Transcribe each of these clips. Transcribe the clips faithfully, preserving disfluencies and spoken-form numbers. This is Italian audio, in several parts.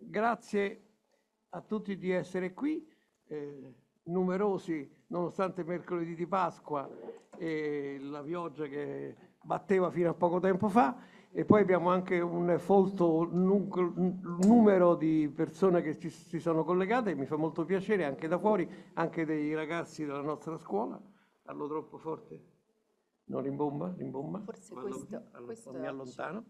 grazie a tutti di essere qui, eh, numerosi nonostante mercoledì di Pasqua e la pioggia che batteva fino a poco tempo fa, e poi abbiamo anche un folto numero di persone che ci, si sono collegate, mi fa molto piacere, anche da fuori, anche dei ragazzi della nostra scuola. Parlo troppo forte? Non rimbomba? Rimbomba? Forse Vado questo, così, questo mi è allontano.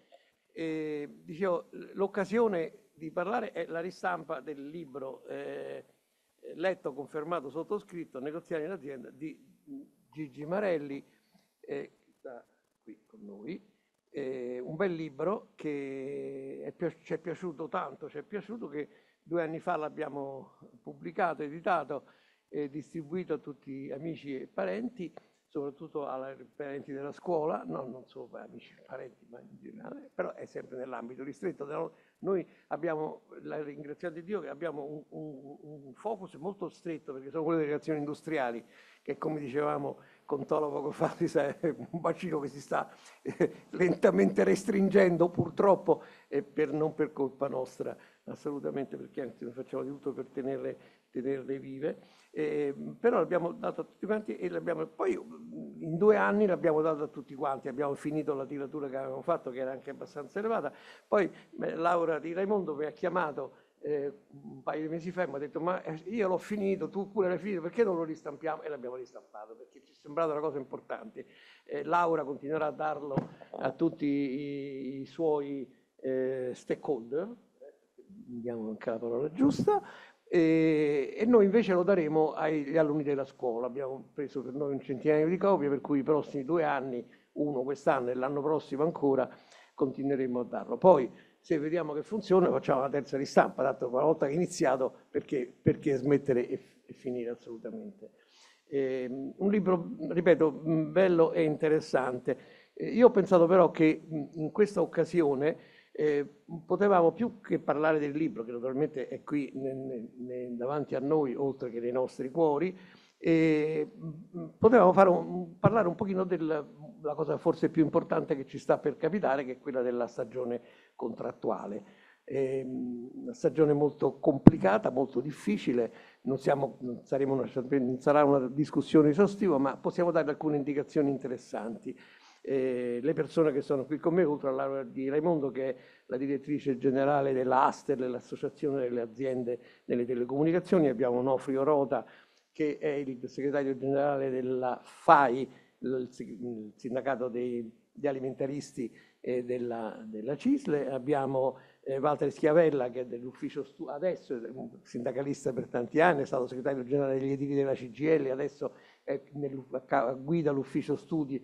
E, dicevo, l'occasione di parlare è la ristampa del libro eh, letto, confermato, sottoscritto, Negoziare in azienda di Gigi Marelli, eh, che sta qui con noi. Eh, un bel libro che è pi- ci è piaciuto tanto, ci è piaciuto che due anni fa l'abbiamo pubblicato, editato e distribuito a tutti amici e parenti, soprattutto ai parenti della scuola, no, non solo per amici e parenti, ma in generale, però è sempre nell'ambito ristretto. Noi abbiamo, ringraziate Dio, che abbiamo un, un, un focus molto stretto, perché sono quelle delle relazioni industriali, che come dicevamo con Tolo poco fa, è un bacino che si sta eh, lentamente restringendo, purtroppo, e per, non per colpa nostra, assolutamente, perché anzi noi facciamo di tutto per tenerle, tenerle vive. Eh, però l'abbiamo dato a tutti quanti e l'abbiamo, poi in due anni l'abbiamo dato a tutti quanti, abbiamo finito la tiratura che avevamo fatto, che era anche abbastanza elevata. Poi eh, Laura Di Raimondo mi ha chiamato eh, un paio di mesi fa e mi ha detto: ma io l'ho finito, tu pure l'hai finito, perché non lo ristampiamo? E l'abbiamo ristampato perché ci è sembrata una cosa importante. Eh, Laura continuerà a darlo a tutti i, i suoi eh, stakeholder, diamo anche la parola giusta, e, e noi invece lo daremo agli alunni della scuola. Abbiamo preso per noi un centinaio di copie, per cui i prossimi due anni, uno quest'anno e l'anno prossimo ancora, continueremo a darlo. Poi, se vediamo che funziona, facciamo la terza ristampa, tanto una volta che è iniziato, perché, perché smettere e, e finire assolutamente. Eh, un libro, ripeto, bello e interessante. Eh, io ho pensato però che in questa occasione eh, potevamo, più che parlare del libro, che naturalmente è qui ne, ne, ne, davanti a noi, oltre che nei nostri cuori, eh, potevamo fare un, parlare un pochino della cosa forse più importante che ci sta per capitare, che è quella della stagione contrattuale. È una stagione molto complicata, molto difficile, non, siamo, non, saremo una, non sarà una discussione esaustiva, ma possiamo dare alcune indicazioni interessanti. Eh, le persone che sono qui con me, oltre a Laura Di Raimondo, che è la direttrice generale dell'Aster, dell'Associazione delle Aziende delle Telecomunicazioni, abbiamo Onofrio Rota, che è il segretario generale della F A I, il, il sindacato dei, degli alimentaristi e della, della CISLE, abbiamo eh, Walter Schiavella, che è dell'ufficio studi, adesso è un sindacalista per tanti anni, è stato segretario generale degli edili della C G I L, adesso è nel, guida l'ufficio studi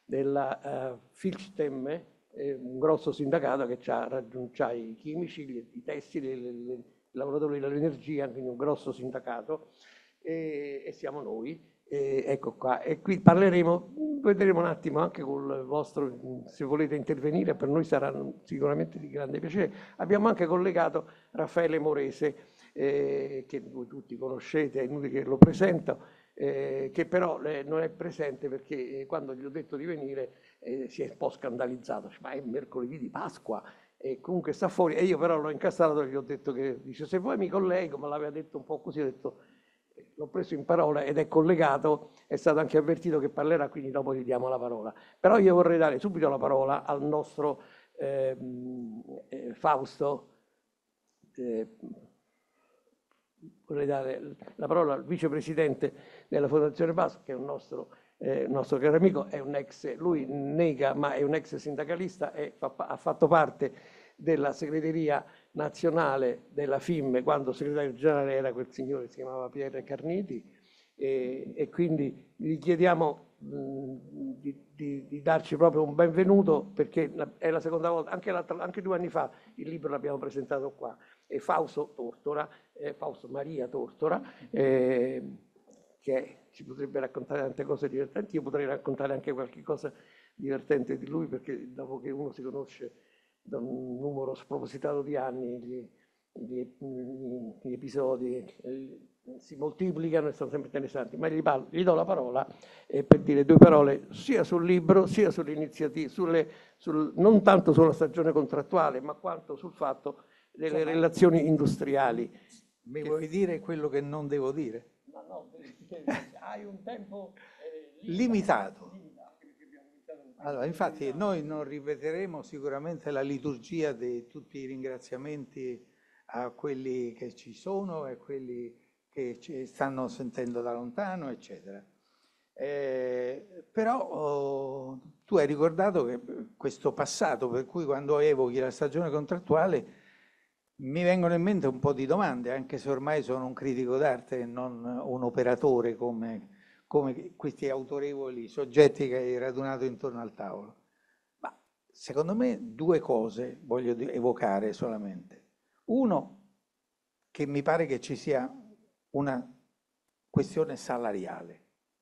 della uh, Filstem, eh, un grosso sindacato che ha raggiunto i chimici, i, i tessili, le, le, i lavoratori dell'energia, quindi un grosso sindacato, e, e siamo noi. E ecco qua, e qui parleremo, vedremo un attimo anche col vostro, se volete intervenire, per noi sarà sicuramente di grande piacere. Abbiamo anche collegato Raffaele Morese, eh, che voi tutti conoscete, è inutile che lo presento, eh, che però eh, non è presente perché eh, quando gli ho detto di venire eh, si è un po' scandalizzato, ma è mercoledì di Pasqua e comunque sta fuori, e io però l'ho incastrato e gli ho detto che, dice, se vuoi mi collego, me l'aveva detto un po' così, ho detto, l'ho preso in parola ed è collegato, è stato anche avvertito che parlerà, quindi dopo gli diamo la parola. Però io vorrei dare subito la parola al nostro eh, eh, Fausto, eh, vorrei dare la parola al vicepresidente della Fondazione Basso, che è un nostro, eh, nostro caro amico, è un ex, lui nega, ma è un ex sindacalista e fa, ha fatto parte della segreteria nazionale della F I M quando segretario generale era quel signore che si chiamava Pierre Carniti, e, e quindi gli chiediamo mh, di, di, di darci proprio un benvenuto, perché è la seconda volta, anche, anche due anni fa il libro l'abbiamo presentato qua, e Fausto Tortora, eh, Fausto Maria Tortora, eh, che ci potrebbe raccontare tante cose divertenti. Io potrei raccontare anche qualche cosa divertente di lui, perché dopo che uno si conosce da un numero spropositato di anni, gli, gli, gli episodi, si moltiplicano e sono sempre interessanti, ma gli, parlo, gli do la parola eh, per dire due parole sia sul libro, sia sulle iniziative, sulle, sul, non tanto sulla stagione contrattuale, ma quanto sul fatto delle Insomma, relazioni industriali. Mi che... vuoi dire quello che non devo dire? Ma no, hai un tempo eh, limitato. limitato. Allora, infatti noi non ripeteremo sicuramente la liturgia di tutti i ringraziamenti a quelli che ci sono e a quelli che ci stanno sentendo da lontano, eccetera. Eh, però oh, tu hai ricordato che questo passato, per cui quando evochi la stagione contrattuale mi vengono in mente un po' di domande, anche se ormai sono un critico d'arte e non un operatore come, come questi autorevoli soggetti che hai radunato intorno al tavolo. Ma secondo me due cose voglio evocare solamente. Uno, che mi pare che ci sia una questione salariale.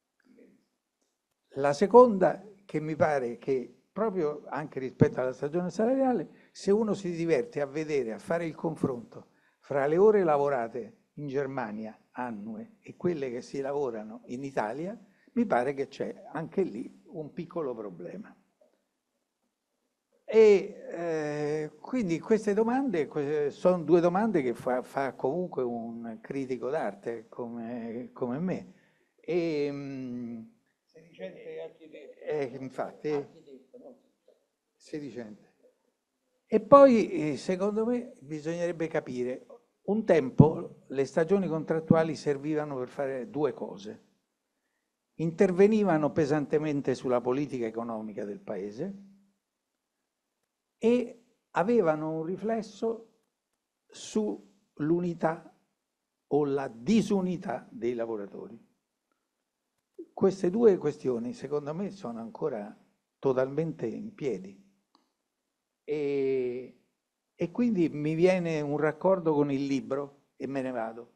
La seconda, che mi pare che proprio anche rispetto alla stagione salariale, se uno si diverte a vedere, a fare il confronto fra le ore lavorate in Germania annue e quelle che si lavorano in Italia, mi pare che c'è anche lì un piccolo problema. E eh, quindi queste domande sono due domande che fa, fa comunque un critico d'arte come, come me. E, mh, sedicente architetto. Eh, infatti, architetto, no? sedicente. E poi, secondo me, bisognerebbe capire, un tempo le stagioni contrattuali servivano per fare due cose. Intervenivano pesantemente sulla politica economica del paese e avevano un riflesso sull'unità o la disunità dei lavoratori. Queste due questioni, secondo me, sono ancora totalmente in piedi. E, e quindi mi viene un raccordo con il libro e me ne vado.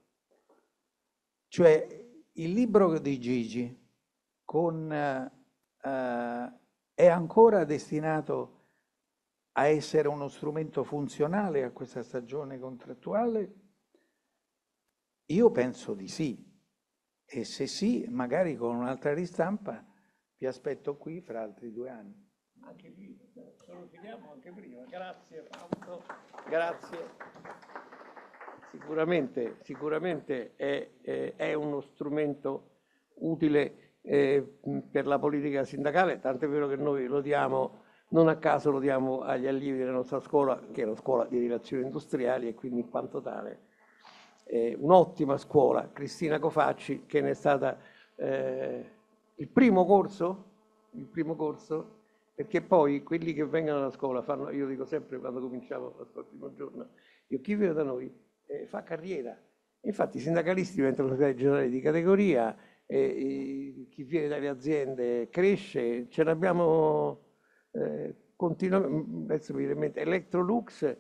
Cioè, il libro di Gigi con, uh, è ancora destinato a essere uno strumento funzionale a questa stagione contrattuale? Io penso di sì. E se sì, magari con un'altra ristampa vi aspetto qui fra altri due anni. Anche prima, se lo finiamo anche prima. Grazie Fausto, grazie. Sicuramente, sicuramente è, è, è uno strumento utile eh, per la politica sindacale, tant'è vero che noi lo diamo, non a caso lo diamo agli allievi della nostra scuola, che è una scuola di relazioni industriali e quindi in quanto tale eh, un'ottima scuola. Cristina Cofacci, che ne è stata eh, il primo corso, il primo corso, perché poi quelli che vengono alla scuola fanno, io dico sempre quando cominciamo la scuola il primo giorno, io chi viene da noi eh, fa carriera. Infatti i sindacalisti diventano segretari generali di categoria, eh, chi viene dalle aziende cresce, ce l'abbiamo eh, continuamente, adesso mi viene in mente Electrolux,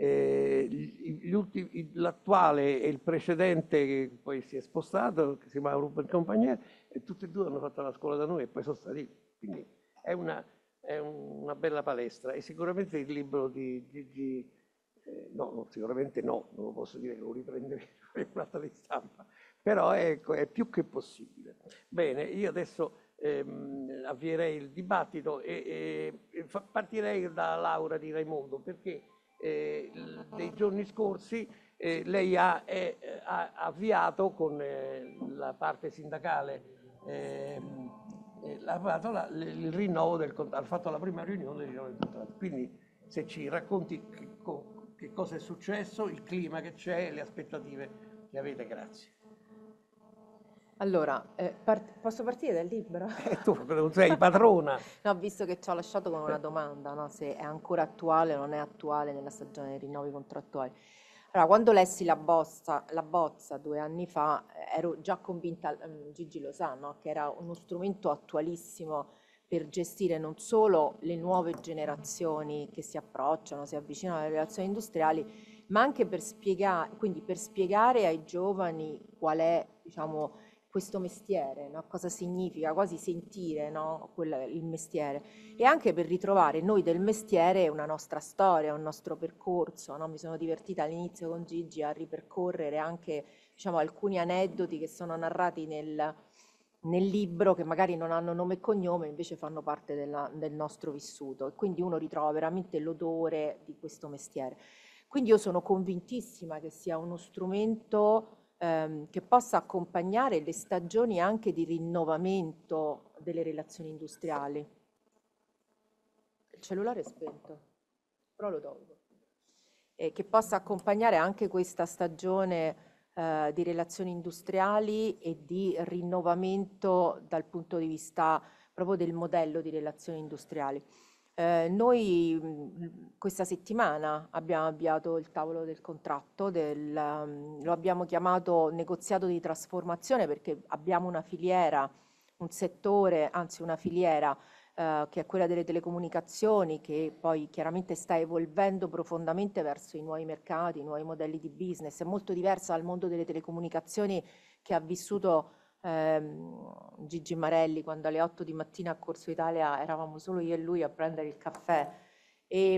eh, l'attuale e il precedente che poi si è spostato, che si chiama Rupert Compagnia, e tutti e due hanno fatto la scuola da noi e poi sono stati, quindi è una, è una bella palestra. E sicuramente il libro di Gigi, eh, no, no, sicuramente no, non lo posso dire che lo riprenderemo in un'altra ristampa, però ecco, è più che possibile. Bene, io adesso ehm, avvierei il dibattito e, e, e partirei da Laura di Raimondo, perché eh, nei giorni scorsi eh, lei ha, è, ha avviato con eh, la parte sindacale eh, ha fatto la, il rinnovo del contratto, ha fatto la prima riunione del rinnovo del contratto. Quindi se ci racconti che, che cosa è successo, il clima che c'è, le aspettative che avete, grazie. Allora, eh, part posso partire dal libro? Eh, tu non sei padrona. No, visto che ci ho lasciato con una domanda, no? Se è ancora attuale o non è attuale nella stagione dei rinnovi contrattuali. Allora, quando lessi la bozza, la bozza due anni fa, ero già convinta, Gigi lo sa, no? Che era uno strumento attualissimo per gestire non solo le nuove generazioni che si approcciano, si avvicinano alle relazioni industriali, ma anche per spiegare, quindi per spiegare ai giovani qual è, diciamo, questo mestiere, no? Cosa significa, quasi sentire, no? Quella, il mestiere, e anche per ritrovare noi del mestiere una nostra storia, un nostro percorso, no? Mi sono divertita all'inizio con Gigi a ripercorrere anche, diciamo, alcuni aneddoti che sono narrati nel, nel libro, che magari non hanno nome e cognome, invece fanno parte della, del nostro vissuto, e quindi uno ritrova veramente l'odore di questo mestiere. Quindi io sono convintissima che sia uno strumento ehm, che possa accompagnare le stagioni anche di rinnovamento delle relazioni industriali. Il cellulare è spento, però lo tolgo. E che possa accompagnare anche questa stagione eh, di relazioni industriali e di rinnovamento dal punto di vista proprio del modello di relazioni industriali. Eh, noi mh, questa settimana abbiamo avviato il tavolo del contratto, del, um, lo abbiamo chiamato negoziato di trasformazione, perché abbiamo una filiera, un settore, anzi una filiera eh, che è quella delle telecomunicazioni, che poi chiaramente sta evolvendo profondamente verso i nuovi mercati, i nuovi modelli di business. È molto diversa dal mondo delle telecomunicazioni che ha vissuto ehm, Gigi Marelli, quando alle otto di mattina a Corso Italia eravamo solo io e lui a prendere il caffè. E,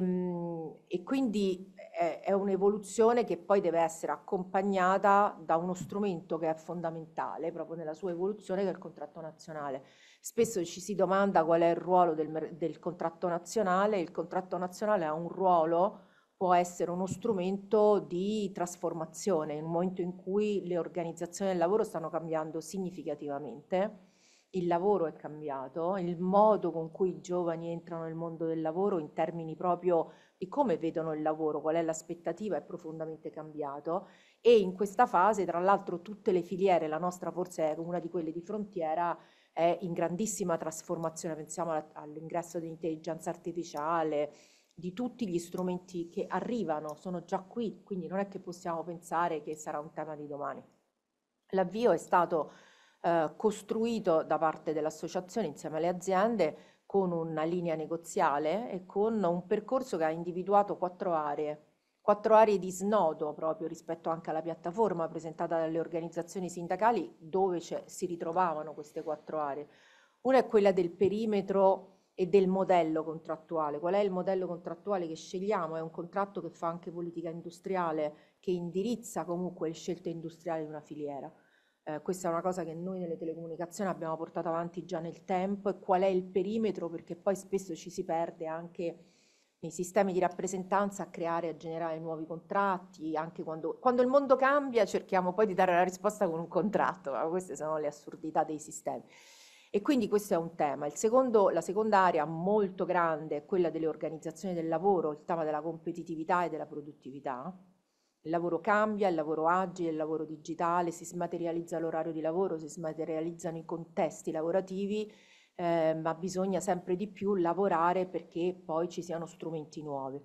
e quindi è, è un'evoluzione che poi deve essere accompagnata da uno strumento che è fondamentale proprio nella sua evoluzione, che è il contratto nazionale. Spesso ci si domanda qual è il ruolo del, del contratto nazionale. Il contratto nazionale ha un ruolo, può essere uno strumento di trasformazione in un momento in cui le organizzazioni del lavoro stanno cambiando significativamente. Il lavoro è cambiato, il modo con cui i giovani entrano nel mondo del lavoro in termini proprio di come vedono il lavoro, qual è l'aspettativa, è profondamente cambiato, e in questa fase, tra l'altro, tutte le filiere, la nostra forse è una di quelle di frontiera, è in grandissima trasformazione. Pensiamo all'ingresso dell'intelligenza artificiale, di tutti gli strumenti che arrivano, sono già qui, quindi non è che possiamo pensare che sarà un tema di domani. L'avvio è stato eh, costruito da parte dell'associazione insieme alle aziende con una linea negoziale e con un percorso che ha individuato quattro aree, quattro aree di snodo proprio rispetto anche alla piattaforma presentata dalle organizzazioni sindacali, dove si ritrovavano queste quattro aree. Una è quella del perimetro e del modello contrattuale. Qual è il modello contrattuale che scegliamo? È un contratto che fa anche politica industriale, che indirizza comunque le scelte industriali di una filiera. Eh, questa è una cosa che noi nelle telecomunicazioni abbiamo portato avanti già nel tempo. E qual è il perimetro? Perché poi spesso ci si perde anche nei sistemi di rappresentanza a creare, a generare nuovi contratti. Anche quando, quando il mondo cambia cerchiamo poi di dare la risposta con un contratto, ma queste sono le assurdità dei sistemi. E quindi questo è un tema. Il secondo, la seconda area molto grande è quella delle organizzazioni del lavoro, il tema della competitività e della produttività. Il lavoro cambia, il lavoro agile, il lavoro digitale, si smaterializza l'orario di lavoro, si smaterializzano i contesti lavorativi, eh, ma bisogna sempre di più lavorare perché poi ci siano strumenti nuovi.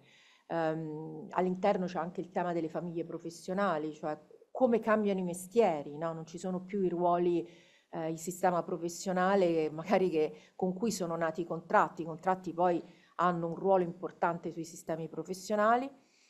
Um, all'interno c'è anche il tema delle famiglie professionali, cioè come cambiano i mestieri, no? Non ci sono più i ruoli, eh, il sistema professionale magari che, con cui sono nati i contratti. I contratti poi hanno un ruolo importante sui sistemi professionali.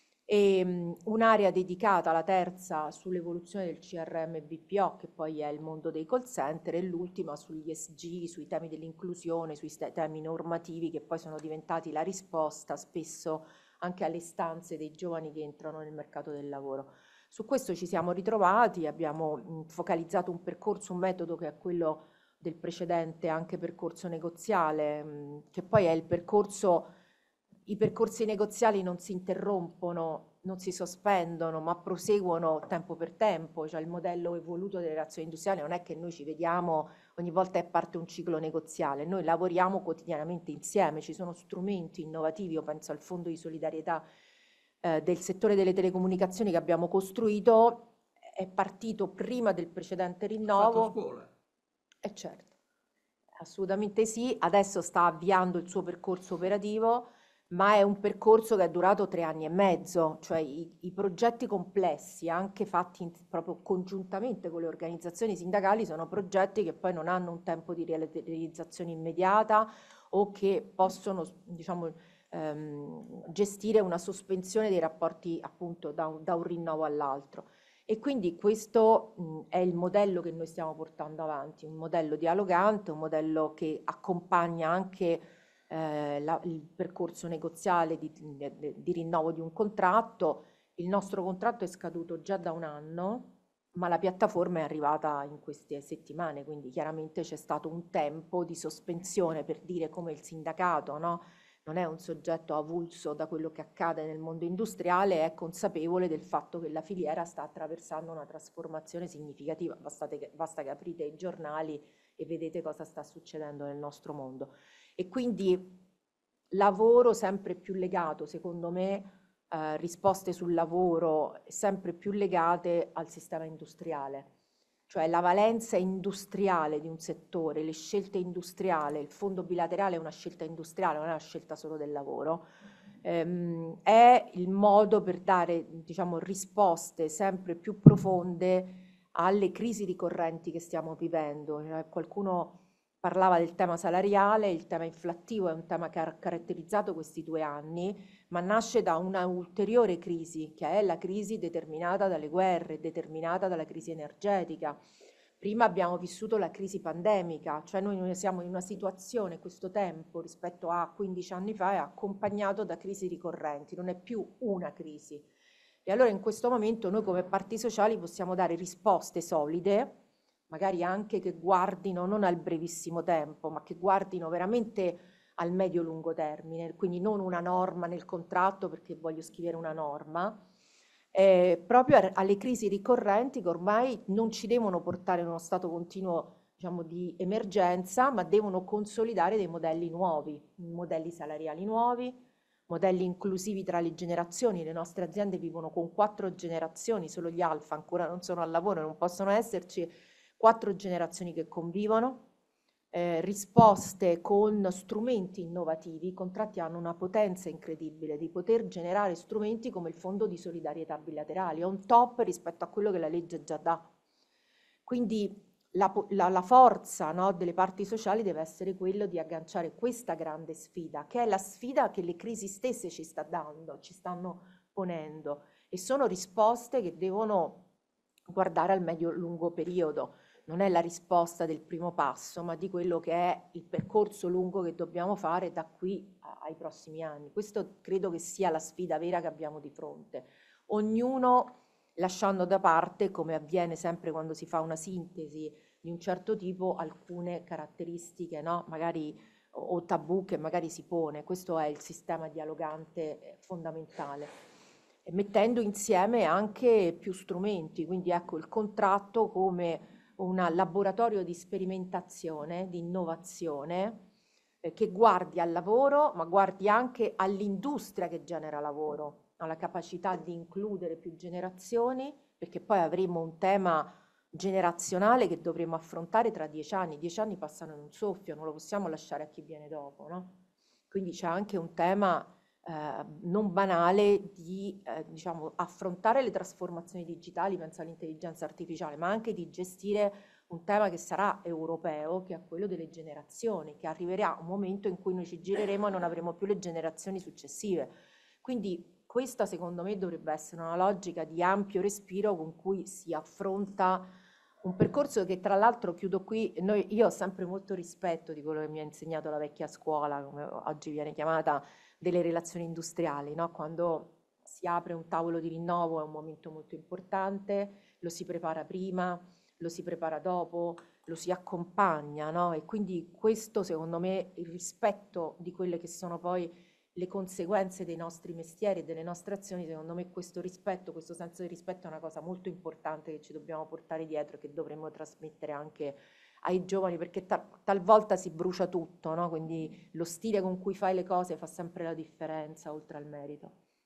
E um, un'area dedicata, la terza, sull'evoluzione del C R M B P O, che poi è il mondo dei call center, e l'ultima sugli E S G, sui temi dell'inclusione, sui temi normativi che poi sono diventati la risposta spesso anche alle istanze dei giovani che entrano nel mercato del lavoro. Su questo ci siamo ritrovati, abbiamo mh, focalizzato un percorso, un metodo che è quello del precedente anche percorso negoziale, mh, che poi è il percorso. I percorsi negoziali non si interrompono, non si sospendono, ma proseguono tempo per tempo. Cioè il modello evoluto delle relazioni industriali non è che noi ci vediamo ogni volta che parte un ciclo negoziale, noi lavoriamo quotidianamente insieme, ci sono strumenti innovativi. Io penso al fondo di solidarietà eh, del settore delle telecomunicazioni che abbiamo costruito, è partito prima del precedente rinnovo. Fatto scuola. Eh certo, assolutamente sì, adesso sta avviando il suo percorso operativo, ma è un percorso che è durato tre anni e mezzo, cioè i, i progetti complessi, anche fatti in, proprio congiuntamente con le organizzazioni sindacali, sono progetti che poi non hanno un tempo di realizzazione immediata o che possono, diciamo, ehm, gestire una sospensione dei rapporti appunto da un, da un rinnovo all'altro. E quindi questo mh, è il modello che noi stiamo portando avanti, un modello dialogante, un modello che accompagna anche eh, la, il percorso negoziale di, di, di rinnovo di un contratto. Il nostro contratto è scaduto già da un anno, ma la piattaforma è arrivata in queste settimane, quindi chiaramente c'è stato un tempo di sospensione per dire come il sindacato, no? Non è un soggetto avulso da quello che accade nel mondo industriale, è consapevole del fatto che la filiera sta attraversando una trasformazione significativa. Bastate che, basta che aprite i giornali e vedete cosa sta succedendo nel nostro mondo. E quindi lavoro sempre più legato, secondo me, eh, risposte sul lavoro sempre più legate al sistema industriale. Cioè la valenza industriale di un settore, le scelte industriali, il fondo bilaterale è una scelta industriale, non è una scelta solo del lavoro, ehm, è il modo per dare, diciamo, risposte sempre più profonde alle crisi ricorrenti che stiamo vivendo. Cioè, qualcuno parlava del tema salariale, il tema inflattivo è un tema che ha caratterizzato questi due anni, ma nasce da una ulteriore crisi, che è la crisi determinata dalle guerre, determinata dalla crisi energetica. Prima abbiamo vissuto la crisi pandemica, cioè noi siamo in una situazione, questo tempo rispetto a quindici anni fa è accompagnato da crisi ricorrenti, non è più una crisi. E allora in questo momento noi come parti sociali possiamo dare risposte solide, magari anche che guardino non al brevissimo tempo, ma che guardino veramente al medio-lungo termine, quindi non una norma nel contratto perché voglio scrivere una norma, eh, proprio alle crisi ricorrenti che ormai non ci devono portare in uno stato continuo, diciamo, di emergenza, ma devono consolidare dei modelli nuovi, modelli salariali nuovi, modelli inclusivi tra le generazioni. Le nostre aziende vivono con quattro generazioni, solo gli alfa ancora non sono al lavoro, non possono esserci quattro generazioni che convivono, eh, risposte con strumenti innovativi. I contratti hanno una potenza incredibile di poter generare strumenti come il fondo di solidarietà bilaterali, on top rispetto a quello che la legge già dà. Quindi la, la, la forza, no, delle parti sociali deve essere quello di agganciare questa grande sfida, che è la sfida che le crisi stesse ci sta dando, ci stanno ponendo, e sono risposte che devono guardare al medio-lungo periodo. Non è la risposta del primo passo, ma di quello che è il percorso lungo che dobbiamo fare da qui ai prossimi anni. Questo credo che sia la sfida vera che abbiamo di fronte. Ognuno lasciando da parte, come avviene sempre quando si fa una sintesi di un certo tipo, alcune caratteristiche, no? Magari o tabù che magari si pone. Questo è il sistema dialogante fondamentale. E mettendo insieme anche più strumenti, quindi ecco il contratto come un laboratorio di sperimentazione, di innovazione, eh, che guardi al lavoro, ma guardi anche all'industria che genera lavoro, alla capacità di includere più generazioni, perché poi avremo un tema generazionale che dovremo affrontare tra dieci anni. Dieci anni passano in un soffio, non lo possiamo lasciare a chi viene dopo, no? Quindi c'è anche un tema eh, non banale di eh, diciamo, affrontare le trasformazioni digitali, penso all'intelligenza artificiale, ma anche di gestire un tema che sarà europeo, che è quello delle generazioni, che arriverà un momento in cui noi ci gireremo e non avremo più le generazioni successive. Quindi questa secondo me dovrebbe essere una logica di ampio respiro con cui si affronta un percorso che tra l'altro, chiudo qui, noi, io ho sempre molto rispetto di quello che mi ha insegnato la vecchia scuola, come oggi viene chiamata, delle relazioni industriali, no? Quando si apre un tavolo di rinnovo è un momento molto importante, lo si prepara prima, lo si prepara dopo, lo si accompagna, no? E quindi questo secondo me, il rispetto di quelle che sono poi le conseguenze dei nostri mestieri e delle nostre azioni, secondo me questo rispetto, questo senso di rispetto è una cosa molto importante che ci dobbiamo portare dietro e che dovremmo trasmettere anche ai giovani, perché ta- talvolta si brucia tutto, no? Quindi lo stile con cui fai le cose fa sempre la differenza, oltre al merito.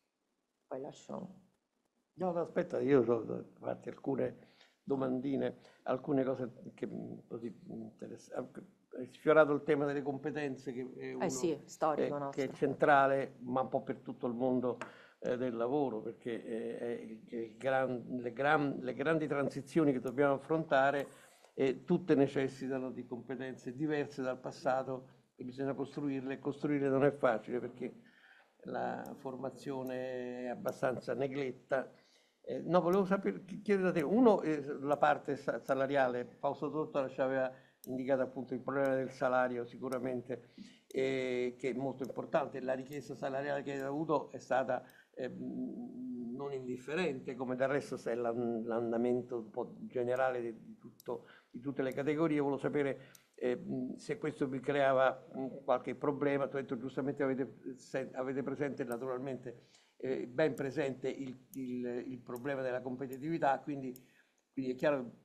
Poi lascio... No, no, aspetta, io ho da farti alcune domandine, alcune cose che mi così interessano. Hai sfiorato il tema delle competenze, che è uno Eh sì, storico eh, che è nostro. centrale, ma un po' per tutto il mondo eh, del lavoro, perché eh, è il, il gran- le, gran- le grandi transizioni che dobbiamo affrontare, eh, tutte necessitano di competenze diverse dal passato e bisogna costruirle, e costruirle non è facile perché la formazione è abbastanza negletta. Eh, no, volevo sapere, chi- chiedere da te, uno, eh, la parte sa- salariale, Fausto Tortora ci aveva indicato appunto il problema del salario sicuramente, eh, che è molto importante, la richiesta salariale che avete avuto è stata eh, mh, non indifferente, come del resto è l'an- l'andamento un po' generale di, di tutto- di tutte le categorie. Volevo sapere eh, mh, se questo vi creava mh, qualche problema. Tu hai detto giustamente avete, se- avete presente naturalmente eh, ben presente il, il- il problema della competitività, quindi, quindi è chiaro che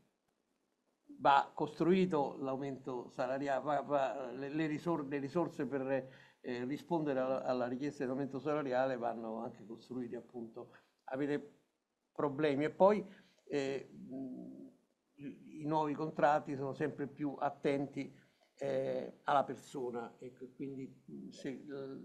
va costruito l'aumento salariale, va- va- le, le risor- le risorse per eh, rispondere alla, alla richiesta di aumento salariale vanno anche costruite appunto. Avete problemi e poi eh, mh, i, i nuovi contratti sono sempre più attenti eh, alla persona e quindi mh, se,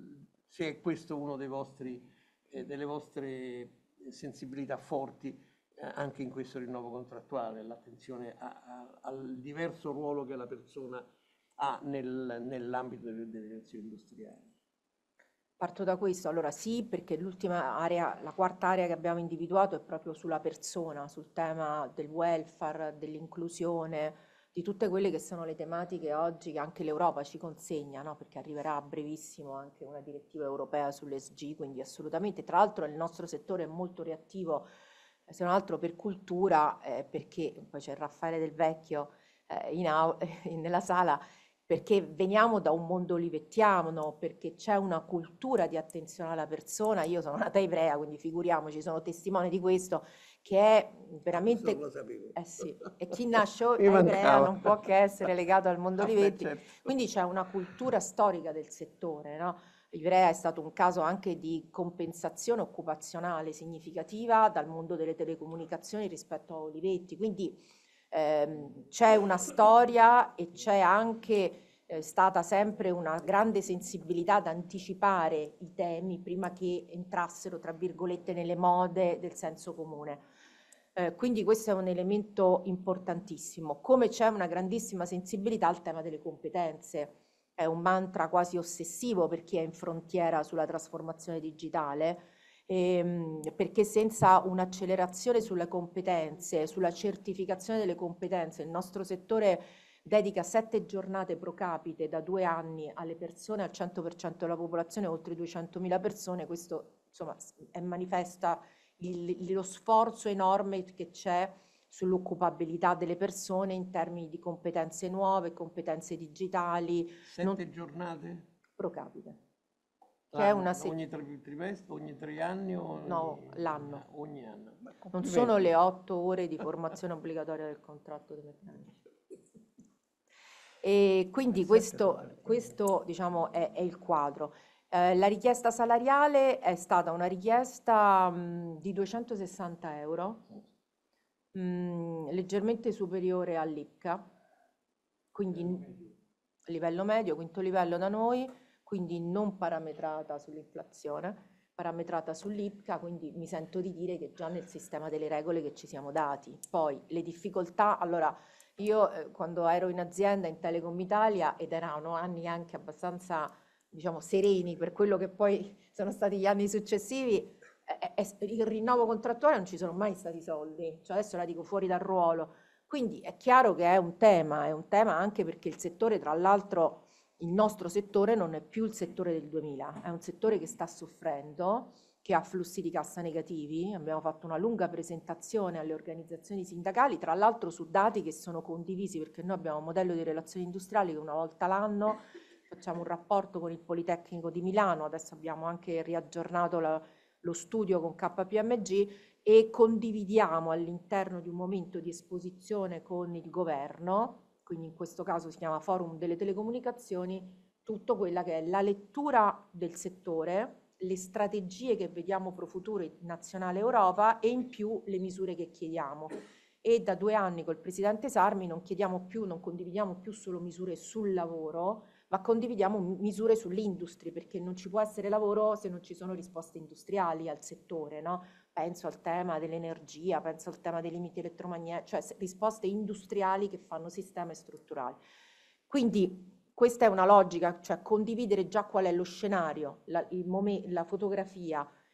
se è questo uno dei vostri, eh, delle vostre sensibilità forti eh, anche in questo rinnovo contrattuale, l'attenzione a- a- al diverso ruolo che la persona ha nel- nell'ambito delle, delle relazioni industriali. Parto da questo, allora sì, perché l'ultima area, la quarta area che abbiamo individuato è proprio sulla persona, sul tema del welfare, dell'inclusione, di tutte quelle che sono le tematiche oggi che anche l'Europa ci consegna, no? Perché arriverà a brevissimo anche una direttiva europea sull'E S G, quindi assolutamente. Tra l'altro il nostro settore è molto reattivo, eh, se non altro per cultura, eh, perché poi c'è Raffaele Del Vecchio eh, in au- nella sala, perché veniamo da un mondo olivettiano, perché c'è una cultura di attenzione alla persona. Io sono nata ebrea, quindi figuriamoci, sono testimone di questo, che è veramente... Non lo sapevo. Eh sì, e chi nasce Mi ebrea mancava. non può che essere legato al mondo Ah, beh, olivetti, certo. quindi c'è una cultura storica del settore, no? Ivrea è stato un caso anche di compensazione occupazionale significativa dal mondo delle telecomunicazioni rispetto a Olivetti, quindi ehm, c'è una storia e c'è anche eh, stata sempre una grande sensibilità ad anticipare i temi prima che entrassero, tra virgolette, nelle mode del senso comune. Eh, quindi questo è un elemento importantissimo, come c'è una grandissima sensibilità al tema delle competenze. È un mantra quasi ossessivo per chi è in frontiera sulla trasformazione digitale, ehm, perché senza un'accelerazione sulle competenze, sulla certificazione delle competenze, il nostro settore dedica sette giornate pro capite da due anni alle persone, al cento per cento della popolazione, oltre duecentomila persone, questo insomma è manifesta il, lo sforzo enorme che c'è sull'occupabilità delle persone in termini di competenze nuove, competenze digitali. Sette non... giornate? Pro capite. Che è una se... Ogni tre trimestri, ogni tre anni o ogni, no, l'anno. ogni anno? Beh, non sono le otto ore di formazione obbligatoria del contratto dei meccanici. E quindi questo, questo diciamo, è, è il quadro. Eh, la richiesta salariale è stata una richiesta mh, di duecentosessanta euro, mh, leggermente superiore all'I P C A, quindi a livello medio, quinto livello da noi, quindi non parametrata sull'inflazione, parametrata sull'I P C A, quindi mi sento di dire che già nel sistema delle regole che ci siamo dati. Poi le difficoltà, allora io eh, quando ero in azienda in Telecom Italia, ed erano anni anche abbastanza diciamo sereni per quello che poi sono stati gli anni successivi, eh, eh, il rinnovo contrattuale non ci sono mai stati soldi, cioè adesso la dico fuori dal ruolo. Quindi è chiaro che è un tema, è un tema anche perché il settore, tra l'altro, il nostro settore non è più il settore del duemila, è un settore che sta soffrendo, che ha flussi di cassa negativi. Abbiamo fatto una lunga presentazione alle organizzazioni sindacali, tra l'altro su dati che sono condivisi, perché noi abbiamo un modello di relazioni industriali che una volta l'anno facciamo un rapporto con il Politecnico di Milano, adesso abbiamo anche riaggiornato la, lo studio con K P M G e condividiamo all'interno di un momento di esposizione con il governo, quindi in questo caso si chiama Forum delle Telecomunicazioni, tutto quella che è la lettura del settore, le strategie che vediamo pro futuro in nazionale Europa e in più le misure che chiediamo. E da due anni col Presidente Sarmi non chiediamo più, non condividiamo più solo misure sul lavoro, ma condividiamo misure sull'industria, perché non ci può essere lavoro se non ci sono risposte industriali al settore, no? Penso al tema dell'energia, penso al tema dei limiti elettromagnetici, cioè risposte industriali che fanno sistemi strutturali. Quindi questa è una logica, cioè condividere già qual è lo scenario, la, il momen- la fotografia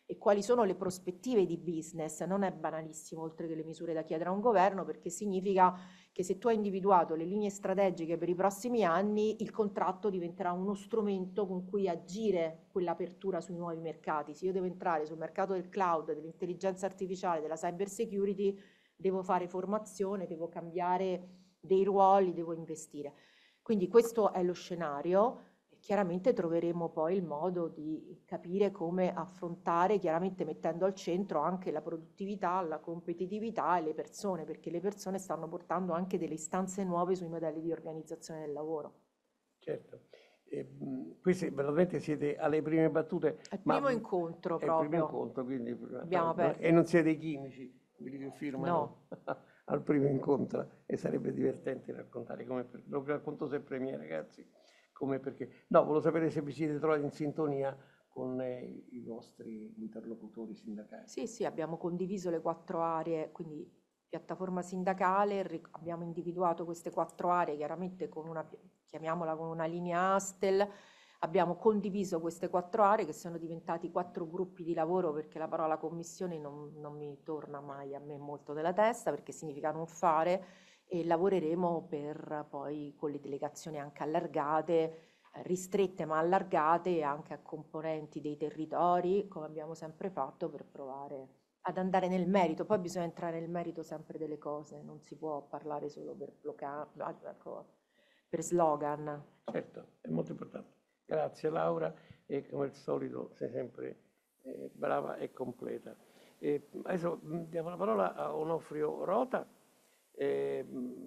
e quali sono le prospettive di business. Non è banalissimo, oltre che le misure da chiedere a un governo, perché significa che se tu hai individuato le linee strategiche per i prossimi anni, il contratto diventerà uno strumento con cui agire quell'apertura sui nuovi mercati. Se io devo entrare sul mercato del cloud, dell'intelligenza artificiale, della cyber security, devo fare formazione, devo cambiare dei ruoli, devo investire. Quindi questo è lo scenario. Chiaramente troveremo poi il modo di capire come affrontare, chiaramente mettendo al centro anche la produttività, la competitività e le persone, perché le persone stanno portando anche delle istanze nuove sui modelli di organizzazione del lavoro. Certo. E, mh, questi veramente siete alle prime battute. È il ma primo incontro è il primo proprio. incontro, quindi, Abbiamo aperto. e non siete i chimici, quelli che firmano No. al primo incontro, e sarebbe divertente raccontare come, per- lo racconto sempre ai miei ragazzi, come perché. No, volevo sapere se vi siete trovati in sintonia con eh, i vostri interlocutori sindacali. Sì, sì, abbiamo condiviso le quattro aree, quindi piattaforma sindacale, ric- abbiamo individuato queste quattro aree, chiaramente con una, pi- chiamiamola con una linea Astel, abbiamo condiviso queste quattro aree che sono diventati quattro gruppi di lavoro, perché la parola commissione non, non mi torna mai a me molto nella testa, perché significa non fare, e lavoreremo per poi con le delegazioni anche allargate, eh, ristrette ma allargate anche a componenti dei territori, come abbiamo sempre fatto, per provare ad andare nel merito. Poi bisogna entrare nel merito sempre delle cose, non si può parlare solo per bloccare, ecco, per slogan. Certo, è molto importante. Grazie Laura, e come al solito sei sempre eh, brava e completa. E adesso mh, diamo la parola a Onofrio Rota, eh, mh,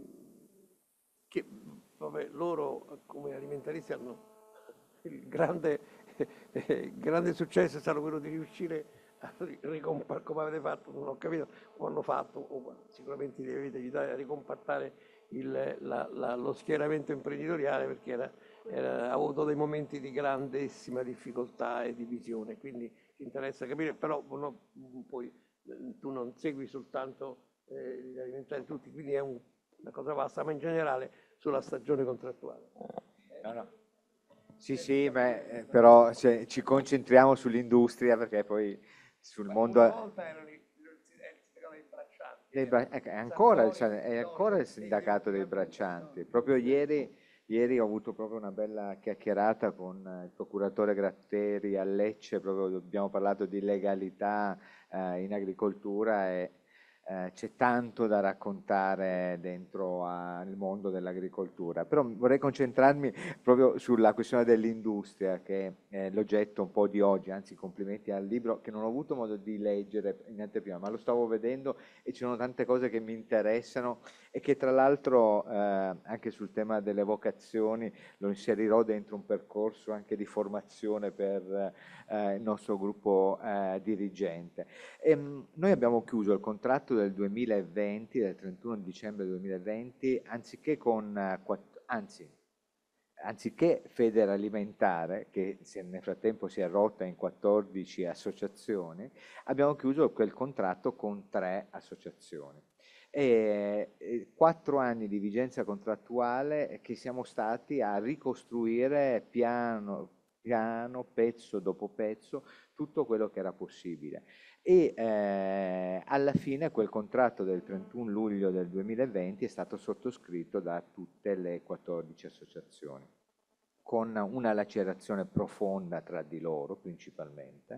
che vabbè, loro come alimentaristi hanno il grande, eh, il grande successo è stato quello di riuscire a ri- ricompar- come avete fatto, non ho capito, o hanno fatto, o sicuramente li avete aiutati a ricompattare il- la- la- lo schieramento imprenditoriale, perché era, era- ha avuto dei momenti di grandissima difficoltà e divisione, quindi ci interessa capire, però no, poi eh, tu non segui soltanto eh, gli alimentari tutti, quindi è un- una cosa vasta, ma in generale sulla stagione contrattuale. No, no. Sì, sì, beh, eh, però se ci concentriamo sull'industria perché poi sul mondo. Una volta erano i- il sindacato dei braccianti. Dei bra- ecco, è ancora, il, è ancora il sindacato dei braccianti. Proprio ieri, ieri ho avuto proprio una bella chiacchierata con il procuratore Gratteri a Lecce, proprio abbiamo parlato di legalità eh, in agricoltura e eh, c'è tanto da raccontare dentro al mondo dell'agricoltura. Però vorrei concentrarmi proprio sulla questione dell'industria, che è l'oggetto un po' di oggi, anzi complimenti al libro che non ho avuto modo di leggere in anteprima, ma lo stavo vedendo e ci sono tante cose che mi interessano e che tra l'altro eh, anche sul tema delle vocazioni lo inserirò dentro un percorso anche di formazione per eh, il nostro gruppo eh, dirigente. E, mh, noi abbiamo chiuso il contratto del duemilaventi, del trentuno dicembre duemilaventi, anziché con, eh, quatt- anzi, anziché Federalimentare, che se nel frattempo si è rotta in quattordici associazioni, abbiamo chiuso quel contratto con tre associazioni. E, e quattro anni di vigenza contrattuale che siamo stati a ricostruire piano, piano, pezzo dopo pezzo, tutto quello che era possibile. E eh, alla fine quel contratto del trentuno luglio del duemilaventi è stato sottoscritto da tutte le quattordici associazioni, con una lacerazione profonda tra di loro principalmente,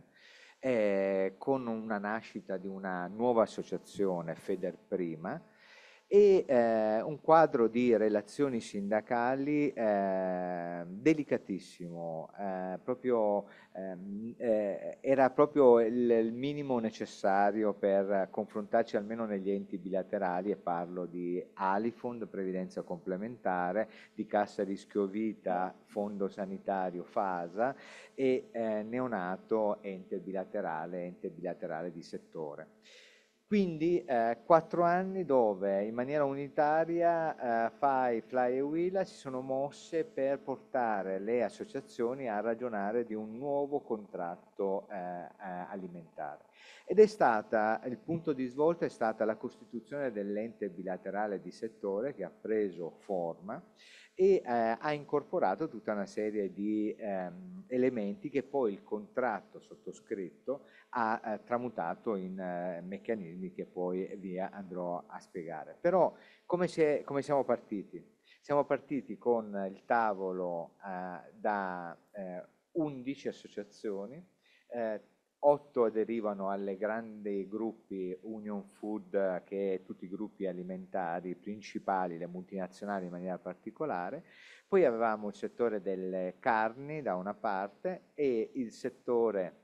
eh, con una nascita di una nuova associazione, Federprima, e eh, un quadro di relazioni sindacali eh, delicatissimo, eh, proprio, ehm, eh, era proprio il, il minimo necessario per confrontarci almeno negli enti bilaterali, e parlo di Alifond, previdenza complementare, di Cassa Rischio Vita, Fondo Sanitario FASA e eh, Neonato, ente bilaterale, ente bilaterale di settore. Quindi eh, quattro anni dove in maniera unitaria eh, FAI, FLAI e WILA si sono mosse per portare le associazioni a ragionare di un nuovo contratto eh, eh, alimentare. Ed è stata, il punto di svolta è stata la costituzione dell'ente bilaterale di settore che ha preso forma e eh, ha incorporato tutta una serie di ehm, elementi che poi il contratto sottoscritto ha eh, tramutato in eh, meccanismi che poi via andrò a spiegare. Però come, si è, come siamo partiti? Siamo partiti con il tavolo eh, da eh, undici associazioni, eh, otto aderivano alle grandi gruppi Union Food, che tutti i gruppi alimentari principali, le multinazionali in maniera particolare. Poi avevamo il settore delle carni da una parte e il settore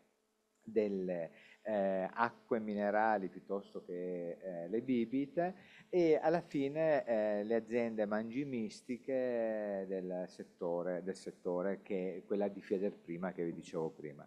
delle eh, acque minerali piuttosto che eh, le bibite e alla fine eh, le aziende mangimistiche del settore, del settore che è quella di Federprima che vi dicevo prima.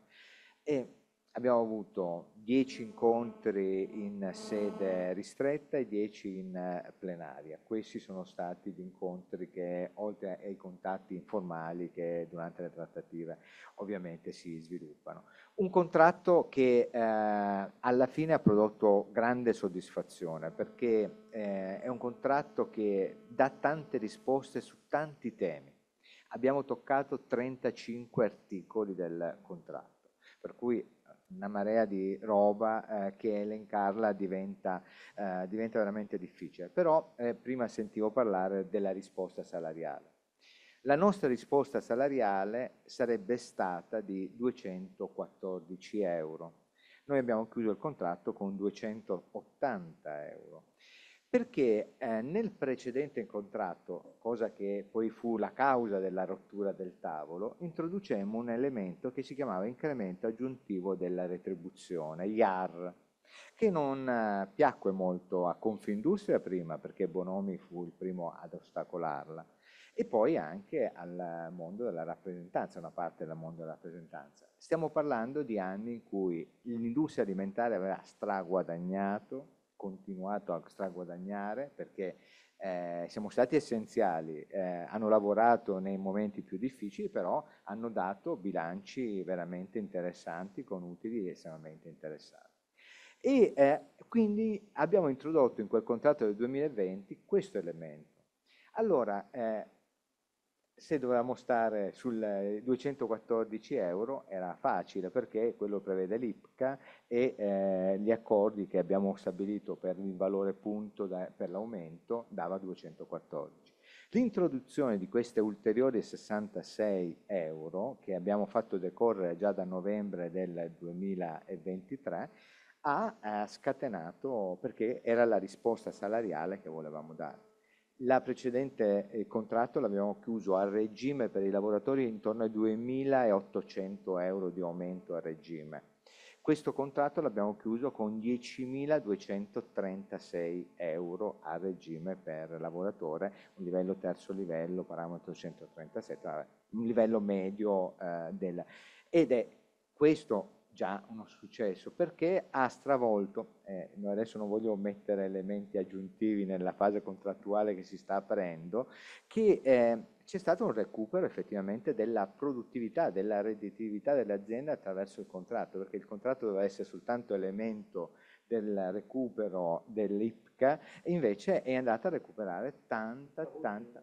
E abbiamo avuto dieci incontri in sede ristretta e dieci in plenaria. Questi sono stati gli incontri che, oltre ai contatti informali che durante le trattative ovviamente si sviluppano. Un contratto che eh, alla fine ha prodotto grande soddisfazione perché eh, è un contratto che dà tante risposte su tanti temi. Abbiamo toccato trentacinque articoli del contratto, per cui una marea di roba eh, che elencarla diventa, eh, diventa veramente difficile. Però eh, prima sentivo parlare della risposta salariale. La nostra risposta salariale sarebbe stata di duecentoquattordici euro. Noi abbiamo chiuso il contratto con duecentottanta euro. Perché eh, nel precedente contratto, cosa che poi fu la causa della rottura del tavolo, introducemmo un elemento che si chiamava incremento aggiuntivo della retribuzione, I A R, che non eh, piacque molto a Confindustria prima, perché Bonomi fu il primo ad ostacolarla, e poi anche al mondo della rappresentanza, una parte del mondo della rappresentanza. Stiamo parlando di anni in cui l'industria alimentare aveva straguadagnato, continuato a straguadagnare perché eh, siamo stati essenziali, eh, hanno lavorato nei momenti più difficili, però hanno dato bilanci veramente interessanti con utili estremamente interessanti. E eh, quindi abbiamo introdotto in quel contratto del duemilaventi questo elemento. Allora, eh, se dovevamo stare sul duecentoquattordici euro era facile perché quello prevede l'I P C A e eh, gli accordi che abbiamo stabilito per il valore punto da, per l'aumento dava duecentoquattordici. L'introduzione di queste ulteriori sessantasei euro che abbiamo fatto decorrere già da novembre del duemilaventitré ha eh, scatenato perché era la risposta salariale che volevamo dare. La precedente eh, contratto l'abbiamo chiuso a regime per i lavoratori intorno ai duemilaottocento euro di aumento a regime. Questo contratto l'abbiamo chiuso con diecimiladuecentotrentasei euro a regime per lavoratore, un livello terzo livello, parametro centotrentasette, vabbè, un livello medio eh, del... Ed è questo già uno successo perché ha stravolto, eh, adesso non voglio mettere elementi aggiuntivi nella fase contrattuale che si sta aprendo, che eh, c'è stato un recupero effettivamente della produttività, della redditività delle aziende attraverso il contratto, perché il contratto doveva essere soltanto elemento del recupero dell'I P C A e invece è andata a recuperare tanta, tanta...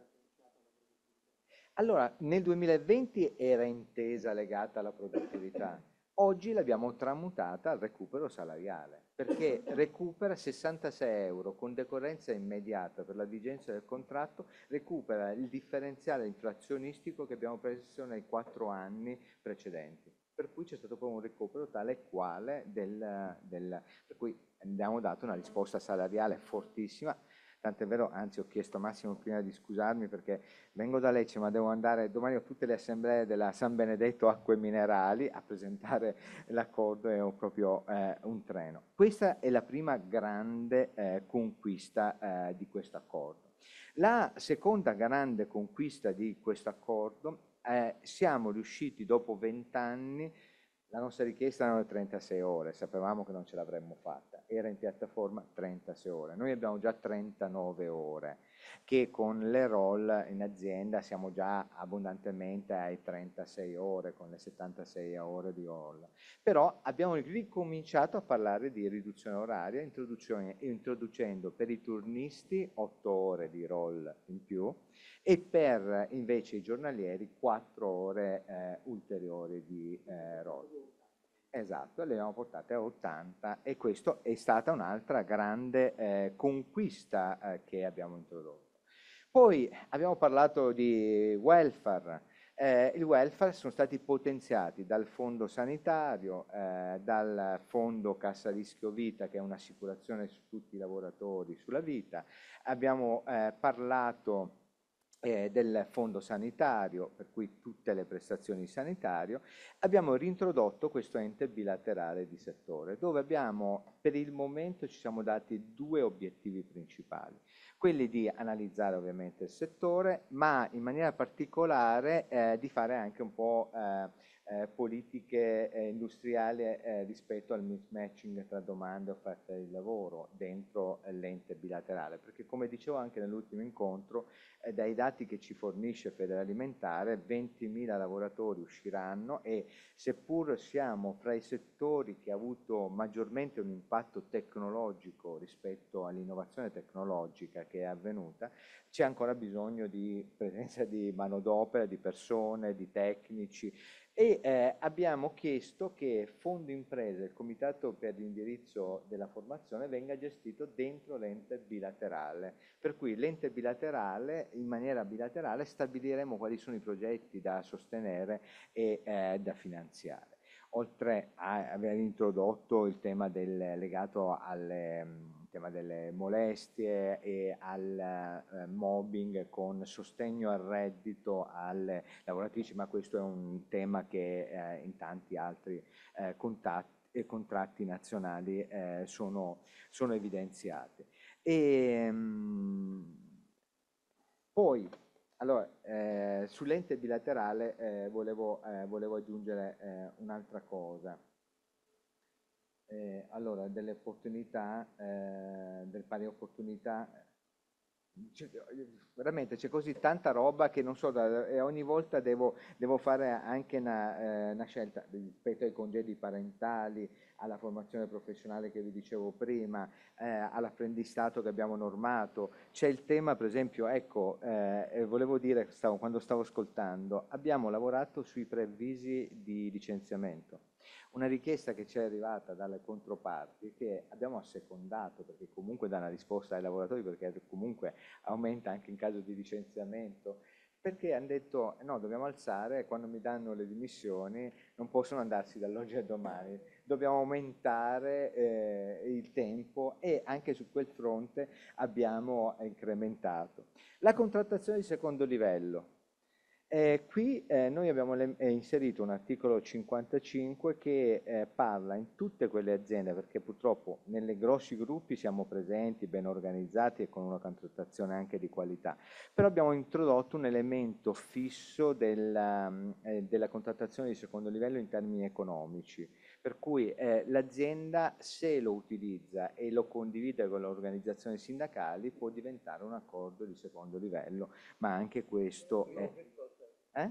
Allora, nel duemilaventi era intesa legata alla produttività. Oggi l'abbiamo tramutata al recupero salariale, perché recupera sessantasei euro con decorrenza immediata per la vigenza del contratto, recupera il differenziale inflazionistico che abbiamo preso nei quattro anni precedenti. Per cui c'è stato proprio un recupero tale quale del, del... per cui abbiamo dato una risposta salariale fortissima. Tant'è vero, anzi ho chiesto a Massimo prima di scusarmi perché vengo da Lecce ma devo andare, domani ho tutte le assemblee della San Benedetto Acque Minerali a presentare l'accordo e ho proprio eh, un treno. Questa è la prima grande eh, conquista eh, di questo accordo. La seconda grande conquista di questo accordo, eh, siamo riusciti dopo vent'anni. La nostra richiesta erano trentasei ore, sapevamo che non ce l'avremmo fatta, era in piattaforma trentasei ore, noi abbiamo già trentanove ore che con le roll in azienda siamo già abbondantemente ai trentasei ore, con le settantasei ore di roll. Però abbiamo ricominciato a parlare di riduzione oraria, introducendo per i turnisti otto ore di roll in più e per invece i giornalieri quattro ore eh, ulteriori di eh, roll. Esatto, le abbiamo portate a ottanta e questa è stata un'altra grande eh, conquista eh, che abbiamo introdotto. Poi abbiamo parlato di welfare. Eh, il welfare sono stati potenziati dal fondo sanitario, eh, dal fondo cassa rischio vita, che è un'assicurazione su tutti i lavoratori sulla vita. Abbiamo eh, parlato eh, del fondo sanitario, per cui tutte le prestazioni sanitarie. Abbiamo rintrodotto questo ente bilaterale di settore, dove abbiamo, per il momento, ci siamo dati due obiettivi principali. Quelli di analizzare ovviamente il settore, ma in maniera particolare eh, di fare anche un po' eh, eh, politiche eh, industriali eh, rispetto al mismatching tra domanda e offerta di lavoro dentro eh, l'ente bilaterale, perché come dicevo anche nell'ultimo incontro, eh, dai dati che ci fornisce Federalimentare, ventimila lavoratori usciranno e seppur siamo fra i settori che ha avuto maggiormente un impatto tecnologico rispetto all'innovazione tecnologica che è avvenuta, c'è ancora bisogno di presenza di manodopera, di persone, di tecnici e eh, abbiamo chiesto che Fondo Imprese, il Comitato per l'indirizzo della formazione, venga gestito dentro l'ente bilaterale, per cui l'ente bilaterale, in maniera bilaterale, stabiliremo quali sono i progetti da sostenere e eh, da finanziare. Oltre a aver introdotto il tema del, legato al tema delle molestie e al eh, mobbing con sostegno al reddito alle lavoratrici, ma questo è un tema che eh, in tanti altri eh, contatti e contratti nazionali eh, sono, sono evidenziati. E, mh, poi, allora, eh, sull'ente bilaterale eh, volevo, eh, volevo aggiungere eh, un'altra cosa. Eh, allora, delle opportunità, eh, del pari opportunità, c'è- veramente c'è così tanta roba che non so, da- e ogni volta devo, devo fare anche una, eh, una scelta rispetto ai congedi parentali, alla formazione professionale che vi dicevo prima, eh, all'apprendistato che abbiamo normato. C'è il tema, per esempio, ecco, eh, e volevo dire, stavo- quando stavo ascoltando, abbiamo lavorato sui preavvisi di licenziamento. Una richiesta che ci è arrivata dalle controparti, che abbiamo assecondato, perché comunque dà una risposta ai lavoratori, perché comunque aumenta anche in caso di licenziamento, perché hanno detto no, dobbiamo alzare, quando mi danno le dimissioni non possono andarsi dall'oggi al domani, dobbiamo aumentare eh, il tempo e anche su quel fronte abbiamo incrementato. La contrattazione di secondo livello. Eh, qui eh, noi abbiamo le- eh, inserito un articolo cinquantacinque che eh, parla in tutte quelle aziende, perché purtroppo nelle grossi gruppi siamo presenti, ben organizzati e con una contrattazione anche di qualità, però abbiamo introdotto un elemento fisso della, mm, eh, della contrattazione di secondo livello in termini economici, per cui eh, l'azienda, se lo utilizza e lo condivide con le organizzazioni sindacali, può diventare un accordo di secondo livello, ma anche questo è... Eh?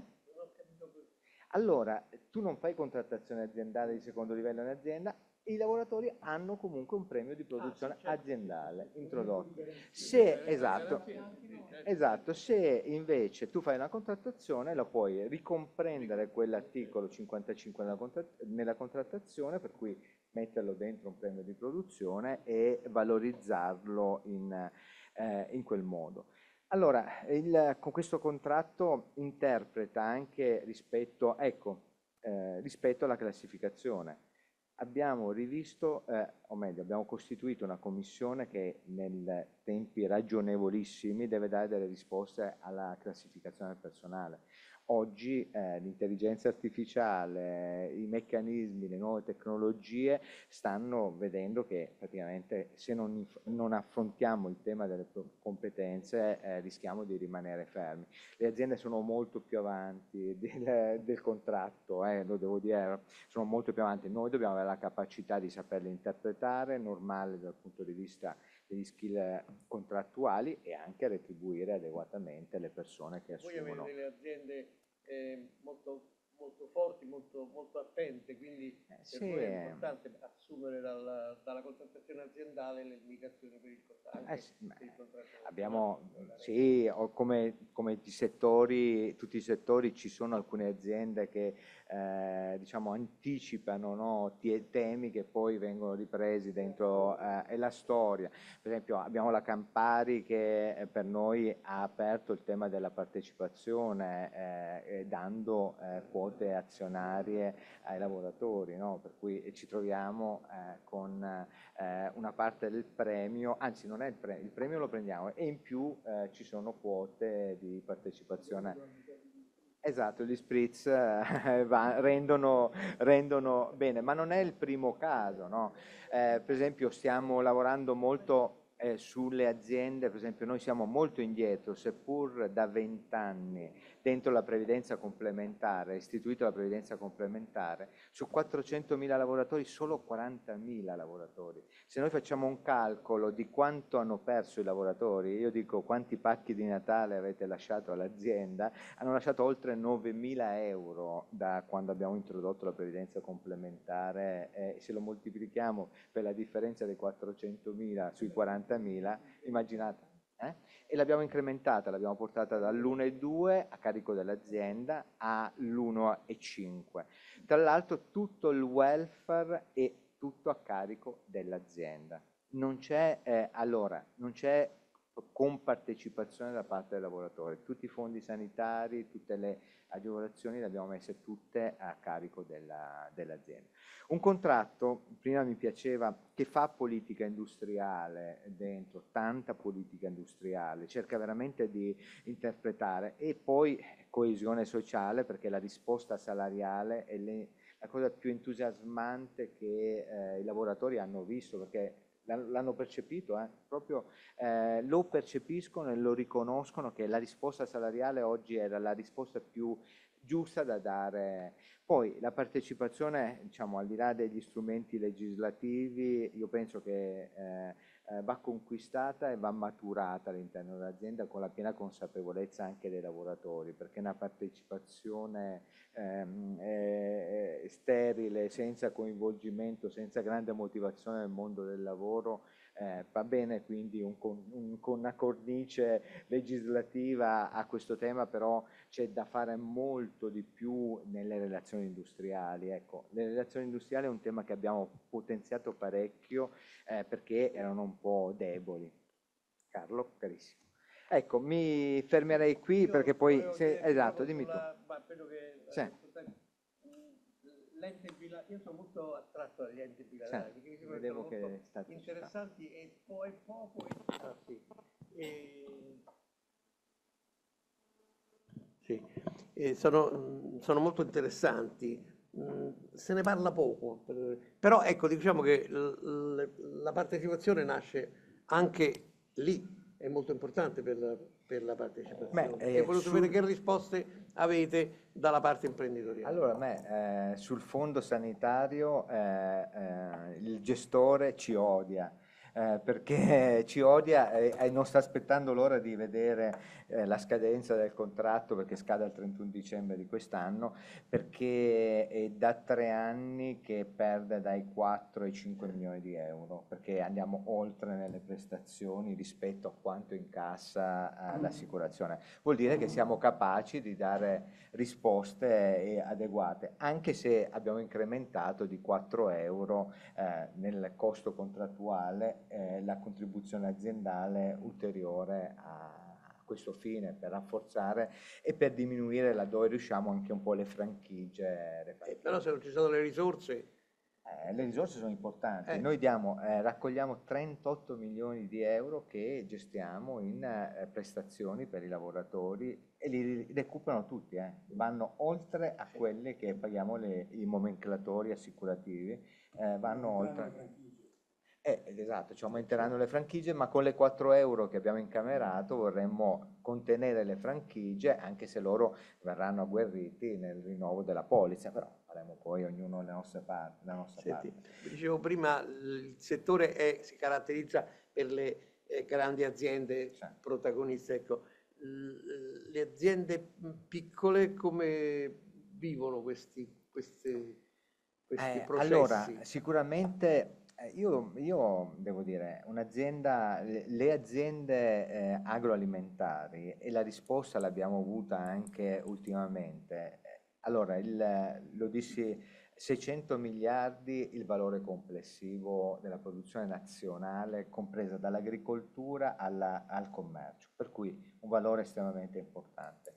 Allora, tu non fai contrattazione aziendale di secondo livello in azienda, i lavoratori hanno comunque un premio di produzione aziendale introdotto. Se, esatto, esatto, se invece tu fai una contrattazione, la puoi ricomprendere quell'articolo cinquantacinque nella, contratt- nella contrattazione, per cui metterlo dentro un premio di produzione e valorizzarlo in, eh, in quel modo. Allora, il, con questo contratto interpreta anche rispetto, ecco, eh, rispetto alla classificazione. Abbiamo rivisto, eh, o meglio, abbiamo costituito una commissione che nei tempi ragionevolissimi deve dare delle risposte alla classificazione del personale. Oggi eh, l'intelligenza artificiale, i meccanismi, le nuove tecnologie stanno vedendo che praticamente se non, non affrontiamo il tema delle competenze eh, rischiamo di rimanere fermi. Le aziende sono molto più avanti del, del contratto, eh, lo devo dire, sono molto più avanti. Noi dobbiamo avere la capacità di saperle interpretare, normale dal punto di vista degli skill contrattuali e anche retribuire adeguatamente le persone che Voi assumono. avete delle aziende eh, molto, molto forti, molto, molto attente, quindi Eh, per sì, voi è eh, importante assumere dalla, dalla contrattazione aziendale le indicazioni per il contratto. Eh Anche sì, per beh, il contratto abbiamo, nazionale. sì, o come, come i settori, tutti i settori, ci sono alcune aziende che eh, diciamo anticipano, no, tie- temi che poi vengono ripresi dentro eh, è la storia. Per esempio abbiamo la Campari che eh, per noi ha aperto il tema della partecipazione eh, eh, dando eh, quote azionarie ai lavoratori, no? Per cui ci troviamo eh, con eh, una parte del premio, anzi non è il premio, il premio lo prendiamo e in più eh, ci sono quote di partecipazione. Esatto, gli spritz eh, va- rendono, rendono bene, ma non è il primo caso, no? Eh, per esempio stiamo lavorando molto eh, sulle aziende, per esempio noi siamo molto indietro, seppur da vent'anni dentro la previdenza complementare, istituita la previdenza complementare, su quattrocentomila lavoratori solo quarantamila lavoratori. Se noi facciamo un calcolo di quanto hanno perso i lavoratori, io dico quanti pacchi di Natale avete lasciato all'azienda, hanno lasciato oltre novemila euro da quando abbiamo introdotto la previdenza complementare, e se lo moltiplichiamo per la differenza dei quattrocentomila sui quarantamila, immaginate. Eh? E l'abbiamo incrementata, l'abbiamo portata dall'uno virgola due a carico dell'azienda all'uno virgola cinque. Tra l'altro tutto il welfare è tutto a carico dell'azienda. Non c'è, eh, allora, non c'è compartecipazione da parte del lavoratore. Tutti i fondi sanitari, tutte le agevolazioni le abbiamo messe tutte a carico della, dell'azienda. Un contratto, prima mi piaceva, che fa politica industriale dentro, tanta politica industriale, cerca veramente di interpretare, e poi coesione sociale, perché la risposta salariale è le, la cosa più entusiasmante che eh, i lavoratori hanno visto, perché l'hanno percepito, eh, proprio eh, lo percepiscono e lo riconoscono che la risposta salariale oggi era la risposta più giusta da dare. Poi la partecipazione, diciamo, al di là degli strumenti legislativi, io penso che eh, eh, va conquistata e va maturata all'interno dell'azienda con la piena consapevolezza anche dei lavoratori, perché una partecipazione ehm, eh, sterile, senza coinvolgimento, senza grande motivazione nel mondo del lavoro, Eh, va bene quindi un, un, con una cornice legislativa a questo tema, però c'è da fare molto di più nelle relazioni industriali. Ecco, le relazioni industriali è un tema che abbiamo potenziato parecchio eh, perché erano un po' deboli. Carlo, carissimo. Ecco, mi fermerei qui Io perché poi... volevo Se, chiederti esatto, proprio dimmi tu. sulla- ma credo che Sì. eh, l'ente bila- io sono molto attratto dagli enti bilaterali, Sì, perché mi sembra che vedevo sono che molto state interessanti e poi poco e, ah, sì. E- sì, e sono, mm, sono molto interessanti. Mm, Se ne parla poco, per- però ecco, diciamo che l- l- la partecipazione nasce anche lì, è molto importante per la, per la partecipazione. Beh, E eh, volevo sapere sul- che risposte avete dalla parte imprenditoriale. Allora, a me eh, sul fondo sanitario eh, eh, il gestore ci odia, eh, perché ci odia e, e non sta aspettando l'ora di vedere eh, la scadenza del contratto, perché scade il trentuno dicembre di quest'anno, perché è da tre anni che perde dai quattro ai cinque milioni di euro, perché andiamo oltre nelle prestazioni rispetto a quanto incassa eh, l'assicurazione. Vuol dire che siamo capaci di dare risposte eh, adeguate, anche se abbiamo incrementato di quattro euro eh, nel costo contrattuale eh, la contribuzione aziendale ulteriore a a questo fine, per rafforzare e per diminuire laddove riusciamo anche un po' le franchigie. Le Eh, franchigie. però se non ci sono le risorse, Eh, le risorse sono importanti. eh, Noi diamo, eh, raccogliamo trentotto milioni di euro che gestiamo in eh, prestazioni per i lavoratori e li recuperano tutti, eh. Vanno oltre a quelle che paghiamo le, i nomenclatori assicurativi, eh, vanno oltre. Eh, esatto, ci aumenteranno le franchigie, ma con le quattro euro che abbiamo incamerato vorremmo contenere le franchigie, anche se loro verranno agguerriti nel rinnovo della polizza, però faremo poi ognuno le nostre parti, la nostra senti, parte. dicevo prima, il settore è- si caratterizza per le eh, grandi aziende Sì. protagoniste. Ecco, l- le aziende piccole come vivono questi, questi, questi Eh, processi? allora, sicuramente eh, io, io devo dire, un'azienda, le, le aziende eh, agroalimentari, e la risposta l'abbiamo avuta anche ultimamente. Eh, Allora, il- lo dissi, seicento miliardi il valore complessivo della produzione nazionale, compresa dall'agricoltura alla- al commercio, per cui un valore estremamente importante.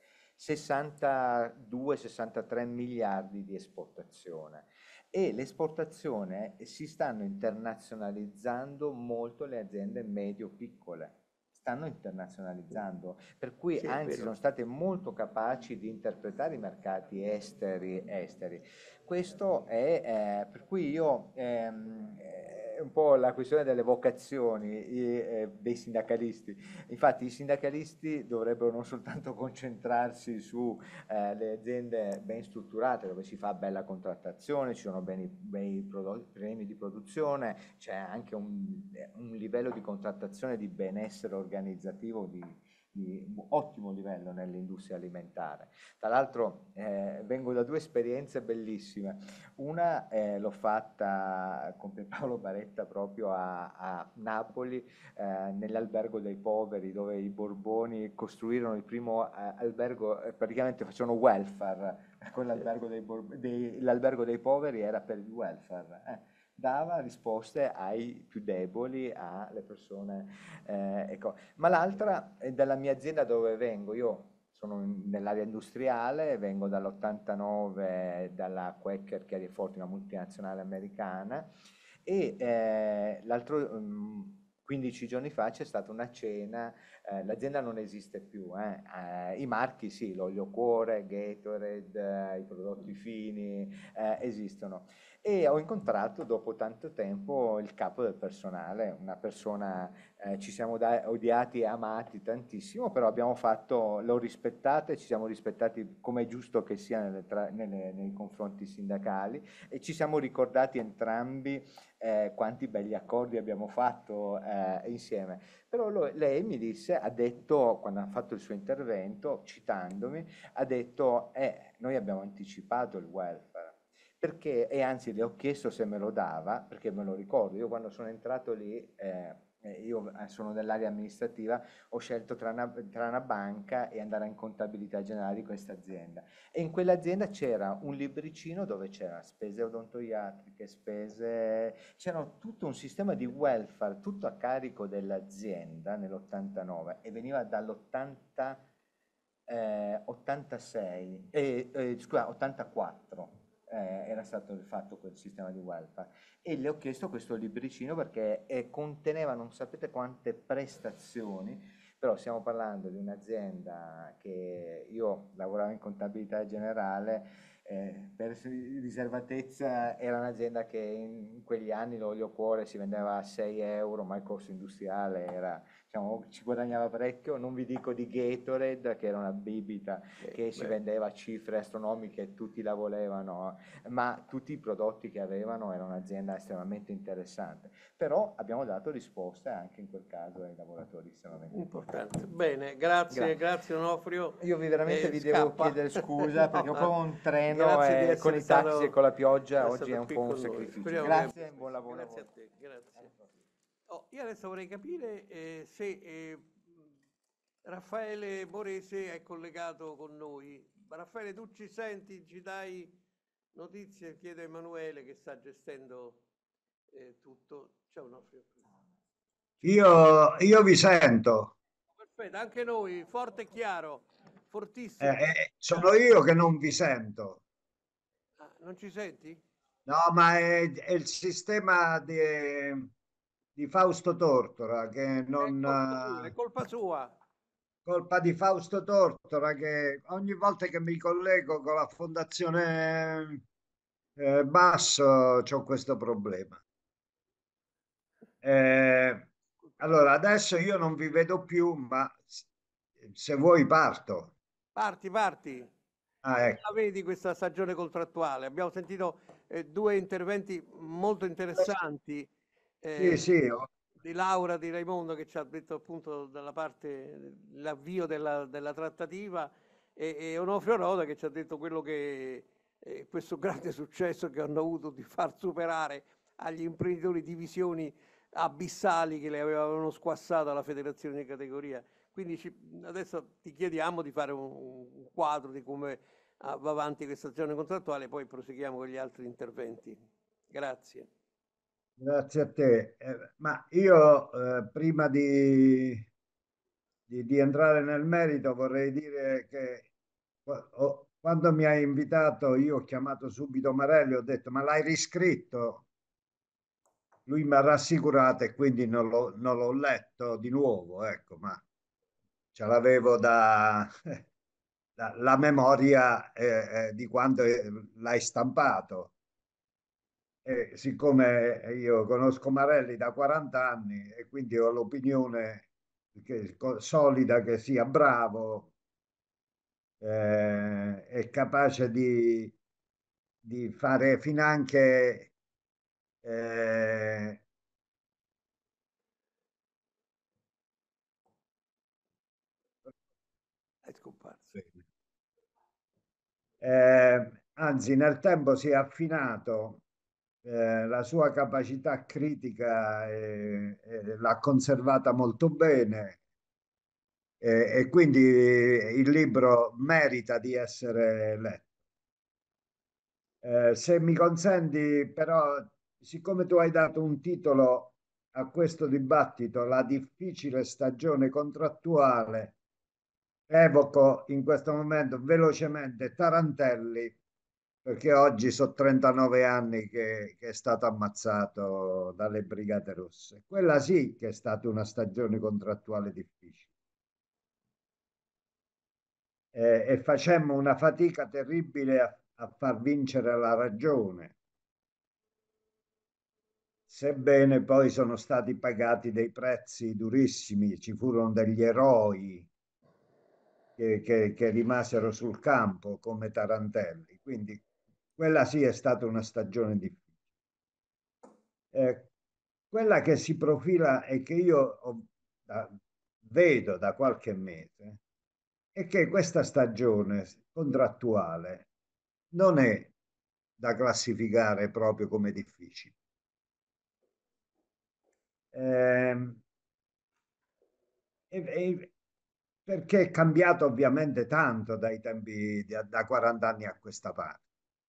sessantadue sessantatré miliardi di esportazione. E l'esportazione si stanno internazionalizzando molto le aziende medio-piccole, stanno internazionalizzando, per cui Sì, è anzi vero. sono state molto capaci di interpretare i mercati esteri. esteri. Questo è, eh, per cui io, ehm, è un po' la questione delle vocazioni i- eh, dei sindacalisti. Infatti i sindacalisti dovrebbero non soltanto concentrarsi su eh, le aziende ben strutturate dove si fa bella contrattazione, ci sono beni, bei prodotti, premi di produzione, c'è anche un, un livello di contrattazione di benessere organizzativo di, di ottimo livello nell'industria alimentare. Tra l'altro eh, vengo da due esperienze bellissime. Una eh, l'ho fatta con Pierpaolo Baretta proprio a, a Napoli, eh, nell'albergo dei poveri, dove i Borboni costruirono il primo eh, albergo, eh, praticamente facevano welfare, quell'albergo dei, Bor- dei, l'albergo dei poveri era per il welfare, eh. Dava risposte ai più deboli, alle persone, eh, ecco. Ma l'altra è dalla mia azienda dove vengo, io sono in- nell'area industriale, vengo dall'ottantanove dalla Quaker Chiariforte, una multinazionale americana, e eh, l'altro, mm, quindici giorni fa c'è stata una cena, eh, l'azienda non esiste più, eh, eh, i marchi sì, l'olio cuore, Gatorade, eh, i prodotti fini, eh, esistono. E ho incontrato dopo tanto tempo il capo del personale, una persona, eh, ci siamo da- odiati e amati tantissimo, però abbiamo fatto, l'ho rispettata e ci siamo rispettati come è giusto che sia nelle tra- nelle- nei confronti sindacali, e ci siamo ricordati entrambi eh, quanti begli accordi abbiamo fatto eh, insieme. Però lo- lei mi disse, ha detto, quando ha fatto il suo intervento, citandomi, ha detto, eh, noi abbiamo anticipato il welfare. Perché, e anzi le ho chiesto se me lo dava, perché me lo ricordo, io quando sono entrato lì, eh, eh, io eh, sono dell'area amministrativa, ho scelto tra una, tra una banca e andare in contabilità generale di questa azienda. E in quell'azienda c'era un libricino dove c'era spese odontoiatriche, spese, c'era tutto un sistema di welfare, tutto a carico dell'azienda nell'ottantanove, e veniva dall'ottanta, eh, ottantasei, eh, eh, scusa, ottantaquattro. eh, era stato fatto quel sistema di welfare, e le ho chiesto questo libricino perché eh, conteneva non sapete quante prestazioni. Però stiamo parlando di un'azienda che io lavoravo in contabilità generale, eh, per riservatezza era un'azienda che in quegli anni l'olio cuore si vendeva a sei euro, ma il costo industriale era, diciamo, ci guadagnava parecchio. Non vi dico di Gatorade, che era una bibita che Eh, si beh, vendeva a cifre astronomiche, tutti la volevano, ma tutti i prodotti che avevano era un'azienda estremamente interessante. Però abbiamo dato risposte anche in quel caso ai lavoratori estremamente importanti. importante. Bene, grazie, Grazie. grazie Onofrio. Io vi veramente Eh, vi devo scappa. chiedere scusa perché ho No, proprio un treno grazie di e con essere i taxi e stato, con la pioggia essere oggi è stato un qui po' un con noi. sacrificio. Speriamo che- Grazie e buon lavoro a Grazie a voi. te, grazie. Oh, io adesso vorrei capire eh, se eh, Raffaele Borese è collegato con noi. Raffaele, tu ci senti? Ci dai notizie? Chiedo a Emanuele che sta gestendo eh, tutto. Ciao Onofrio. Io, io vi sento. Perfetto, anche noi, forte e chiaro, Eh, fortissimo. eh, sono io che non vi sento. Ah, non ci senti? No, ma è, è il sistema di, di Fausto Tortora che È non... colpa sua, è eh, colpa sua. colpa di Fausto Tortora che ogni volta che mi collego con la Fondazione eh, Basso ho questo problema. Eh, allora, adesso io non vi vedo più, ma se vuoi parto. Parti, parti. Ah, Come ecco. la vedi questa stagione contrattuale? Abbiamo sentito eh, due interventi molto interessanti. Sì, eh, sì, ho, di Laura Di Raimondo, che ci ha detto appunto dalla parte, l'avvio della, della trattativa, e, e Onofrio Roda, che ci ha detto quello che eh, questo grande successo che hanno avuto di far superare agli imprenditori divisioni abissali che le avevano squassato alla federazione di categoria. Quindi ci, adesso ti chiediamo di fare un, un quadro di come ah, va avanti questa stagione contrattuale, poi proseguiamo con gli altri interventi. Grazie. Grazie a te. Eh, ma io eh, prima di, di- di entrare nel merito vorrei dire che qua- ho- quando mi hai invitato io ho chiamato subito Marelli, ho detto ma l'hai riscritto? Lui mi ha rassicurato e quindi non l'ho non l'ho letto di nuovo, ecco, ma ce l'avevo da, da- la memoria eh, eh, di quando eh, l'hai stampato. E siccome io conosco Marelli da quaranta anni e quindi ho l'opinione che- co- solida che sia bravo, eh, è capace di, di fare finanche eh, È scomparso. eh, anzi nel tempo si è affinato, eh, la sua capacità critica eh, eh, l'ha conservata molto bene, eh, e quindi il libro merita di essere letto. Eh, se mi consenti, però, siccome tu hai dato un titolo a questo dibattito, la difficile stagione contrattuale, evoco in questo momento velocemente Tarantelli, perché oggi sono trentanove anni che, che è stato ammazzato dalle Brigate Rosse. Quella sì che è stata una stagione contrattuale difficile. Eh, e facemmo una fatica terribile a, a far vincere la ragione, sebbene poi sono stati pagati dei prezzi durissimi, ci furono degli eroi che, che- che rimasero sul campo come Tarantelli, quindi quella sì è stata una stagione difficile. Eh, quella che si profila e che io ho- da- vedo da qualche mese è che questa stagione contrattuale non è da classificare proprio come difficile. Ehm, e- e- perché è cambiato ovviamente tanto dai tempi da, da quaranta anni a questa parte.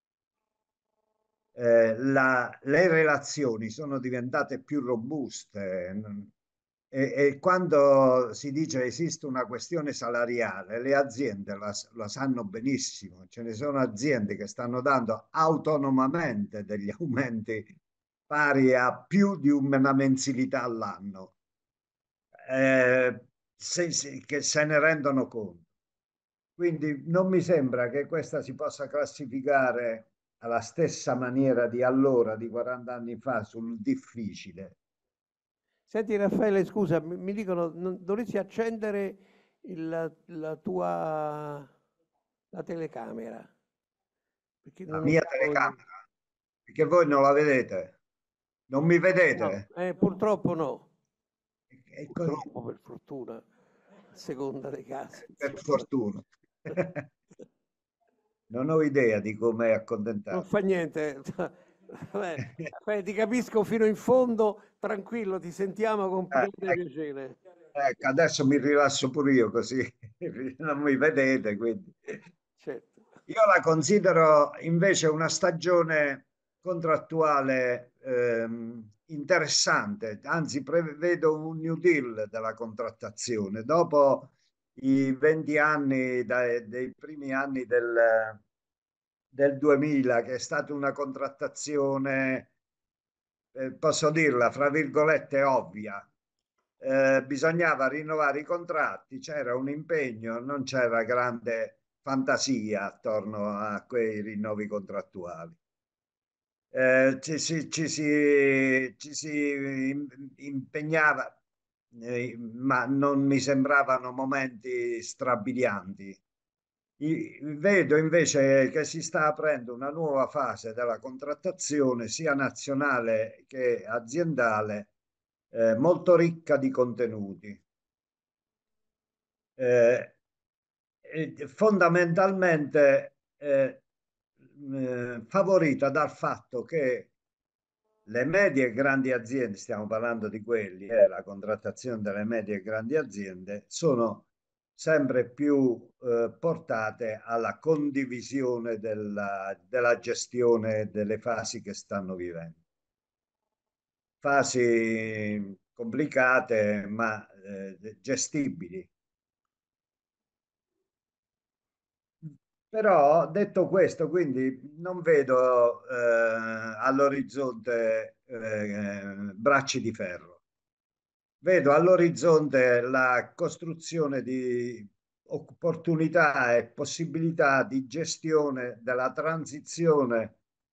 Eh, la- le relazioni sono diventate più robuste, n- e, e quando si dice esiste una questione salariale, le aziende la, la sanno benissimo. Ce ne sono aziende che stanno dando autonomamente degli aumenti pari a più di una mensilità all'anno, eh, se- se- che se ne rendono conto. Quindi non mi sembra che questa si possa classificare alla stessa maniera di allora, di quaranta anni fa, sul difficile. Senti Raffaele, scusa, mi, mi dicono, non- dovresti accendere il- la tua la telecamera, perché La non mia abbiamo il- telecamera, perché voi non la vedete, non mi no, vedete. eh, purtroppo no, E, e così, purtroppo per fortuna, a seconda dei casi, per insomma. fortuna. Non ho idea di come Non accontentarmi. fa niente. Vabbè, vabbè, ti capisco fino in fondo, tranquillo, ti sentiamo con Eh, grande ecco, piacere. ecco, adesso mi rilasso pure io così non mi vedete, quindi. Certo. Io la considero invece una stagione contrattuale ehm, interessante, anzi prevedo un New Deal della contrattazione. Dopo i venti anni, dai, dei primi anni del, del duemila, che è stata una contrattazione, eh, posso dirla, fra virgolette, ovvia. Eh, bisognava rinnovare i contratti, c'era un impegno, non c'era grande fantasia attorno a quei rinnovi contrattuali. Eh, ci si, ci si- ci si im- impegnava, eh, ma non mi sembravano momenti strabilianti. I- Vedo invece che si sta aprendo una nuova fase della contrattazione sia nazionale che aziendale, eh, molto ricca di contenuti. Eh, fondamentalmente eh, eh, favorita dal fatto che le medie e grandi aziende, stiamo parlando di quelli, eh, la contrattazione delle medie e grandi aziende, sono sempre più eh, portate alla condivisione della, della gestione delle fasi che stanno vivendo. Fasi complicate ma eh, gestibili. Però detto questo, quindi non vedo eh, all'orizzonte eh, bracci di ferro. Vedo all'orizzonte la costruzione di opportunità e possibilità di gestione della transizione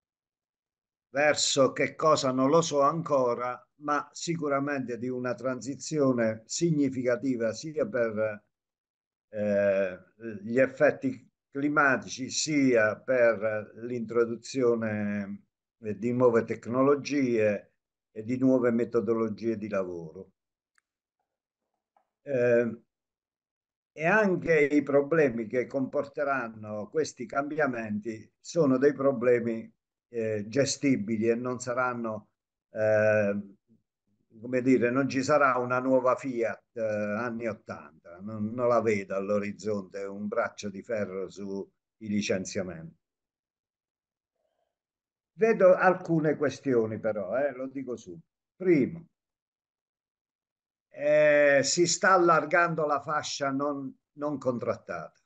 verso che cosa non lo so ancora, ma sicuramente di una transizione significativa sia per eh, gli effetti climatici sia per l'introduzione eh, di nuove tecnologie e di nuove metodologie di lavoro. Eh, e anche i problemi che comporteranno questi cambiamenti sono dei problemi eh, gestibili e non saranno, eh, come dire, non ci sarà una nuova Fiat eh, anni ottanta, non, non la vedo all'orizzonte un braccio di ferro sui licenziamenti. Vedo alcune questioni però, eh, lo dico subito. Primo, eh, si sta allargando la fascia non, non contrattata.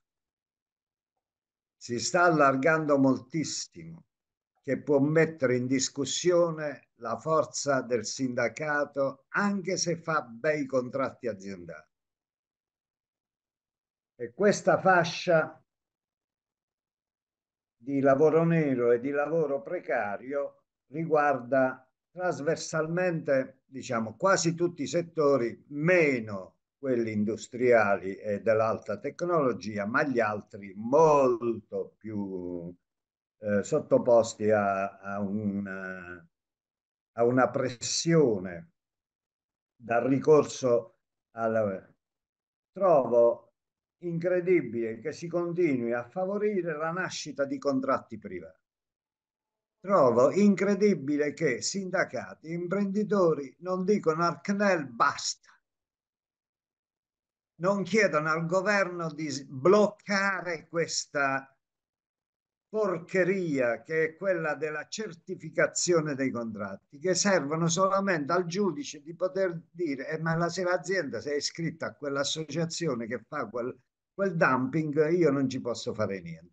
Si sta allargando moltissimo, che può mettere in discussione la forza del sindacato anche se fa bei contratti aziendali. E questa fascia di lavoro nero e di lavoro precario riguarda trasversalmente, diciamo, quasi tutti i settori, meno quelli industriali e dell'alta tecnologia, ma gli altri molto più eh, sottoposti a, a, una, a una pressione dal ricorso al... Trovo incredibile che si continui a favorire la nascita di contratti privati. Trovo incredibile che sindacati, imprenditori non dicono al C N E L basta, non chiedono al governo di bloccare questa porcheria che è quella della certificazione dei contratti, che servono solamente al giudice di poter dire eh, ma se l'azienda si è iscritta a quell'associazione che fa quel, quel dumping, io non ci posso fare niente.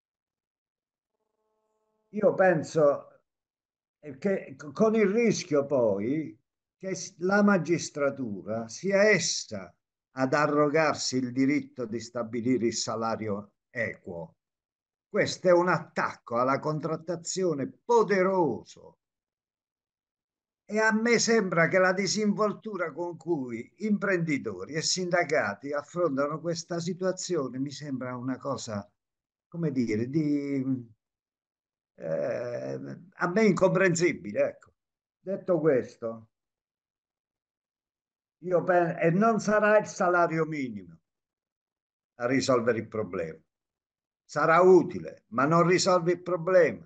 Io penso che con il rischio poi che la magistratura sia essa ad arrogarsi il diritto di stabilire il salario equo. Questo è un attacco alla contrattazione poderoso. E a me sembra che la disinvoltura con cui imprenditori e sindacati affrontano questa situazione mi sembra una cosa, come dire, di, eh, a me incomprensibile. Ecco. Detto questo, io penso, e non sarà il salario minimo a risolvere il problema. Sarà utile, ma non risolve il problema.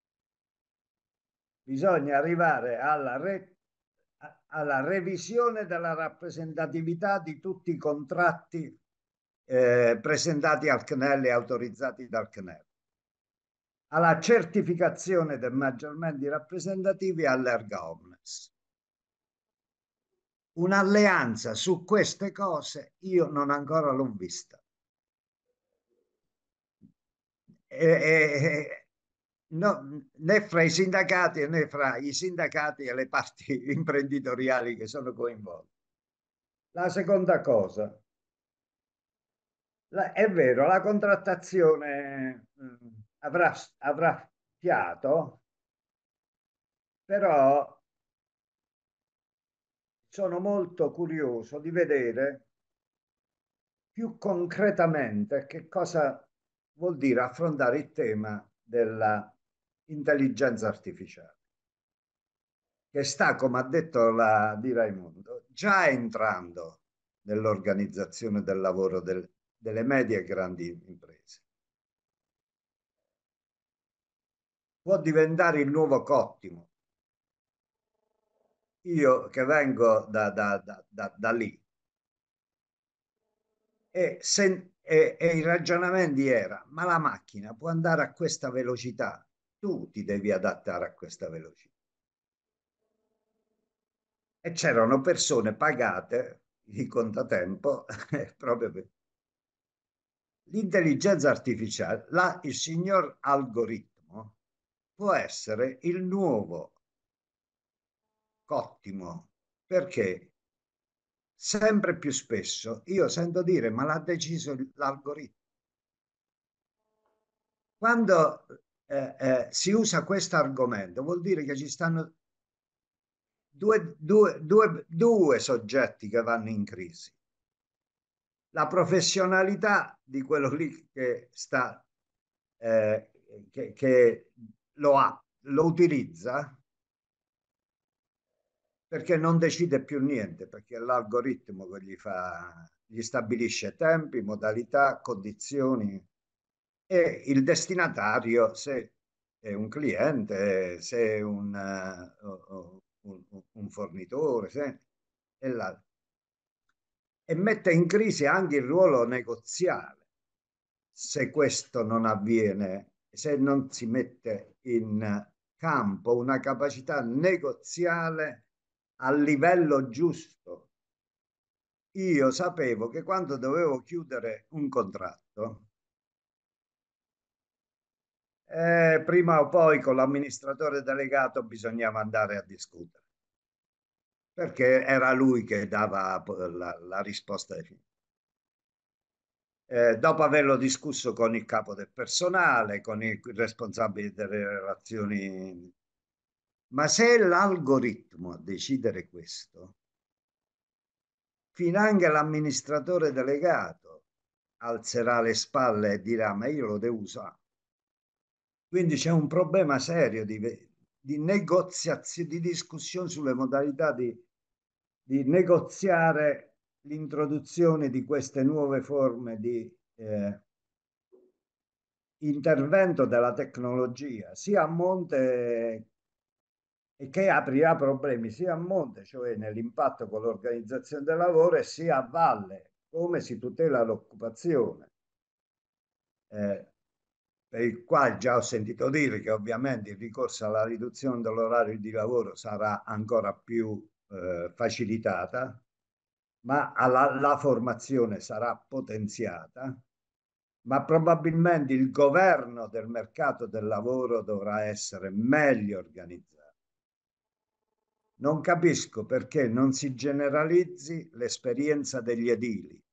Bisogna arrivare alla, re, alla revisione della rappresentatività di tutti i contratti eh, presentati al C N E L e autorizzati dal C N E L, alla certificazione del maggiormente rappresentativi all'erga omnes. Un'alleanza su queste cose io non ancora l'ho vista. E, e, no, né fra i sindacati né fra i sindacati e le parti imprenditoriali che sono coinvolte. La seconda cosa, la, è vero, la contrattazione mh, avrà, avrà fiato, però sono molto curioso di vedere più concretamente che cosa vuol dire affrontare il tema della intelligenza artificiale. che sta, come ha detto la di Raimondo, già entrando nell'organizzazione del lavoro del, delle medie e grandi imprese. Può diventare il nuovo Cottimo. Io che vengo da, da, da, da, da lì, e, se, e, e i ragionamenti era, ma la macchina può andare a questa velocità, tu ti devi adattare a questa velocità. E c'erano persone pagate di contatempo proprio per l'intelligenza artificiale, la, il signor algoritmo può essere il nuovo Cottimo, perché sempre più spesso io sento dire ma l'ha deciso l'algoritmo. Quando eh, eh, si usa questo argomento vuol dire che ci stanno due, due, due, due soggetti che vanno in crisi. La professionalità di quello lì che sta, eh, che, che lo ha, lo utilizza, perché non decide più niente, perché è l'algoritmo che gli fa, gli stabilisce tempi, modalità, condizioni, e il destinatario, se è un cliente, se è un, uh, un, un fornitore, se è là. E mette in crisi anche il ruolo negoziale se questo non avviene, se non si mette in campo una capacità negoziale a livello giusto. Io sapevo che quando dovevo chiudere un contratto, eh, prima o poi con l'amministratore delegato bisognava andare a discutere, perché era lui che dava la, la risposta definitiva. Eh, dopo averlo discusso con il capo del personale, con i responsabili delle relazioni. Ma se è l'algoritmo a decidere questo, finanche l'amministratore delegato alzerà le spalle e dirà ma io lo devo usare. Quindi c'è un problema serio di, di negoziazione, di discussione sulle modalità di, di negoziare l'introduzione di queste nuove forme di eh, intervento della tecnologia, sia a monte e che aprirà problemi sia a monte, cioè nell'impatto con l'organizzazione del lavoro, e sia a valle, come si tutela l'occupazione. Eh, per il quale già ho sentito dire che ovviamente il ricorso alla riduzione dell'orario di lavoro sarà ancora più eh, facilitata, ma alla, la formazione sarà potenziata, ma probabilmente il governo del mercato del lavoro dovrà essere meglio organizzato. Non capisco perché non si generalizzi l'esperienza degli edili,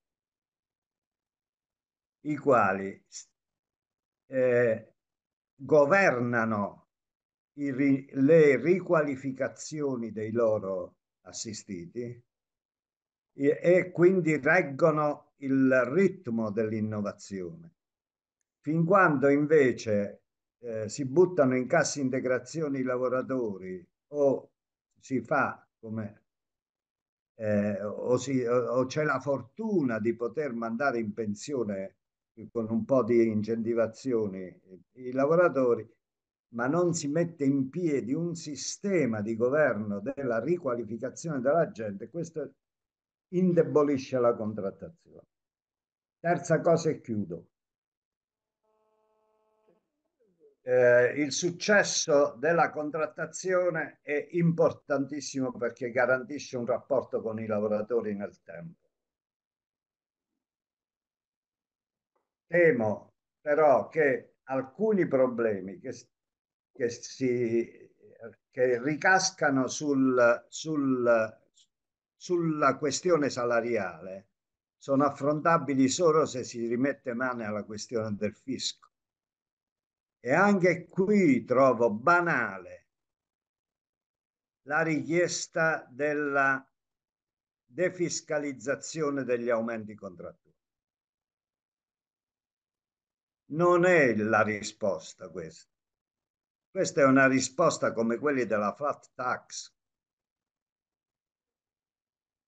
i quali eh, governano i, le riqualificazioni dei loro assistiti e, e quindi reggono il ritmo dell'innovazione. Fin quando invece eh, si buttano in cassa integrazione i lavoratori o si fa come eh, o, si, o, o c'è la fortuna di poter mandare in pensione con un po' di incentivazioni i lavoratori, ma non si mette in piedi un sistema di governo della riqualificazione della gente, questo indebolisce la contrattazione. Terza cosa e chiudo. Eh, il successo della contrattazione è importantissimo perché garantisce un rapporto con i lavoratori nel tempo. Temo però che alcuni problemi che, che, si, che ricascano sul, sul, sulla questione salariale sono affrontabili solo se si rimette mano alla questione del fisco. E anche qui trovo banale la richiesta della defiscalizzazione degli aumenti contrattuali. Non è la risposta questa. Questa è una risposta come quelli della flat tax,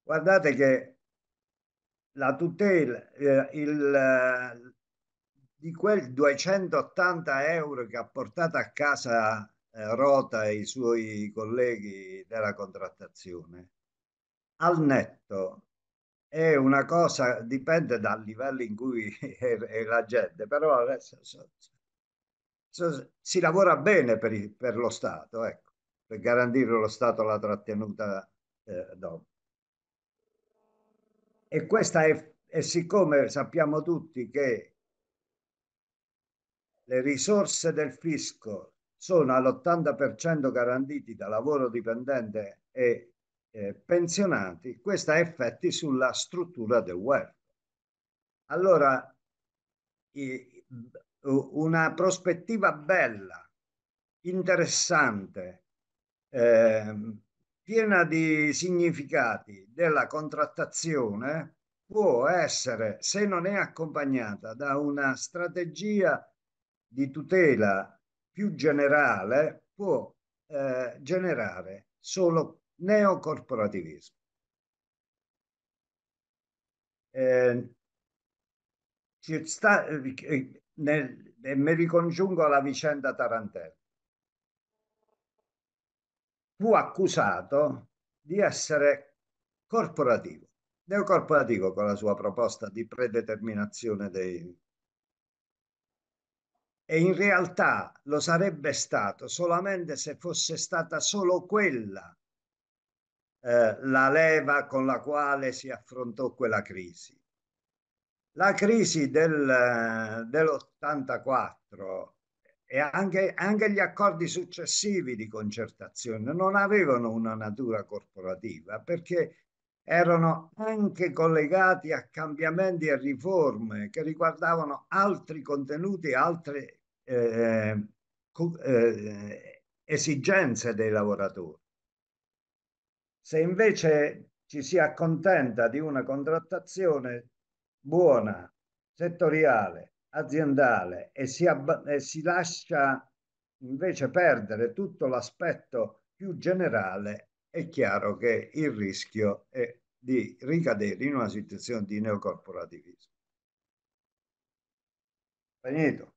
guardate che la tutela, eh, il, eh, di quel duecentottanta euro che ha portato a casa eh, Rota e i suoi colleghi della contrattazione, al netto è una cosa, dipende dal livello in cui è, è la gente, però adesso so- so- si lavora bene per, i- per lo Stato, ecco, per garantire lo Stato la trattenuta eh, dopo. E questa è, e siccome sappiamo tutti che le risorse del fisco sono all'ottanta per cento garantiti da lavoro dipendente e eh, pensionati, questo ha effetti sulla struttura del welfare. Allora, i- una prospettiva bella, interessante, ehm, piena di significati della contrattazione può essere, se non è accompagnata da una strategia di tutela più generale, può eh, generare solo neocorporativismo. Eh, ci sta, eh, nel- e mi ricongiungo alla vicenda Tarantella. Fu accusato di essere corporativo, neocorporativo con la sua proposta di predeterminazione dei... E in realtà lo sarebbe stato solamente se fosse stata solo quella eh, la leva con la quale si affrontò quella crisi. La crisi del, dell'ottantaquattro e anche, anche gli accordi successivi di concertazione non avevano una natura corporativa perché erano anche collegati a cambiamenti e riforme che riguardavano altri contenuti, altre eh, eh, esigenze dei lavoratori. Se invece ci si accontenta di una contrattazione buona, settoriale, aziendale e si, e si lascia invece perdere tutto l'aspetto più generale, è chiaro che il rischio è di ricadere in una situazione di neocorporativismo. Finito.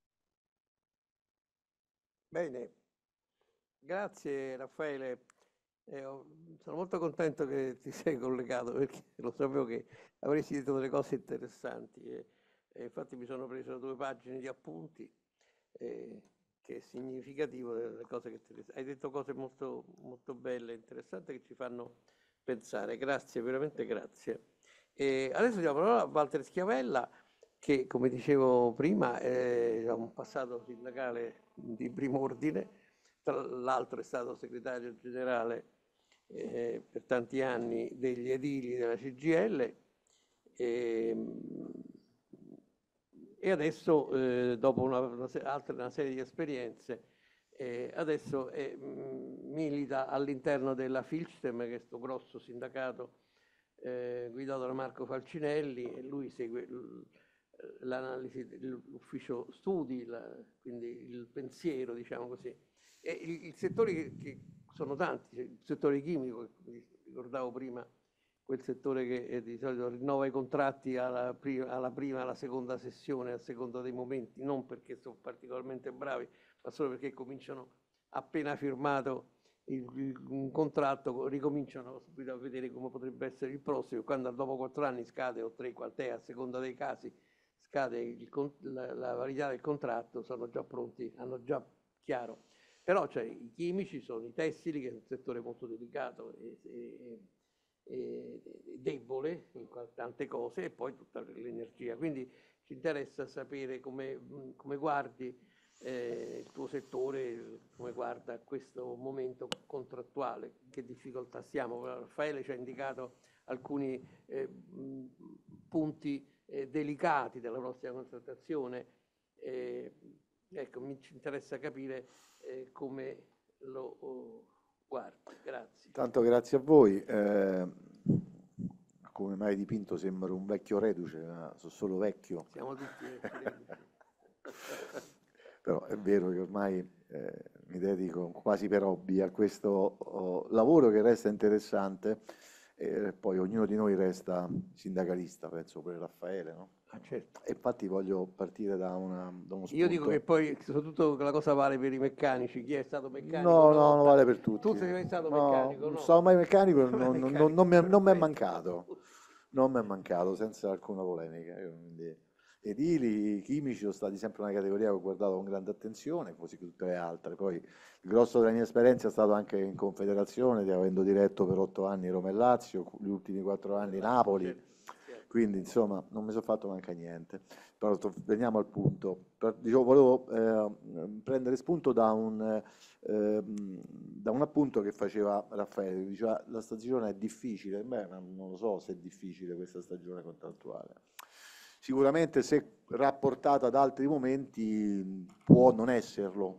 Bene, grazie Raffaele. Eh, ho- sono molto contento che ti sei collegato perché lo sapevo che avresti detto delle cose interessanti e, e infatti mi sono preso due pagine di appunti, eh, che è significativo delle cose che ti... Hai detto cose molto, molto belle e interessanti che ci fanno pensare. Grazie, veramente grazie. E adesso diamo la parola a Walter Schiavella che, come dicevo prima, è un passato sindacale di primo ordine, tra l'altro è stato segretario generale eh, per tanti anni degli edili della C G I L e, e adesso, eh, dopo una, una, altra, una serie di esperienze, eh, adesso è, mh, milita all'interno della Filstem, che è questo grosso sindacato eh, guidato da Marco Falcinelli, e lui segue l'analisi dell'ufficio studi, la, quindi il pensiero, diciamo così. E i, i settori che, che sono tanti, il settore chimico, ricordavo prima, quel settore che eh, di solito rinnova i contratti alla prima, alla prima, alla seconda sessione, a seconda dei momenti, non perché sono particolarmente bravi, ma solo perché cominciano appena firmato il, il, un contratto, ricominciano subito a vedere come potrebbe essere il prossimo, quando dopo quattro anni scade o tre, quant'è, a seconda dei casi, scade il, la, la validità del contratto, sono già pronti, hanno già chiaro. Però cioè, i chimici sono i tessili, che è un settore molto delicato e, e, e debole in tante cose, e poi tutta l'energia. Quindi ci interessa sapere come, come guardi eh, il tuo settore, come guarda questo momento contrattuale, che difficoltà siamo. Raffaele ci ha indicato alcuni eh, punti eh, delicati della prossima contrattazione. Eh, ecco, mi ci interessa capire eh, come lo oh, guardi. Grazie. Tanto grazie a voi. Eh, come mai dipinto sembra un vecchio reduce, ma sono solo vecchio. Siamo tutti vecchi reduci. Però è vero che ormai eh, mi dedico quasi per hobby a questo oh, lavoro che resta interessante e poi ognuno di noi resta sindacalista, penso pure Raffaele, no? Ah, certo. E infatti voglio partire da, una, da uno spunto. Io dico che poi, soprattutto la cosa vale per i meccanici, chi è stato meccanico? No, una no, non volta- vale per tutti. Tu sei mai stato No, meccanico, non no? sono mai meccanico, Non non, sei non- meccanico, non mi è, non mi è perfetto. mancato, non mi è mancato, senza alcuna polemica. Io, quindi, edili, chimici sono stati sempre una categoria che ho guardato con grande attenzione, così che tutte le altre. Poi il grosso della mia esperienza è stato anche in Confederazione, di avendo diretto per otto anni Roma e Lazio, gli ultimi quattro anni Napoli. Certo, certo. Quindi insomma non mi sono fatto manca niente. Però to- veniamo al punto. Per- dicevo, volevo eh, prendere spunto da un, eh, da un appunto che faceva Raffaele, che diceva la stagione è difficile. Beh, ma non lo so se è difficile questa stagione contrattuale. Sicuramente se rapportata ad altri momenti può non esserlo.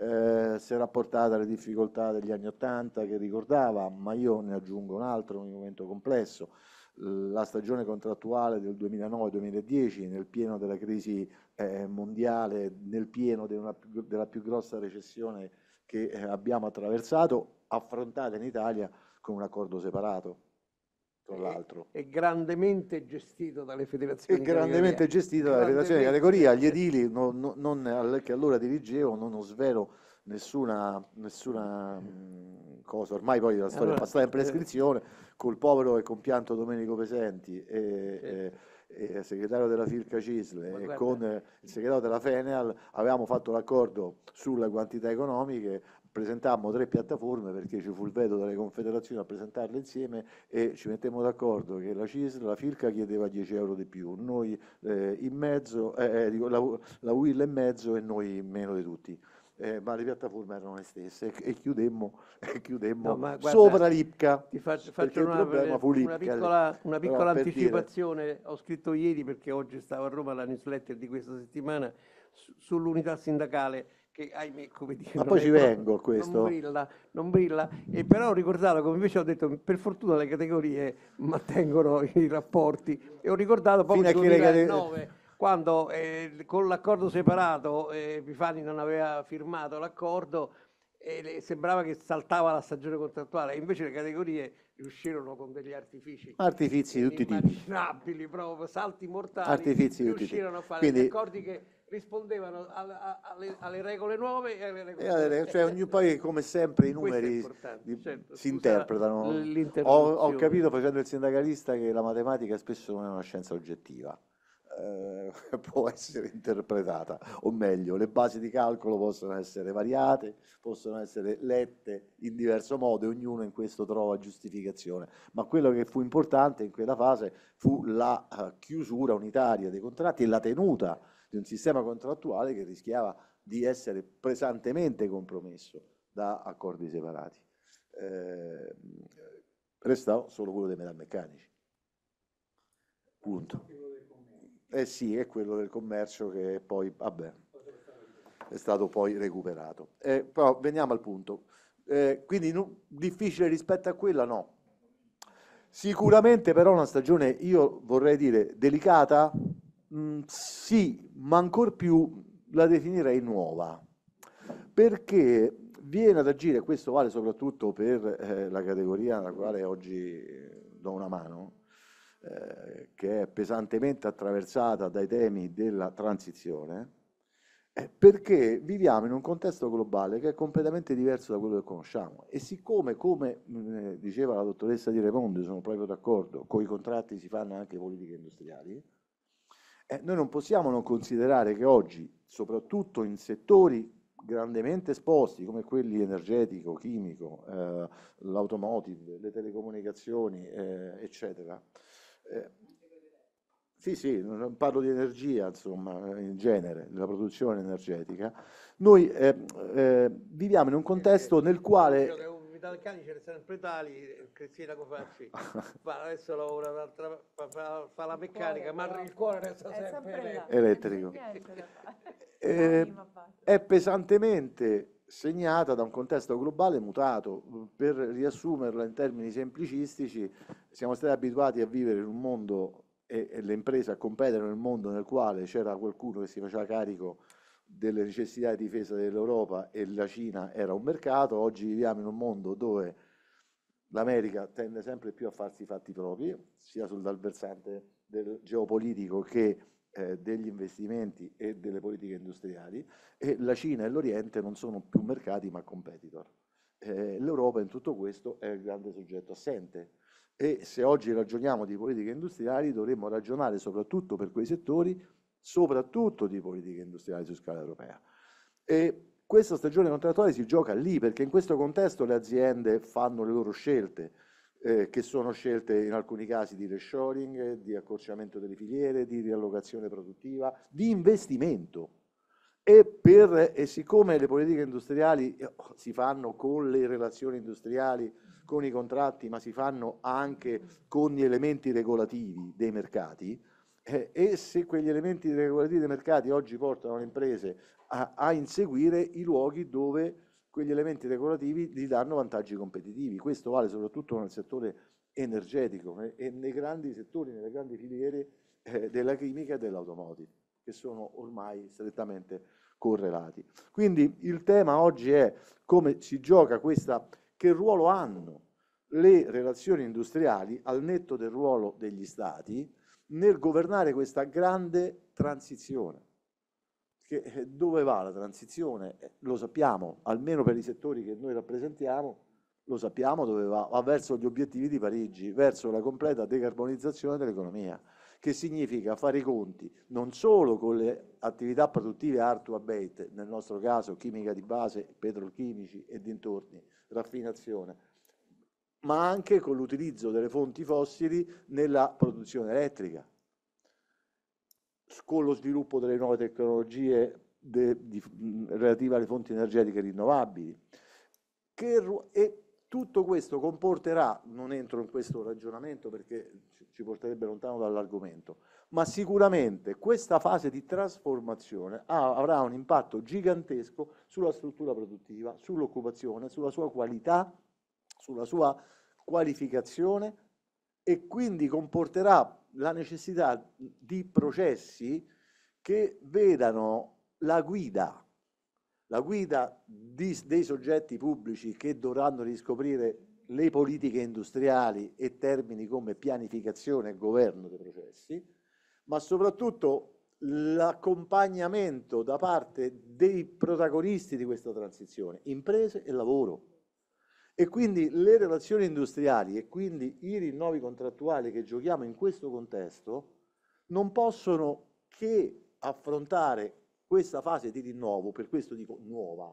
Eh, se rapportata alle difficoltà degli anni Ottanta che ricordava, ma io ne aggiungo un altro, un momento complesso. La stagione contrattuale del duemilanove duemiladieci, nel pieno della crisi eh, mondiale, nel pieno de una, della più grossa recessione che eh, abbiamo attraversato, affrontata in Italia con un accordo separato, tra l'altro. È grandemente gestito dalle E federazioni. grandemente categoria. gestita dalla federazione di categoria. Grandemente, Gli edili non, non- non- al- che allora dirigevo, non ho svelo nessuna, nessuna mh, cosa, ormai poi la storia Allora, è passata in eh, prescrizione, col povero e compianto Domenico Pesenti, e, certo. e- e segretario della Firca Cisle, Ma e guarda, con eh, il segretario della Feneal avevamo fatto l'accordo sulle quantità economiche, presentammo tre piattaforme perché ci fu il veto delle confederazioni a presentarle insieme e ci mettemmo d'accordo che la Cisle, la Firca chiedeva dieci euro di più, noi eh, in mezzo, eh, eh, dico, la, la U I L in mezzo e noi meno di tutti. Eh, ma le piattaforme erano le stesse e, e chiudemmo, e chiudemmo no, ma guarda, sopra l'Ipca, ti faccio, perché faccio il una, problema fu una l'Ipca. piccola, una Però piccola per dire, anticipazione. Ho scritto ieri, perché oggi stavo a Roma, la newsletter di questa settimana su- sull'unità sindacale, che ahimè, come dire, ma non poi è ci proprio- vengo a non questo. brilla, non brilla. E però ho ricordato, come invece ho detto, per fortuna le categorie mantengono i rapporti, e ho ricordato Fino proprio a il che le cate- duemilanove, quando eh, con l'accordo separato eh, Epifani non aveva firmato l'accordo e le- sembrava che saltava la stagione contrattuale, e invece le categorie riuscirono con degli artifici Artifizi di tutti i tipi. inimmaginabili, proprio salti mortali, Artifizi di tutti i tipi. riuscirono a fare Quindi- degli accordi che rispondevano al- a- alle, alle regole nuove e alle regole E allora, cioè, ogni- poi come sempre i Questo è numeri importante, di- certo, si scusa interpretano. Ho, l'interruzione. ho capito facendo il sindacalista che la matematica spesso non è una scienza oggettiva. Eh, può essere interpretata, o meglio, le basi di calcolo possono essere variate, possono essere lette in diverso modo e ognuno in questo trova giustificazione. Ma quello che fu importante in quella fase fu la eh, chiusura unitaria dei contratti e la tenuta di un sistema contrattuale che rischiava di essere pesantemente compromesso da accordi separati. Eh, resta solo quello dei metalmeccanici. Punto. Eh sì, è quello del commercio che poi, vabbè, è stato poi recuperato. Eh, però veniamo al punto. Eh, quindi no, difficile rispetto a quella, no. Sicuramente però una stagione, io vorrei dire, delicata, mm, sì, ma ancor più la definirei nuova, perché viene ad agire, questo vale soprattutto per eh, la categoria alla quale oggi do una mano, eh, che è pesantemente attraversata dai temi della transizione, eh, perché viviamo in un contesto globale che è completamente diverso da quello che conosciamo. E siccome, come mh, diceva la dottoressa Di Raimondo, sono proprio d'accordo, con i contratti si fanno anche politiche industriali, eh, noi non possiamo non considerare che oggi, soprattutto in settori grandemente esposti come quelli energetico, chimico, eh, l'automotive, le telecomunicazioni, eh, eccetera. Eh, sì, sì, non parlo di energia, insomma, in genere, della produzione energetica. Noi eh, eh, viviamo in un contesto nel quale... I metalmeccanici ce ne sempre tali, Cristina Cofacci fa, adesso lavora un'altra- fa, fa- fa la meccanica, ma il cuore resta È sempre sempre là. elettrico. elettrico. Niente da fare. Eh, Anima basta. è pesantemente segnata da un contesto globale mutato. Per riassumerla in termini semplicistici, siamo stati abituati a vivere in un mondo e, e le imprese a competere nel mondo nel quale c'era qualcuno che si faceva carico delle necessità di difesa dell'Europa e la Cina era un mercato. Oggi viviamo in un mondo dove l'America tende sempre più a farsi i fatti propri, sia sul dal versante del geopolitico che eh, degli investimenti e delle politiche industriali, e la Cina e l'Oriente non sono più mercati ma competitor. Eh, L'Europa in tutto questo è il grande soggetto assente, e se oggi ragioniamo di politiche industriali dovremmo ragionare soprattutto per quei settori, soprattutto di politiche industriali su scala europea. E questa stagione contrattuale si gioca lì, perché in questo contesto le aziende fanno le loro scelte, eh, che sono scelte in alcuni casi di reshoring, di accorciamento delle filiere, di riallocazione produttiva, di investimento. E, per, e siccome le politiche industriali si fanno con le relazioni industriali, con i contratti, ma si fanno anche con gli elementi regolativi dei mercati, eh, e se quegli elementi regolativi dei mercati oggi portano le imprese a, a inseguire i luoghi dove quegli elementi regolativi gli danno vantaggi competitivi. Questo vale soprattutto nel settore energetico eh, e nei grandi settori, nelle grandi filiere eh, della chimica e dell'automotive, che sono ormai strettamente correlati. Quindi il tema oggi è come si gioca questa, che ruolo hanno le relazioni industriali al netto del ruolo degli stati nel governare questa grande transizione. Che, dove va la transizione? Eh, lo sappiamo, almeno per i settori che noi rappresentiamo, lo sappiamo dove va, va verso gli obiettivi di Parigi, verso la completa decarbonizzazione dell'economia, che significa fare i conti non solo con le attività produttive hard to abate, nel nostro caso chimica di base, petrolchimici e dintorni, raffinazione, ma anche con l'utilizzo delle fonti fossili nella produzione elettrica, con lo sviluppo delle nuove tecnologie de, di, relative alle fonti energetiche rinnovabili. Che, e tutto questo comporterà, non entro in questo ragionamento perché ci porterebbe lontano dall'argomento, ma sicuramente questa fase di trasformazione ha, avrà un impatto gigantesco sulla struttura produttiva, sull'occupazione, sulla sua qualità, sulla sua qualificazione, e quindi comporterà la necessità di processi che vedano la guida, la guida di, dei soggetti pubblici che dovranno riscoprire le politiche industriali e termini come pianificazione e governo dei processi, ma soprattutto l'accompagnamento da parte dei protagonisti di questa transizione, imprese e lavoro. E quindi le relazioni industriali e quindi i rinnovi contrattuali che giochiamo in questo contesto non possono che affrontare questa fase di rinnovo, per questo dico nuova,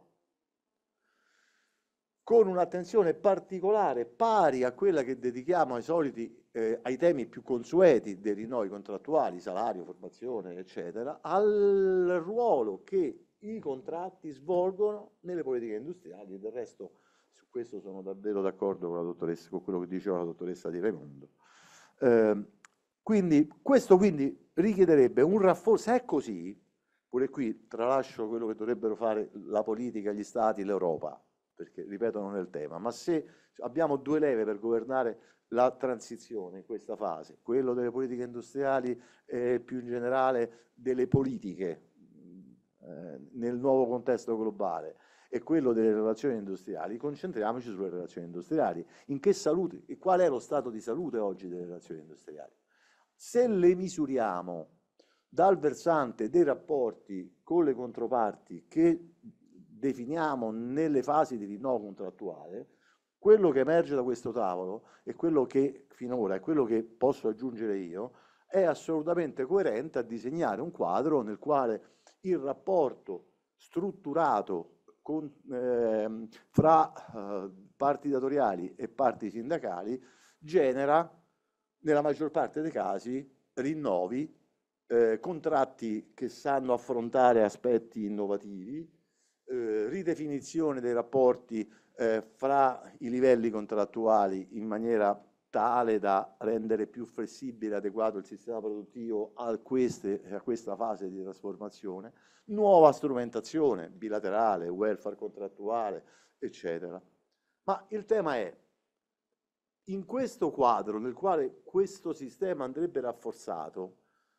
con un'attenzione particolare pari a quella che dedichiamo ai soliti, eh, ai temi più consueti dei rinnovi contrattuali, salario, formazione, eccetera, al ruolo che i contratti svolgono nelle politiche industriali. E del resto su questo sono davvero d'accordo con la dottoressa, con quello che diceva la dottoressa Di Raimondo. Eh, quindi questo quindi richiederebbe un rafforzamento, se è così, pure qui tralascio quello che dovrebbero fare la politica, gli stati, l'Europa, perché ripeto non è il tema, ma se abbiamo due leve per governare la transizione in questa fase, quello delle politiche industriali e più in generale delle politiche eh, nel nuovo contesto globale, e quello delle relazioni industriali, concentriamoci sulle relazioni industriali. In che salute, e qual è lo stato di salute oggi delle relazioni industriali? Se le misuriamo dal versante dei rapporti con le controparti che definiamo nelle fasi di rinnovo contrattuale, quello che emerge da questo tavolo e quello che finora è quello che posso aggiungere io è assolutamente coerente a disegnare un quadro nel quale il rapporto strutturato con, eh, fra eh, parti datoriali e parti sindacali genera nella maggior parte dei casi rinnovi, eh, contratti che sanno affrontare aspetti innovativi, eh, ridefinizione dei rapporti eh, fra i livelli contrattuali in maniera tale da rendere più flessibile e adeguato il sistema produttivo a, queste, a questa fase di trasformazione, nuova strumentazione bilaterale, welfare contrattuale, eccetera. Ma il tema è, in questo quadro nel quale questo sistema andrebbe rafforzato,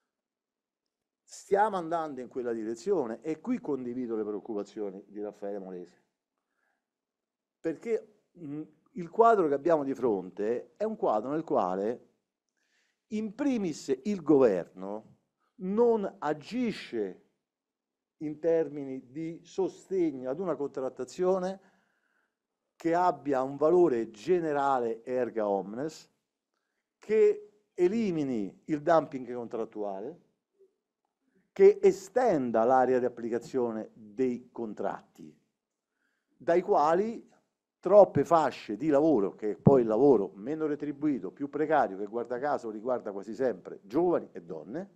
stiamo andando in quella direzione? E qui condivido le preoccupazioni di Raffaele Molese, perché mh, il quadro che abbiamo di fronte è un quadro nel quale in primis il governo non agisce in termini di sostegno ad una contrattazione che abbia un valore generale erga omnes, che elimini il dumping contrattuale, che estenda l'area di applicazione dei contratti, dai quali troppe fasce di lavoro, che è poi il lavoro meno retribuito, più precario, che guarda caso riguarda quasi sempre giovani e donne,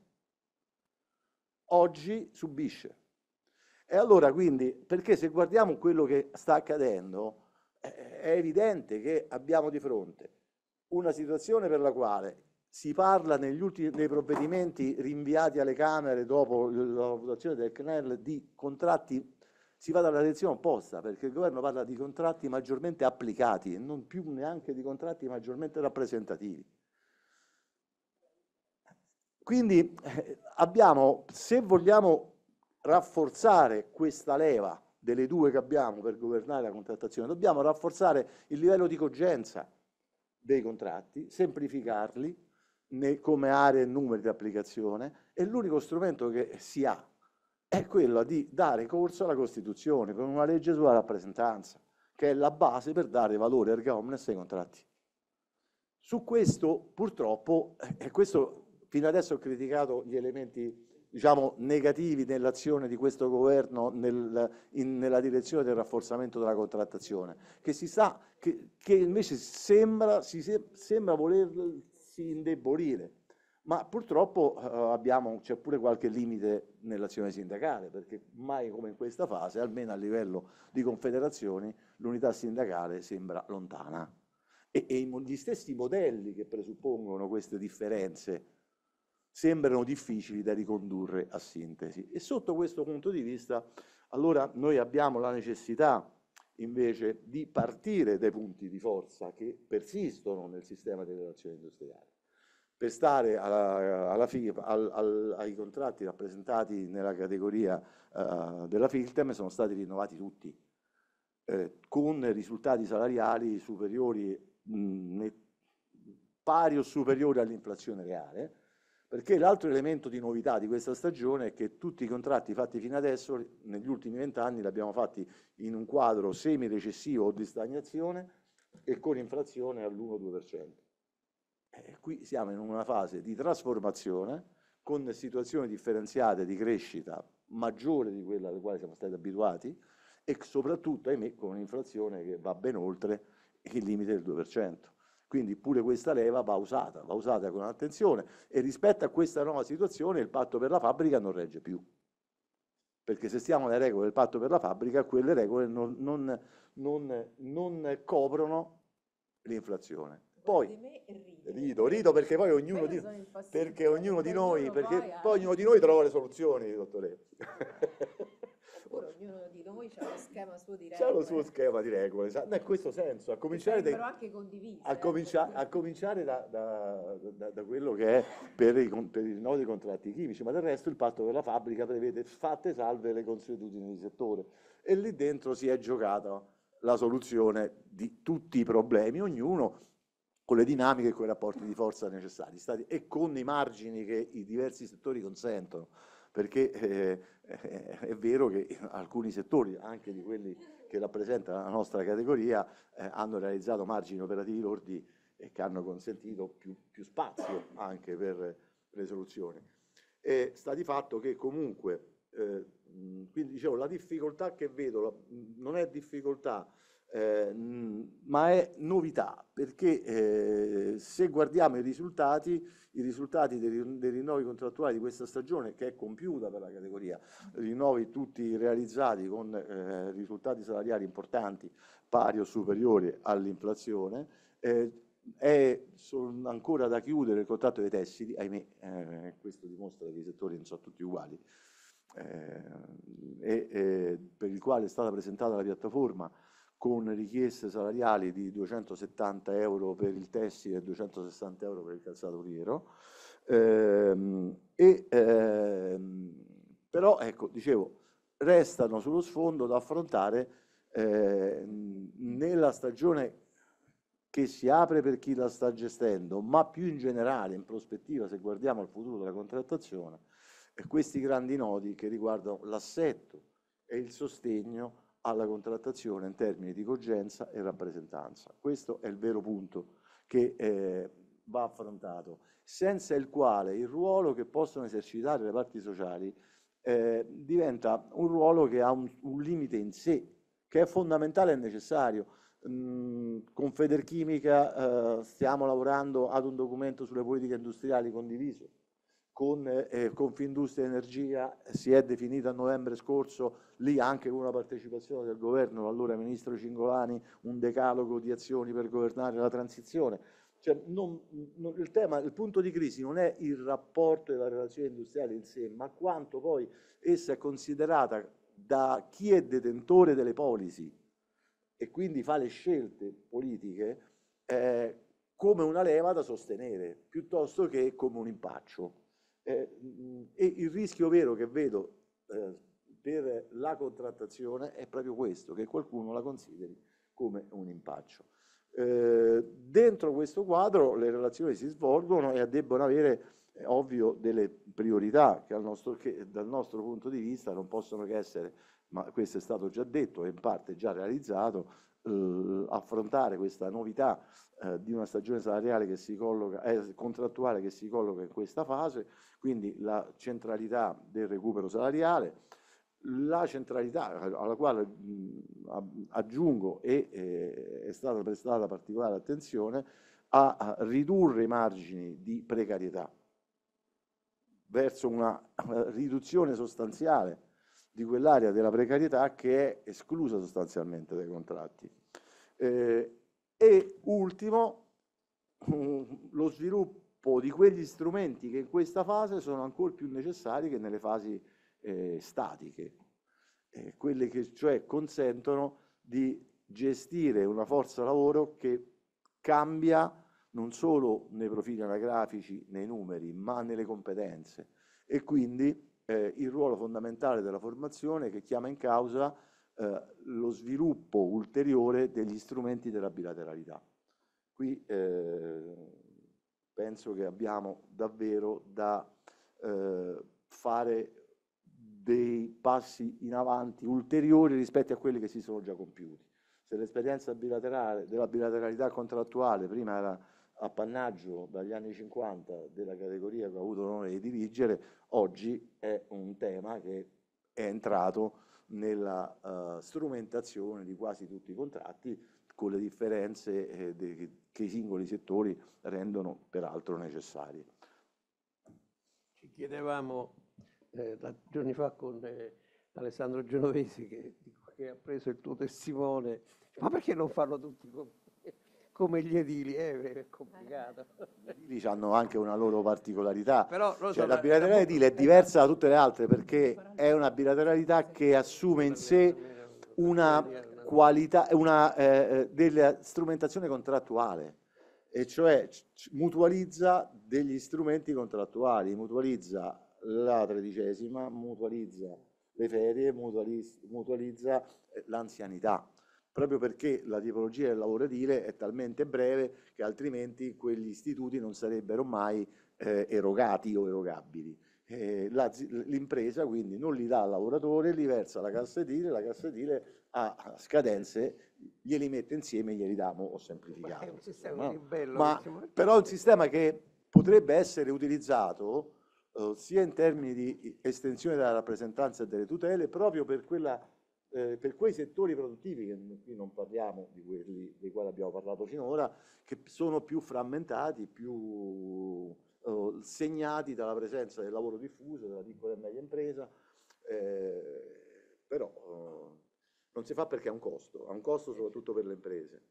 oggi subisce. E allora quindi, perché se guardiamo quello che sta accadendo, è evidente che abbiamo di fronte una situazione per la quale si parla negli ultimi nei provvedimenti rinviati alle Camere dopo la votazione del C N E L di contratti, si va dalla direzione opposta, perché il governo parla di contratti maggiormente applicati e non più neanche di contratti maggiormente rappresentativi. Quindi eh, abbiamo, se vogliamo rafforzare questa leva delle due che abbiamo per governare la contrattazione, dobbiamo rafforzare il livello di cogenza dei contratti, semplificarli come aree e numeri di applicazione, e l'unico strumento che si ha è quello di dare corso alla Costituzione con una legge sulla rappresentanza, che è la base per dare valore erga omnes ai contratti. Su questo, purtroppo, e questo fino adesso ho criticato gli elementi, diciamo, negativi nell'azione di questo governo nel, in, nella direzione del rafforzamento della contrattazione, che si sa, che, che invece sembra, si, sembra volersi indebolire. Ma purtroppo eh, abbiamo, c'è pure qualche limite nell'azione sindacale, perché mai come in questa fase, almeno a livello di confederazioni, l'unità sindacale sembra lontana. E, e gli stessi modelli che presuppongono queste differenze sembrano difficili da ricondurre a sintesi. E sotto questo punto di vista, allora noi abbiamo la necessità invece di partire dai punti di forza che persistono nel sistema delle relazioni industriali. Per stare alla, alla fi, al, al, ai contratti rappresentati nella categoria uh, della Filtem sono stati rinnovati tutti, eh, con risultati salariali superiori, mh, pari o superiori all'inflazione reale, perché l'altro elemento di novità di questa stagione è che tutti i contratti fatti fino adesso, negli ultimi vent'anni, li abbiamo fatti in un quadro semi-recessivo o di stagnazione e con inflazione all'uno due per cento. E qui siamo in una fase di trasformazione con situazioni differenziate di crescita maggiore di quella alle quali siamo stati abituati e soprattutto, ahimè, con un'inflazione che va ben oltre il limite del due per cento. Quindi pure questa leva va usata, va usata con attenzione, e rispetto a questa nuova situazione il patto per la fabbrica non regge più. Perché se stiamo alle regole del patto per la fabbrica, quelle regole non, non, non, non coprono l'inflazione. Poi rido, rido perché poi ognuno di, perché ognuno di noi, perché poi ognuno di noi trova le soluzioni, dottore. Oppure ognuno di noi ha lo schema suo di regole. C'ha lo suo schema di regole, in questo senso, a cominciare, però anche condivise, a cominciare, a cominciare da, da, da, da quello che è per i, per i rinnovi dei contratti chimici, ma del resto il patto per la fabbrica prevede fatte salve le consuetudini di settore, e lì dentro si è giocata la soluzione di tutti i problemi, ognuno con le dinamiche e con i rapporti di forza necessari stati, e con i margini che i diversi settori consentono, perché eh, eh, è vero che alcuni settori, anche di quelli che rappresentano la nostra categoria, eh, hanno realizzato margini operativi lordi e che hanno consentito più, più spazio anche per le soluzioni. E sta di fatto che comunque, eh, quindi dicevo, la difficoltà che vedo la, non è difficoltà, Eh, ma è novità, perché eh, se guardiamo i risultati, i risultati dei, dei rinnovi contrattuali di questa stagione, che è compiuta per la categoria, rinnovi tutti realizzati con eh, risultati salariali importanti, pari o superiori all'inflazione, eh, è ancora da chiudere il contratto dei tessili, ahimè, eh, questo dimostra che i settori non sono tutti uguali, eh, e, e per il quale è stata presentata la piattaforma con richieste salariali di duecentosettanta euro per il tessile e duecentosessanta euro per il calzaturiero. Ehm, e, ehm, però, ecco, dicevo, restano sullo sfondo da affrontare eh, nella stagione che si apre per chi la sta gestendo, ma più in generale, in prospettiva, se guardiamo al futuro della contrattazione, e questi grandi nodi che riguardano l'assetto e il sostegno alla contrattazione in termini di cogenza e rappresentanza. Questo è il vero punto che eh, va affrontato, senza il quale il ruolo che possono esercitare le parti sociali eh, diventa un ruolo che ha un, un limite in sé, che è fondamentale e necessario. Mm, con Federchimica eh, stiamo lavorando ad un documento sulle politiche industriali condiviso. Con eh, Confindustria Energia si è definito a novembre scorso, lì anche con una partecipazione del governo, l'allora ministro Cingolani, un decalogo di azioni per governare la transizione. Cioè, non, non, il tema, il punto di crisi non è il rapporto e la relazione industriale in sé, ma quanto poi essa è considerata da chi è detentore delle policy e quindi fa le scelte politiche eh, come una leva da sostenere, piuttosto che come un impaccio. Eh, e il rischio vero che vedo eh, per la contrattazione è proprio questo, che qualcuno la consideri come un impaccio. Eh, dentro questo quadro le relazioni si svolgono e debbono avere, eh, ovvio, delle priorità che, al nostro, che dal nostro punto di vista non possono che essere, ma questo è stato già detto e in parte già realizzato, eh, affrontare questa novità eh, di una stagione salariale che si colloca, eh, contrattuale che si colloca in questa fase, quindi la centralità del recupero salariale, la centralità alla quale mh, aggiungo e eh, è stata prestata particolare attenzione a, a ridurre i margini di precarietà verso una riduzione sostanziale di quell'area della precarietà che è esclusa sostanzialmente dai contratti. Eh, e ultimo, mh, lo sviluppo di quegli strumenti che in questa fase sono ancora più necessari che nelle fasi eh, statiche, eh, quelle che cioè consentono di gestire una forza lavoro che cambia non solo nei profili anagrafici, nei numeri, ma nelle competenze. E quindi eh, il ruolo fondamentale della formazione che chiama in causa eh, lo sviluppo ulteriore degli strumenti della bilateralità. Qui eh, penso che abbiamo davvero da eh, fare dei passi in avanti ulteriori rispetto a quelli che si sono già compiuti. Se l'esperienza bilaterale, della bilateralità contrattuale prima era appannaggio dagli anni cinquanta della categoria che ho avuto l'onore di dirigere, oggi è un tema che è entrato nella uh, strumentazione di quasi tutti i contratti, con le differenze eh, de, che i singoli settori rendono peraltro necessarie. Ci chiedevamo eh, da giorni fa con eh, Alessandro Genovesi che, che ha preso il tuo testimone, ma perché non fanno tutti come, come gli edili? Eh, è complicato. Gli edili hanno anche una loro particolarità. Però, cioè, so, la bilateralità edile è diversa da tutte le altre perché è una bilateralità che assume in sé una qualità, una eh, della strumentazione contrattuale, e cioè mutualizza degli strumenti contrattuali, mutualizza la tredicesima, mutualizza le ferie, mutualizza, mutualizza l'anzianità, proprio perché la tipologia del lavoro edile è talmente breve che altrimenti quegli istituti non sarebbero mai eh, erogati o erogabili. Eh, l'impresa quindi non li dà al lavoratore, li versa alla cassa edile, la cassa edile a scadenze glieli mette insieme e glieli diamo o semplificato. Ma è un sistema no? di bello, Ma, però è un sistema che potrebbe essere utilizzato uh, sia in termini di estensione della rappresentanza e delle tutele, proprio per, quella, eh, per quei settori produttivi, che qui non parliamo di quelli dei quali abbiamo parlato finora, che sono più frammentati, più uh, segnati dalla presenza del lavoro diffuso, della piccola e media impresa, eh, però uh, non si fa perché ha un costo, ha un costo soprattutto per le imprese.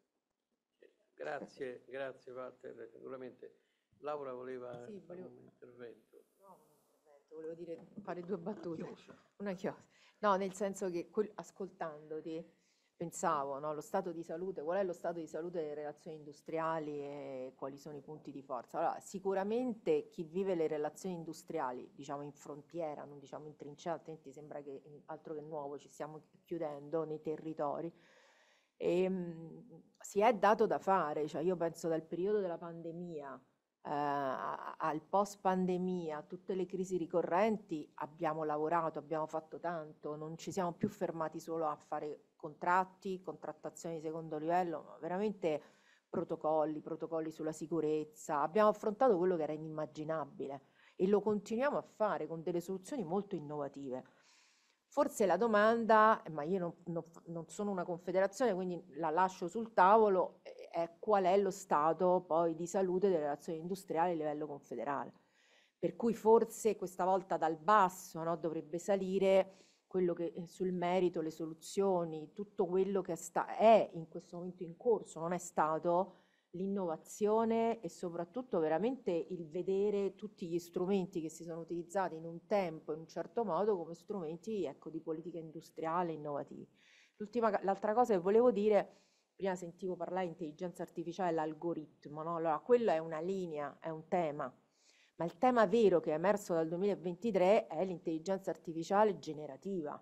Grazie, grazie Walter. Sicuramente Laura voleva sì, fare volevo... un intervento. No, un intervento, volevo dire, fare due battute. Chiosa. Una chiosa. No, nel senso che ascoltandoti pensavo, no, lo stato di salute, qual è lo stato di salute delle relazioni industriali e quali sono i punti di forza. Allora, sicuramente chi vive le relazioni industriali, diciamo in frontiera, non diciamo in trincea, altrimenti sembra che altro che nuovo ci stiamo chiudendo nei territori, E, mh, si è dato da fare, cioè io penso dal periodo della pandemia eh, a- al post pandemia, tutte le crisi ricorrenti, abbiamo lavorato, abbiamo fatto tanto, non ci siamo più fermati solo a fare contratti, contrattazioni di secondo livello, ma veramente protocolli, protocolli sulla sicurezza, abbiamo affrontato quello che era inimmaginabile e lo continuiamo a fare con delle soluzioni molto innovative. Forse la domanda, ma io non, non f- non sono una confederazione, quindi la lascio sul tavolo, eh, è qual è lo stato poi di salute delle relazioni industriali a livello confederale. Per cui forse questa volta dal basso, no, dovrebbe salire quello che eh, sul merito, le soluzioni, tutto quello che è, sta- è in questo momento in corso, non è stato l'innovazione e soprattutto veramente il vedere tutti gli strumenti che si sono utilizzati in un tempo, in un certo modo, come strumenti, ecco, di politica industriale innovativi. L'ultima, l'altra cosa che volevo dire, prima sentivo parlare di intelligenza artificiale, l'algoritmo, no? Allora, quello è una linea, è un tema, ma il tema vero che è emerso dal duemilaventitré è l'intelligenza artificiale generativa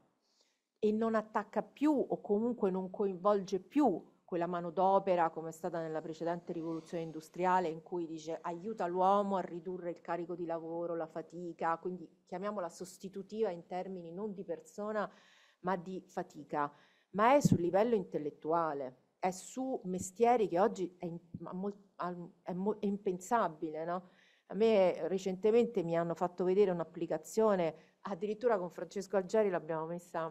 e non attacca più o comunque non coinvolge più quella manodopera come è stata nella precedente rivoluzione industriale in cui dice aiuta l'uomo a ridurre il carico di lavoro, la fatica, quindi chiamiamola sostitutiva in termini non di persona ma di fatica, ma è sul livello intellettuale, è su mestieri che oggi è, in- ma mol- al- è mo- è impensabile, no? A me recentemente mi hanno fatto vedere un'applicazione, addirittura con Francesco Algeri l'abbiamo messa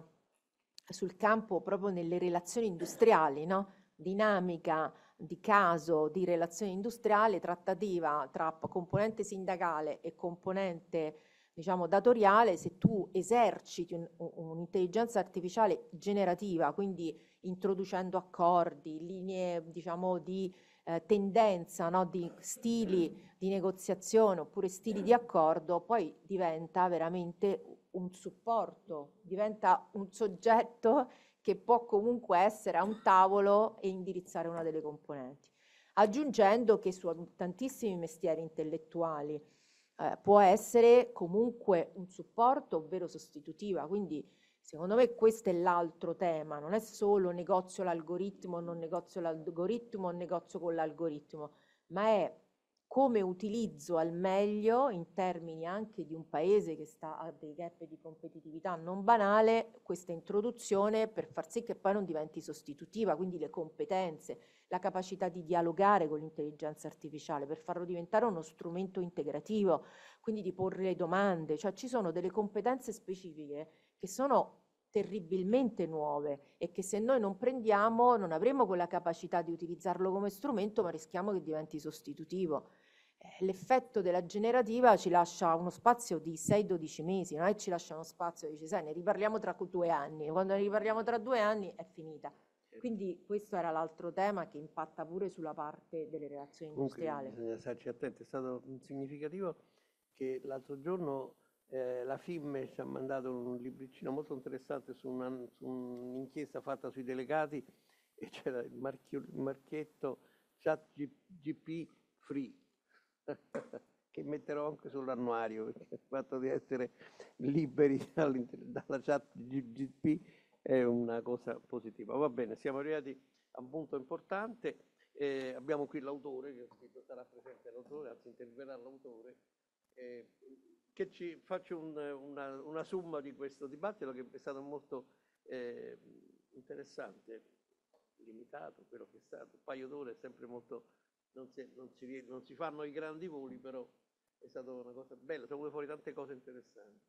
sul campo proprio nelle relazioni industriali, no? Dinamica di caso di relazione industriale, trattativa tra p- componente sindacale e componente, diciamo, datoriale. Se tu eserciti un- un- un'intelligenza artificiale generativa, quindi introducendo accordi, linee, diciamo, di eh, tendenza, no? Di stili di negoziazione oppure stili di accordo, poi diventa veramente un supporto, diventa un soggetto che può comunque essere a un tavolo e indirizzare una delle componenti. Aggiungendo che su tantissimi mestieri intellettuali eh, può essere comunque un supporto, ovvero sostitutiva, quindi secondo me questo è l'altro tema, non è solo negozio l'algoritmo, non negozio l'algoritmo, negozio con l'algoritmo, ma è come utilizzo al meglio, in termini anche di un paese che sta a dei gap di competitività non banale, questa introduzione per far sì che poi non diventi sostitutiva, quindi le competenze, la capacità di dialogare con l'intelligenza artificiale, per farlo diventare uno strumento integrativo, quindi di porre le domande, cioè ci sono delle competenze specifiche che sono terribilmente nuove e che se noi non prendiamo non avremo quella capacità di utilizzarlo come strumento, ma rischiamo che diventi sostitutivo. Eh, L'effetto della generativa ci lascia uno spazio di sei dodici mesi, non è che ci lascia uno spazio e dice, sai, ne riparliamo tra due anni, quando ne riparliamo tra due anni è finita. Quindi questo era l'altro tema che impatta pure sulla parte delle relazioni Comunque industriali. bisogna starci attenti, è stato significativo che l'altro giorno eh, la FIM ci ha mandato un libricino molto interessante su, una- su un'inchiesta fatta sui delegati e c'era il, marchio- il marchietto ChatGPT Free che metterò anche sull'annuario perché il fatto di essere liberi dall'inter- dalla ChatGPT è una cosa positiva. Va bene, siamo arrivati a un punto importante. Eh, abbiamo qui l'autore, che ho scritto sarà presente l'autore, anzi interverrà l'autore, eh, che ci faccio un- una, una somma di questo dibattito che è stato molto eh, interessante, limitato, quello che è stato, un paio d'ore è sempre molto, non si, non si rie- non si fanno i grandi voli, però è stata una cosa bella, sono venute fuori tante cose interessanti.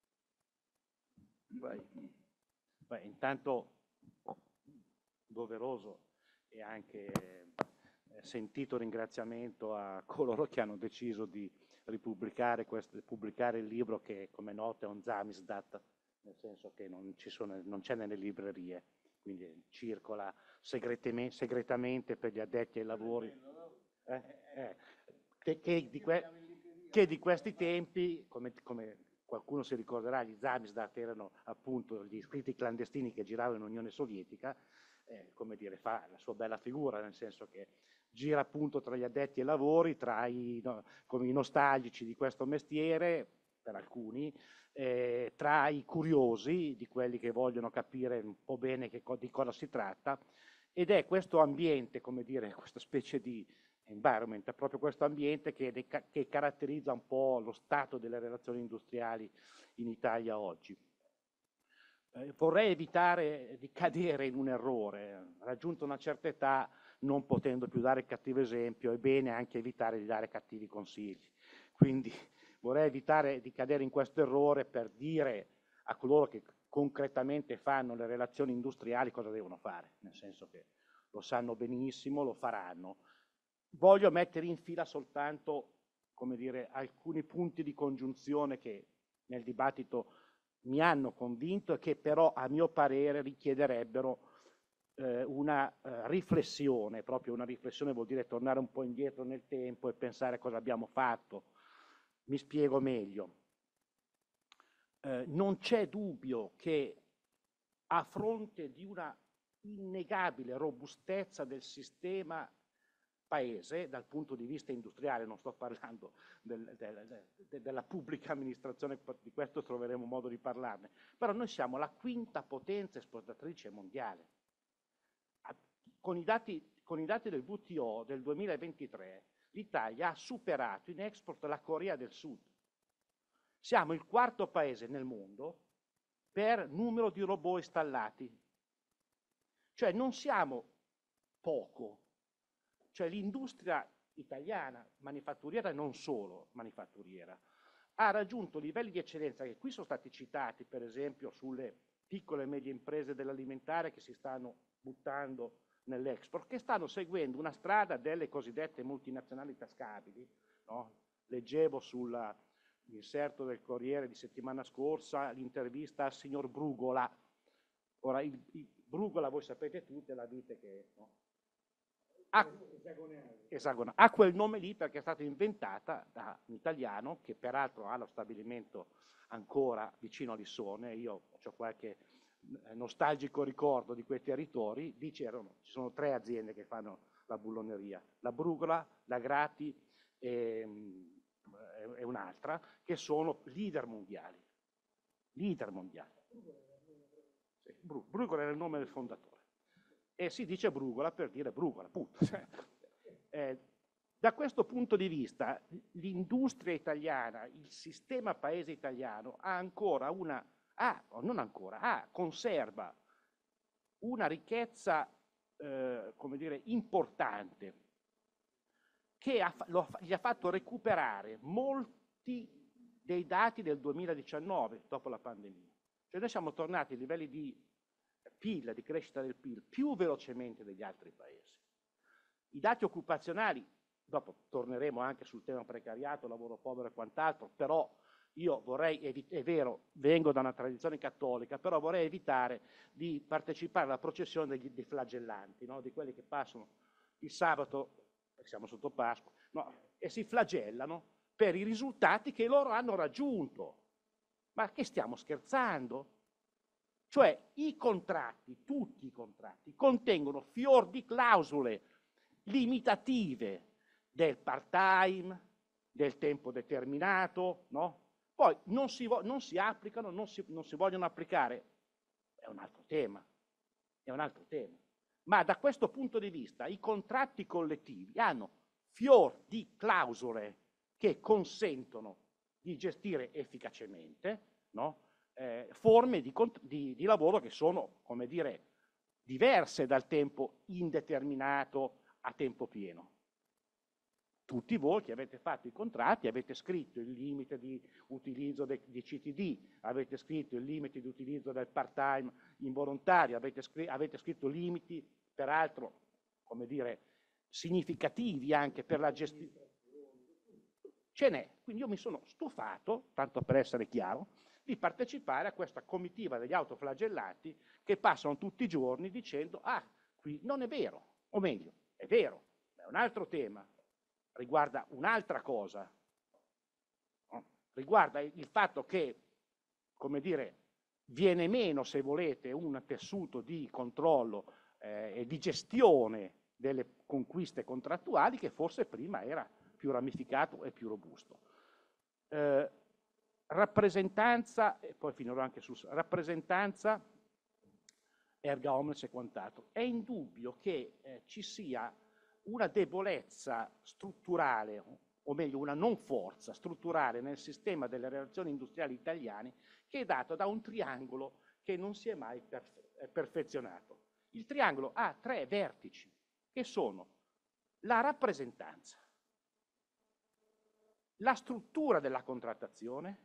Vai. Beh, intanto doveroso e anche eh, sentito ringraziamento a coloro che hanno deciso di ripubblicare questo, pubblicare il libro che, come noto, è un Zamizdat, nel senso che non, ci sono, non c'è nelle librerie, quindi circola segretamente, segretamente per gli addetti ai lavori. Eh, eh, che, che, di que, che di questi tempi, come, come qualcuno si ricorderà, gli Zamizdat erano appunto gli iscritti clandestini che giravano in Unione Sovietica, eh, come dire, fa la sua bella figura, nel senso che gira appunto tra gli addetti ai lavori, tra i, no, come i nostalgici di questo mestiere, per alcuni, eh, tra i curiosi, di quelli che vogliono capire un po' bene che, di cosa si tratta, ed è questo ambiente, come dire, questa specie di environment, è proprio questo ambiente che, che caratterizza un po' lo stato delle relazioni industriali in Italia oggi. Eh, vorrei evitare di cadere in un errore, raggiunto una certa età, non potendo più dare cattivo esempio, è bene anche evitare di dare cattivi consigli. Quindi vorrei evitare di cadere in questo errore per dire a coloro che concretamente fanno le relazioni industriali cosa devono fare, nel senso che lo sanno benissimo, lo faranno. Voglio mettere in fila soltanto, come dire, alcuni punti di congiunzione che nel dibattito mi hanno convinto e che però a mio parere richiederebbero eh, una eh, riflessione, proprio una riflessione vuol dire tornare un po' indietro nel tempo e pensare cosa abbiamo fatto. Mi spiego meglio. Eh, non c'è dubbio che a fronte di una innegabile robustezza del sistema paese dal punto di vista industriale, non sto parlando del, del, de, della pubblica amministrazione, di questo troveremo modo di parlarne, però noi siamo la quinta potenza esportatrice mondiale. Con i dati, con i dati del W T O del duemilaventitré l'Italia ha superato in export la Corea del Sud. Siamo il quarto paese nel mondo per numero di robot installati. Cioè non siamo poco. Cioè l'industria italiana, manifatturiera e non solo manifatturiera, ha raggiunto livelli di eccellenza che qui sono stati citati, per esempio sulle piccole e medie imprese dell'alimentare che si stanno buttando nell'export, che stanno seguendo una strada delle cosiddette multinazionali tascabili, no? Leggevo sull'inserto del Corriere di settimana scorsa l'intervista al signor Brugola. Ora, il, il Brugola, voi sapete tutti, la vite che... No? Ha, esagonale. Ha quel nome lì perché è stata inventata da un italiano che peraltro ha lo stabilimento ancora vicino a Lissone. Io ho qualche nostalgico ricordo di quei territori. Lì c'erano, ci sono tre aziende che fanno la bullonneria, la Brugola, la Grati e, e un'altra, che sono leader mondiali. Leader mondiali. Sì, Brugola era il nome del fondatore. E si dice Brugola per dire Brugola, appunto. Eh, da questo punto di vista l'industria italiana, il sistema paese italiano ha ancora una, ha, non ancora, ha, conserva una ricchezza, eh, come dire, importante che ha, lo, gli ha fatto recuperare molti dei dati del duemiladiciannove, dopo la pandemia. Cioè noi siamo tornati ai livelli di P I L, di crescita del P I L, più velocemente degli altri paesi. I dati occupazionali, dopo torneremo anche sul tema precariato, lavoro povero e quant'altro, però io vorrei, è vero, vengo da una tradizione cattolica, però vorrei evitare di partecipare alla processione degli, dei flagellanti, no? Di quelli che passano il sabato, siamo sotto Pasqua, no? E si flagellano per i risultati che loro hanno raggiunto. Ma che stiamo scherzando? Cioè i contratti, tutti i contratti, contengono fior di clausole limitative del part-time, del tempo determinato, no? Poi non si, non si applicano, non si, non si vogliono applicare, è un altro tema, è un altro tema. Ma da questo punto di vista i contratti collettivi hanno fior di clausole che consentono di gestire efficacemente, no? Eh, forme di, di, di lavoro che sono, come dire, diverse dal tempo indeterminato a tempo pieno. Tutti voi che avete fatto i contratti avete scritto il limite di utilizzo de, di C T D, avete scritto il limite di utilizzo del part-time involontario, avete, scr avete scritto limiti, peraltro, come dire, significativi anche per la gestione. Ce n'è, quindi io mi sono stufato, tanto per essere chiaro, di partecipare a questa comitiva degli autoflagellati che passano tutti i giorni dicendo ah, qui non è vero, o meglio, è vero, è un altro tema, riguarda un'altra cosa, no? Riguarda il fatto che, come dire, viene meno, se volete, un tessuto di controllo eh, e di gestione delle conquiste contrattuali che forse prima era più ramificato e più robusto. Eh, rappresentanza, e poi finirò anche su rappresentanza erga omnes e quant'altro. È indubbio che eh, ci sia una debolezza strutturale, o meglio una non forza strutturale nel sistema delle relazioni industriali italiane, che è dato da un triangolo che non si è mai perfe- perfezionato. Il triangolo ha tre vertici, che sono la rappresentanza, la struttura della contrattazione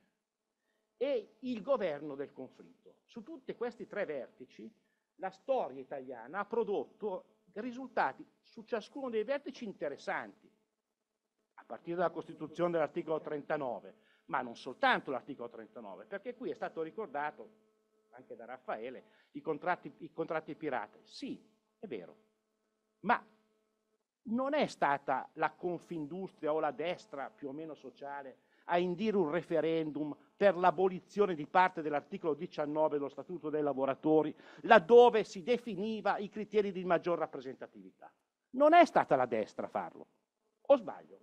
e il governo del conflitto. Su tutti questi tre vertici la storia italiana ha prodotto risultati su ciascuno dei vertici interessanti, a partire dalla Costituzione dell'articolo trentanove, ma non soltanto l'articolo trentanove, perché qui è stato ricordato anche da Raffaele i contratti, i contratti pirata. Sì, è vero, ma non è stata la Confindustria o la destra più o meno sociale a indire un referendum per l'abolizione di parte dell'articolo diciannove dello Statuto dei lavoratori, laddove si definiva i criteri di maggior rappresentatività. Non è stata la destra a farlo, o sbaglio?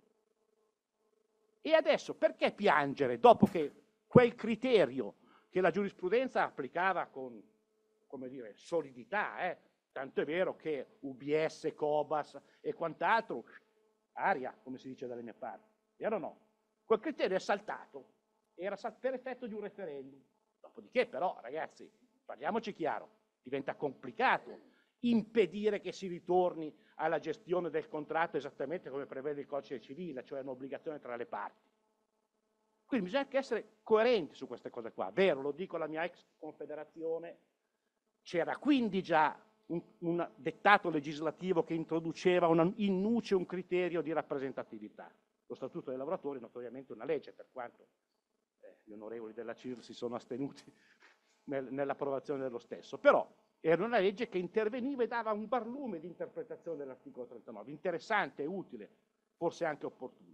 E adesso perché piangere dopo che quel criterio che la giurisprudenza applicava con, come dire, solidità, eh? Tanto è vero che U B S, Cobas e quant'altro, aria, come si dice dalle mie parti, vero o no? Quel criterio è saltato, era per effetto di un referendum. Dopodiché però, ragazzi, parliamoci chiaro, diventa complicato impedire che si ritorni alla gestione del contratto esattamente come prevede il codice civile, cioè un'obbligazione tra le parti. Quindi bisogna anche essere coerenti su queste cose qua. Vero, lo dico alla mia ex confederazione, c'era quindi già un, un dettato legislativo che introduceva una, in nuce un criterio di rappresentatività. Lo Statuto dei lavoratori è notoriamente una legge, per quanto eh, gli onorevoli della C I R si sono astenuti nel, nell'approvazione dello stesso. Però era una legge che interveniva e dava un barlume di interpretazione dell'articolo trentanove, interessante, utile, forse anche opportuno.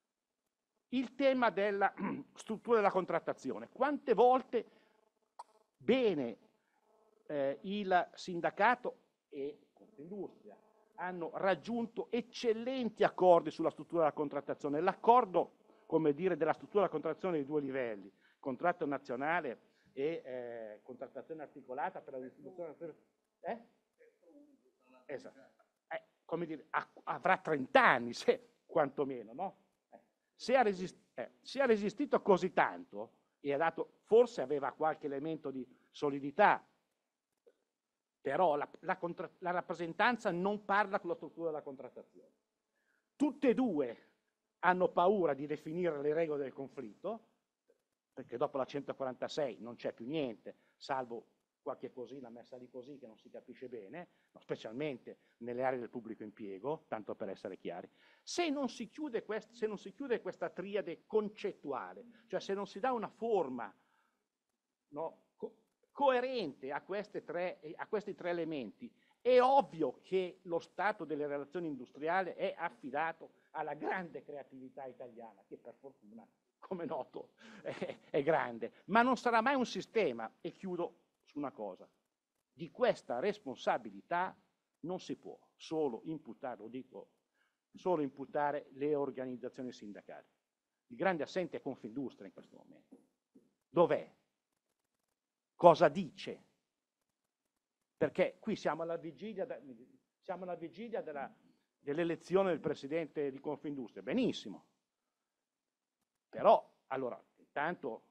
Il tema della struttura della contrattazione. Quante volte bene eh, il sindacato e Confindustria hanno raggiunto eccellenti accordi sulla struttura della contrattazione. L'accordo, come dire, della struttura della contrattazione di due livelli, contratto nazionale e eh, contrattazione articolata per la distribuzione. Eh? Esatto. Eh, come dire, avrà trenta anni, se, quantomeno, no? Se ha, resist eh, se ha resistito così tanto e ha dato, forse aveva qualche elemento di solidità, però la, la, la rappresentanza non parla con la struttura della contrattazione. Tutte e due hanno paura di definire le regole del conflitto, perché dopo la centoquarantasei non c'è più niente, salvo qualche cosina messa lì così che non si capisce bene, specialmente nelle aree del pubblico impiego, tanto per essere chiari. Se non si chiude, quest se non si chiude questa triade concettuale, cioè se non si dà una forma, no, co coerente a, queste tre, a questi tre elementi, è ovvio che lo stato delle relazioni industriali è affidato alla grande creatività italiana, che per fortuna, come noto, è, è grande, ma non sarà mai un sistema, e chiudo su una cosa, di questa responsabilità non si può solo imputare, lo dico, solo imputare le organizzazioni sindacali. Il grande assente è Confindustria in questo momento. Dov'è? Cosa dice? Perché qui siamo alla vigilia, siamo alla vigilia della, dell'elezione del presidente di Confindustria, benissimo. Però, allora, intanto,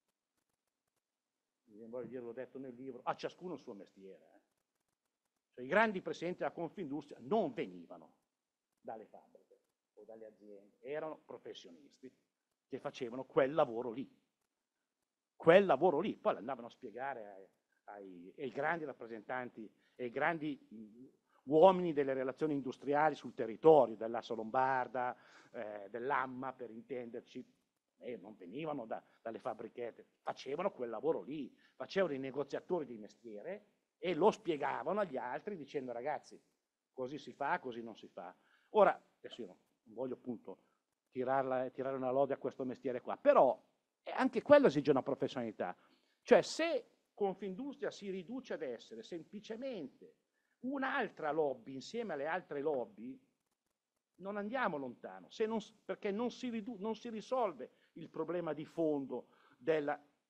non voglio dire, l'ho detto nel libro, a ciascuno il suo mestiere. Eh. Cioè, i grandi presidenti della Confindustria non venivano dalle fabbriche o dalle aziende, erano professionisti che facevano quel lavoro lì. Quel lavoro lì, poi andavano a spiegare ai, ai, ai grandi rappresentanti e ai grandi mh, uomini delle relazioni industriali sul territorio, dell'Assa Lombarda, eh, dell'Amma per intenderci, e non venivano da, dalle fabbrichette, facevano quel lavoro lì, facevano i negoziatori di mestiere e lo spiegavano agli altri dicendo ragazzi, così si fa, così non si fa. Ora, adesso io non voglio appunto tirarla, tirare una lode a questo mestiere qua, però anche quello esige una professionalità. Cioè se Confindustria si riduce ad essere semplicemente un'altra lobby insieme alle altre lobby, non andiamo lontano, se non, perché non si, non si risolve il problema di fondo della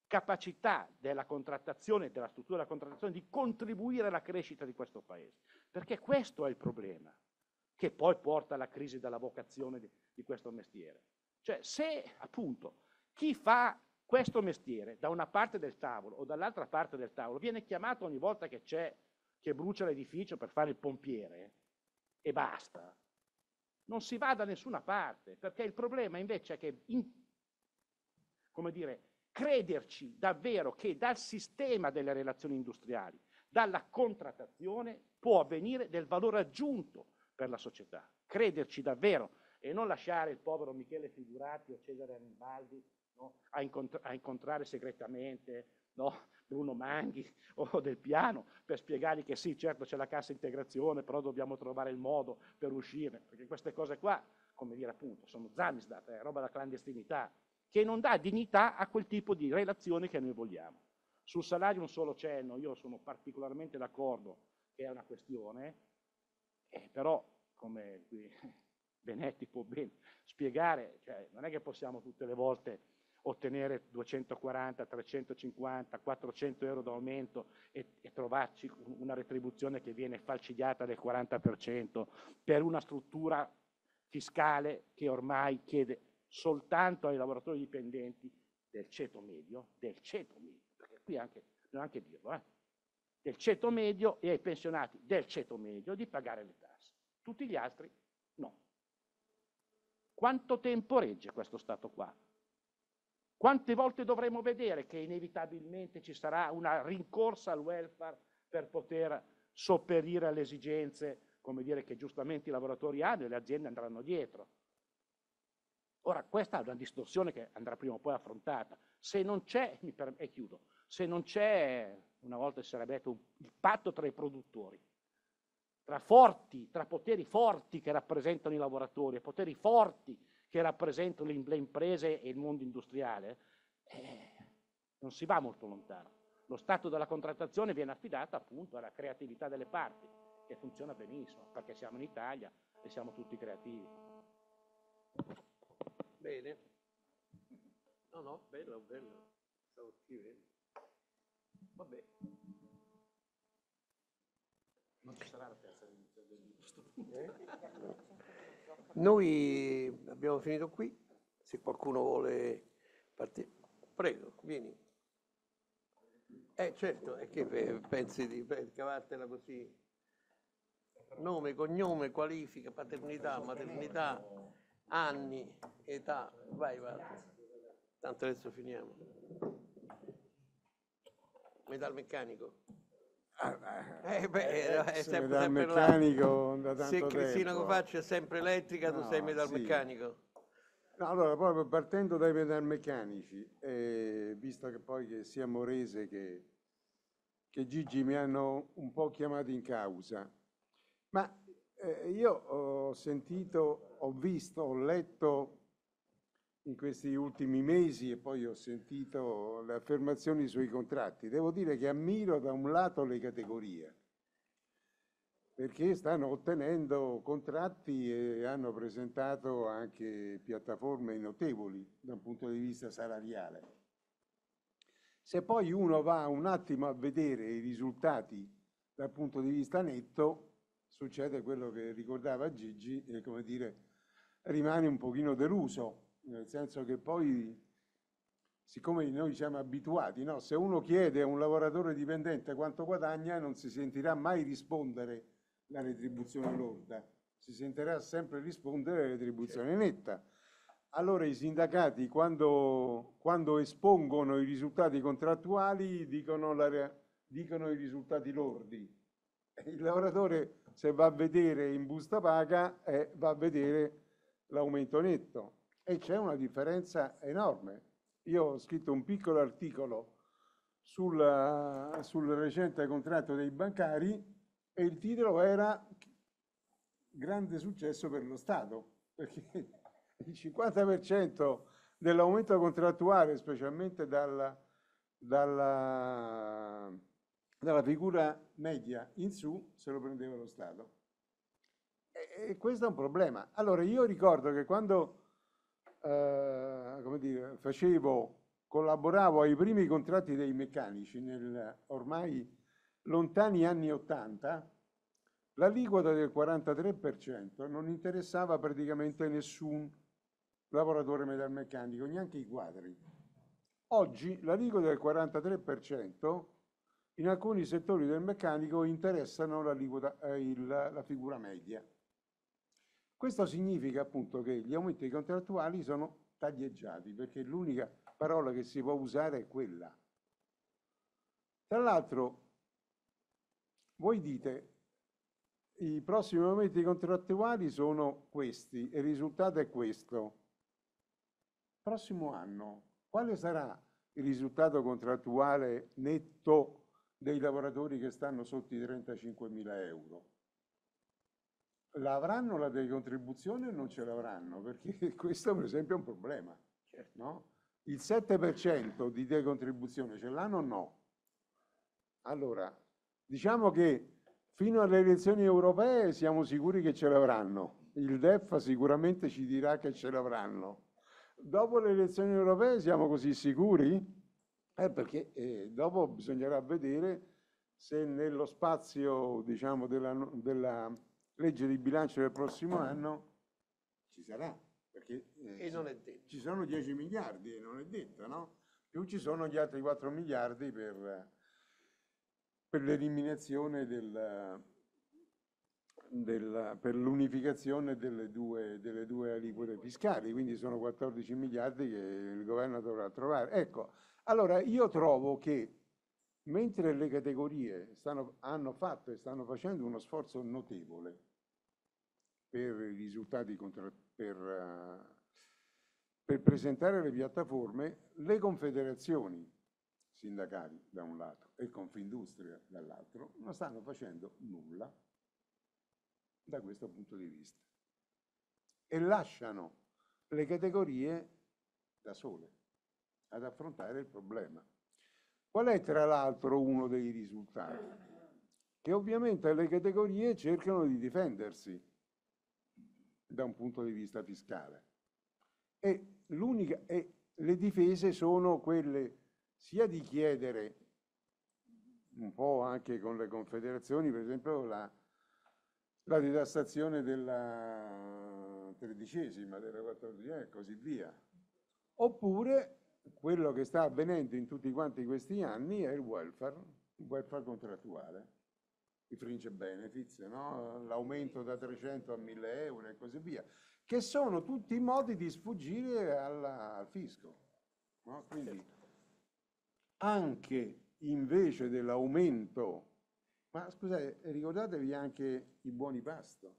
capacità della contrattazione, della struttura della contrattazione, di contribuire alla crescita di questo Paese. Perché questo è il problema, che poi porta alla crisi della vocazione di, di questo mestiere. Cioè, se appunto chi fa questo mestiere da una parte del tavolo o dall'altra parte del tavolo viene chiamato ogni volta che c'è, che brucia l'edificio per fare il pompiere e basta, non si va da nessuna parte, perché il problema invece è che, in, come dire, crederci davvero che dal sistema delle relazioni industriali, dalla contrattazione, può avvenire del valore aggiunto per la società. Crederci davvero e non lasciare il povero Michele Figurati o Cesare Aribaldi, no, a, incontr a incontrare segretamente, no, Bruno Manghi o Del Piano per spiegargli che sì, certo c'è la cassa integrazione, però dobbiamo trovare il modo per uscire, perché queste cose qua, come dire appunto, sono zammisdat, è roba da clandestinità, che non dà dignità a quel tipo di relazioni che noi vogliamo. Sul salario un solo cenno, io sono particolarmente d'accordo che è una questione, eh, però come qui Benetti può ben spiegare, cioè, non è che possiamo tutte le volte ottenere duecentoquaranta, trecentocinquanta, quattrocento euro d'aumento e, e trovarci una retribuzione che viene falcidiata del quaranta per cento per una struttura fiscale che ormai chiede soltanto ai lavoratori dipendenti del ceto medio, del ceto medio, perché qui anche, bisogna anche dirlo, eh, del ceto medio e ai pensionati del ceto medio di pagare le tasse. Tutti gli altri no. Quanto tempo regge questo Stato qua? Quante volte dovremo vedere che inevitabilmente ci sarà una rincorsa al welfare per poter sopperire alle esigenze, come dire, che giustamente i lavoratori hanno e le aziende andranno dietro? Ora, questa è una distorsione che andrà prima o poi affrontata. Se non c'è, e chiudo, se non c'è, una volta si sarebbe detto, il patto tra i produttori, tra forti, tra poteri forti che rappresentano i lavoratori e poteri forti che rappresentano le imprese e il mondo industriale, eh, non si va molto lontano. Lo stato della contrattazione viene affidato appunto alla creatività delle parti, che funziona benissimo, perché siamo in Italia e siamo tutti creativi. Bene. No, no, bello, bello. Stavo scrivendo. Vabbè. Non ci sarà la terza edizione del libro a questo punto. Eh? Noi abbiamo finito qui. Se qualcuno vuole partire, prego, vieni. Eh, certo, è che pensi di cavartela così. Nome, cognome, qualifica, paternità, maternità, anni, età, vai, vai. Tanto adesso finiamo. Metalmeccanico. Eh, beh, è sempre, sempre metalmeccanico da tanto Se Cristina tempo. Cofacci è sempre elettrica, tu No, sei metalmeccanico. sì. No, allora, proprio partendo dai metalmeccanici, eh, visto che poi che sia Morese che, che Gigi mi hanno un po' chiamato in causa, ma eh, io ho sentito, ho visto, ho letto in questi ultimi mesi e poi ho sentito le affermazioni sui contratti. Devo dire che ammiro da un lato le categorie, perché stanno ottenendo contratti e hanno presentato anche piattaforme notevoli da un punto di vista salariale. Se poi uno va un attimo a vedere i risultati dal punto di vista netto, succede quello che ricordava Gigi, e come dire, rimane un pochino deluso, nel senso che poi, siccome noi siamo abituati, no? Se uno chiede a un lavoratore dipendente quanto guadagna, non si sentirà mai rispondere la retribuzione lorda, si sentirà sempre rispondere la retribuzione netta. Allora i sindacati, quando, quando espongono i risultati contrattuali, dicono, la, dicono i risultati lordi. Il lavoratore, se va a vedere in busta paga, eh, va a vedere l'aumento netto. E c'è una differenza enorme. Io ho scritto un piccolo articolo sul, sul recente contratto dei bancari e il titolo era "Grande successo per lo Stato", perché il cinquanta per cento dell'aumento contrattuale, specialmente dalla, dalla, dalla figura media in su, se lo prendeva lo Stato. E, e questo è un problema. Allora io ricordo che quando Eh, come dire, facevo collaboravo ai primi contratti dei meccanici, nel ormai lontani anni ottanta, l'aliquota del quarantatré per cento non interessava praticamente nessun lavoratore metalmeccanico, neanche i quadri. Oggi l'aliquota del quarantatré per cento in alcuni settori del meccanico interessano l'aliquota, eh, il, la figura media. Questo significa appunto che gli aumenti contrattuali sono taglieggiati, perché l'unica parola che si può usare è quella. Tra l'altro, voi dite, i prossimi aumenti contrattuali sono questi, e il risultato è questo. Prossimo anno, quale sarà il risultato contrattuale netto dei lavoratori che stanno sotto i trentacinquemila euro? L'avranno la decontribuzione o non ce l'avranno? Perché questo per esempio è un problema, no? Il sette per cento di decontribuzione ce l'hanno o no? Allora, diciamo che fino alle elezioni europee siamo sicuri che ce l'avranno. Il D E F sicuramente ci dirà che ce l'avranno. Dopo le elezioni europee siamo così sicuri? Eh, perché eh, dopo bisognerà vedere se nello spazio, diciamo, della, della legge di bilancio del prossimo anno ci sarà, perché eh, E non è detto. ci sono dieci miliardi, non è detto, no? Più ci sono gli altri quattro miliardi per, per l'eliminazione del, del, per l'unificazione delle due, delle due aliquote fiscali, quindi sono quattordici miliardi che il governo dovrà trovare. Ecco, allora io trovo che mentre le categorie stanno, hanno fatto e stanno facendo uno sforzo notevole per i risultati, contra, per, uh, per presentare le piattaforme, le confederazioni sindacali da un lato e Confindustria dall'altro non stanno facendo nulla da questo punto di vista e lasciano le categorie da sole ad affrontare il problema. Qual è tra l'altro uno dei risultati? Che ovviamente le categorie cercano di difendersi da un punto di vista fiscale e, l'unica, e le difese sono quelle sia di chiedere, un po' anche con le confederazioni, per esempio la, la detassazione della tredicesima, della quattordicesima e così via, oppure quello che sta avvenendo in tutti quanti questi anni è il welfare, il welfare contrattuale, i fringe benefits, no? L'aumento da trecento a mille euro e così via, che sono tutti modi di sfuggire alla, al fisco. No? Quindi anche invece dell'aumento, ma scusate, ricordatevi anche i buoni pasto.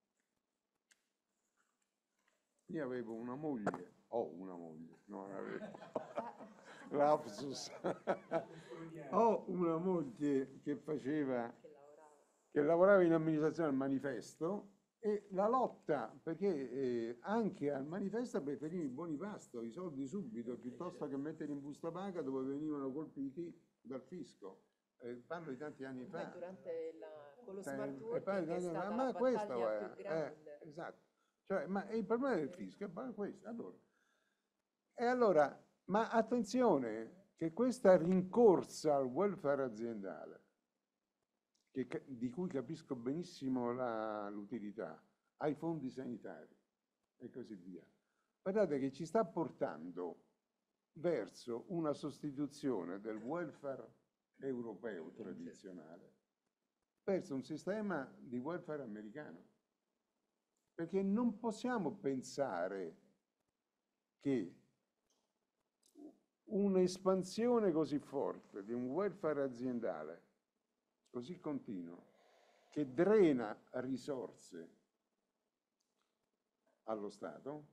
Io avevo una moglie, ho una moglie, non avevo, lapsus, ho una moglie che faceva, che lavorava in amministrazione al manifesto e la lotta, perché eh, anche al manifesto preferiva i buoni pasto, i soldi subito, piuttosto che mettere in busta paga dove venivano colpiti dal fisco. Eh, parlo di tanti anni fa. Beh, durante la, con lo Eh, smart e working poi- che è stata ma la questo battaglia è, più eh, grande. esatto. Cioè, ma il problema del fisco è proprio questo. Allora, e allora, ma attenzione che questa rincorsa al welfare aziendale, che, di cui capisco benissimo la, l'utilità, ai fondi sanitari e così via, guardate che ci sta portando verso una sostituzione del welfare europeo tradizionale verso un sistema di welfare americano. Perché non possiamo pensare che un'espansione così forte di un welfare aziendale, così continuo, che drena risorse allo Stato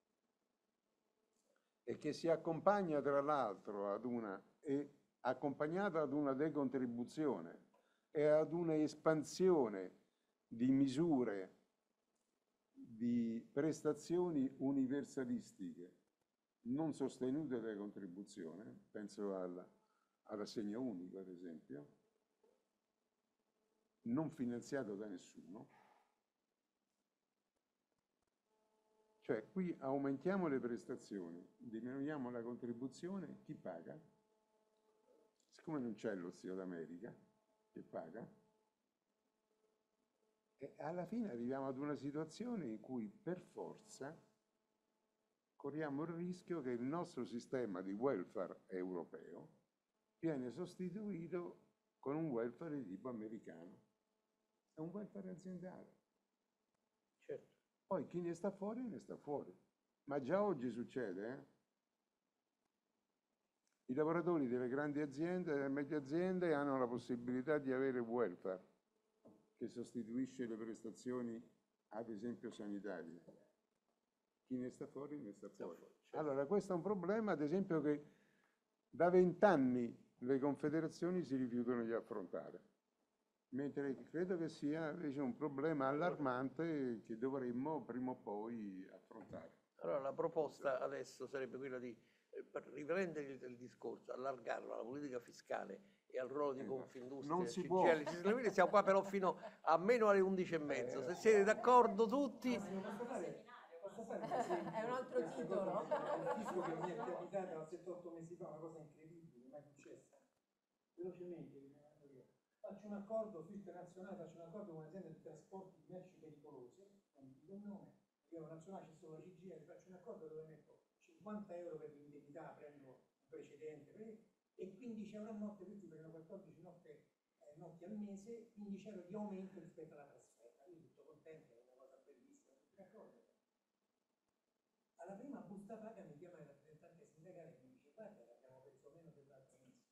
e che si accompagna tra l'altro ad una, e accompagnata ad una decontribuzione e ad una espansione di misure di prestazioni universalistiche non sostenute da contribuzione, penso al, all'assegno unico ad esempio, non finanziato da nessuno, Cioè, qui aumentiamo le prestazioni, diminuiamo la contribuzione, chi paga? Siccome non c'è lo Stati d'America che paga, e alla fine arriviamo ad una situazione in cui per forza corriamo il rischio che il nostro sistema di welfare europeo viene sostituito con un welfare di tipo americano. È un welfare aziendale. Certo. Poi chi ne sta fuori, ne sta fuori. Ma già oggi succede, eh? I lavoratori delle grandi aziende, delle medie aziende hanno la possibilità di avere welfare, che sostituisce le prestazioni, ad esempio, sanitarie. Chi ne sta fuori, ne sta fuori. Allora, questo è un problema, ad esempio, che da vent'anni le confederazioni si rifiutano di affrontare, mentre credo che sia invece un problema allarmante che dovremmo prima o poi affrontare. Allora la proposta adesso sarebbe quella di eh, per riprendere il, il discorso, allargarlo alla politica fiscale e al ruolo di Eh, Confindustria, non si C G può. I L, C S L, siamo qua però fino a meno alle undici e mezzo. Se siete d'accordo tutti... È un altro titolo. Il fisco che mi è capitato sette otto mesi fa, una cosa incredibile, mai successa. Velocemente, faccio un accordo su internazionale, faccio un accordo con un'azienda di trasporti di merci pericolose, non dico il nome, io nazionale c'è solo la C G I L, faccio un accordo dove metto cinquanta euro per l'indennità, prendo un precedente, e quindici euro a notte, quindi prendono quattordici notte, eh, notti al mese, quindici euro di aumento rispetto alla trasferta. Io tutto contento, è una cosa bellissima, tutti d'accordo. Alla prima busta paga mi chiama il rappresentante sindacale e mi dice guarda che abbiamo preso meno dell'altro mese.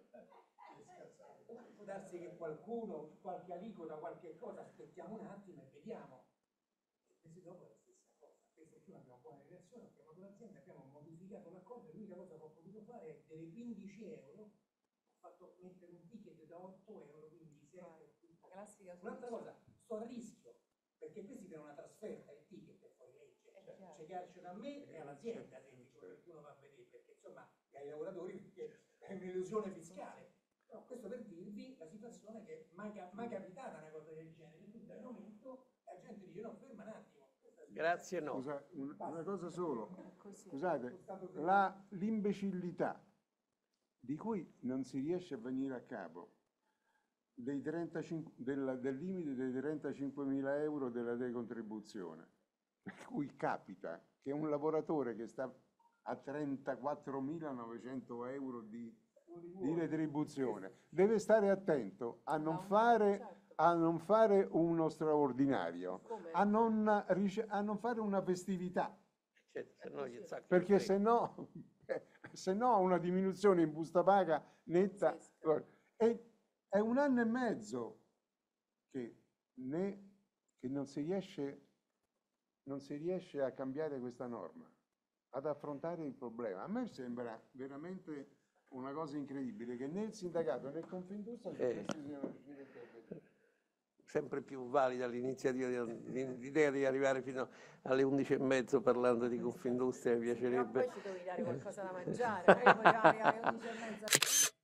Può darsi che qualcuno, qualche aliquota, qualche cosa, aspettiamo un attimo e vediamo. E mesi dopo è la stessa cosa. Questa qui abbiamo buona relazione, ho chiamato l'azienda, abbiamo modificato l'accordo e l'unica cosa che ho potuto fare è delle quindici euro, ho fatto mettere un ticket da otto euro, quindi sette. Un'altra cosa, sto a rischio, perché questi per una trasferta, il ticket è fuori legge, cioè c'è carcere a me e all'azienda, perché uno va a vedere, perché insomma ai lavoratori è un'illusione fiscale. Però questo per dirvi la situazione che mai, mai capitata una cosa del genere, quindi dal momento la gente dice no, ferma un attimo. Grazie, no. Scusa, un- una cosa solo, scusate, la- l'imbecillità di cui non si riesce a venire a capo dei trentacinque, del, del limite dei trentacinquemila euro della decontribuzione, per cui capita che un lavoratore che sta a trentaquattromilanovecento euro di, di retribuzione deve stare attento a non fare, a non fare uno straordinario, a non, rice- a non fare una festività, Certo, se no gli sacchi perché il se no, se no una diminuzione in busta paga netta. E è un anno e mezzo che, ne, che non si riesce, non si riesce a cambiare questa norma, ad affrontare il problema. A me sembra veramente una cosa incredibile che né il sindacato né Confindustria Eh. questi siano riusciti a intervenire. sempre più valida l'iniziativa, di- l'idea di arrivare fino alle undici e mezzo parlando di Confindustria, mi Però piacerebbe. poi ci devi dare qualcosa da mangiare, noi vogliamo arrivare alle undici e mezza.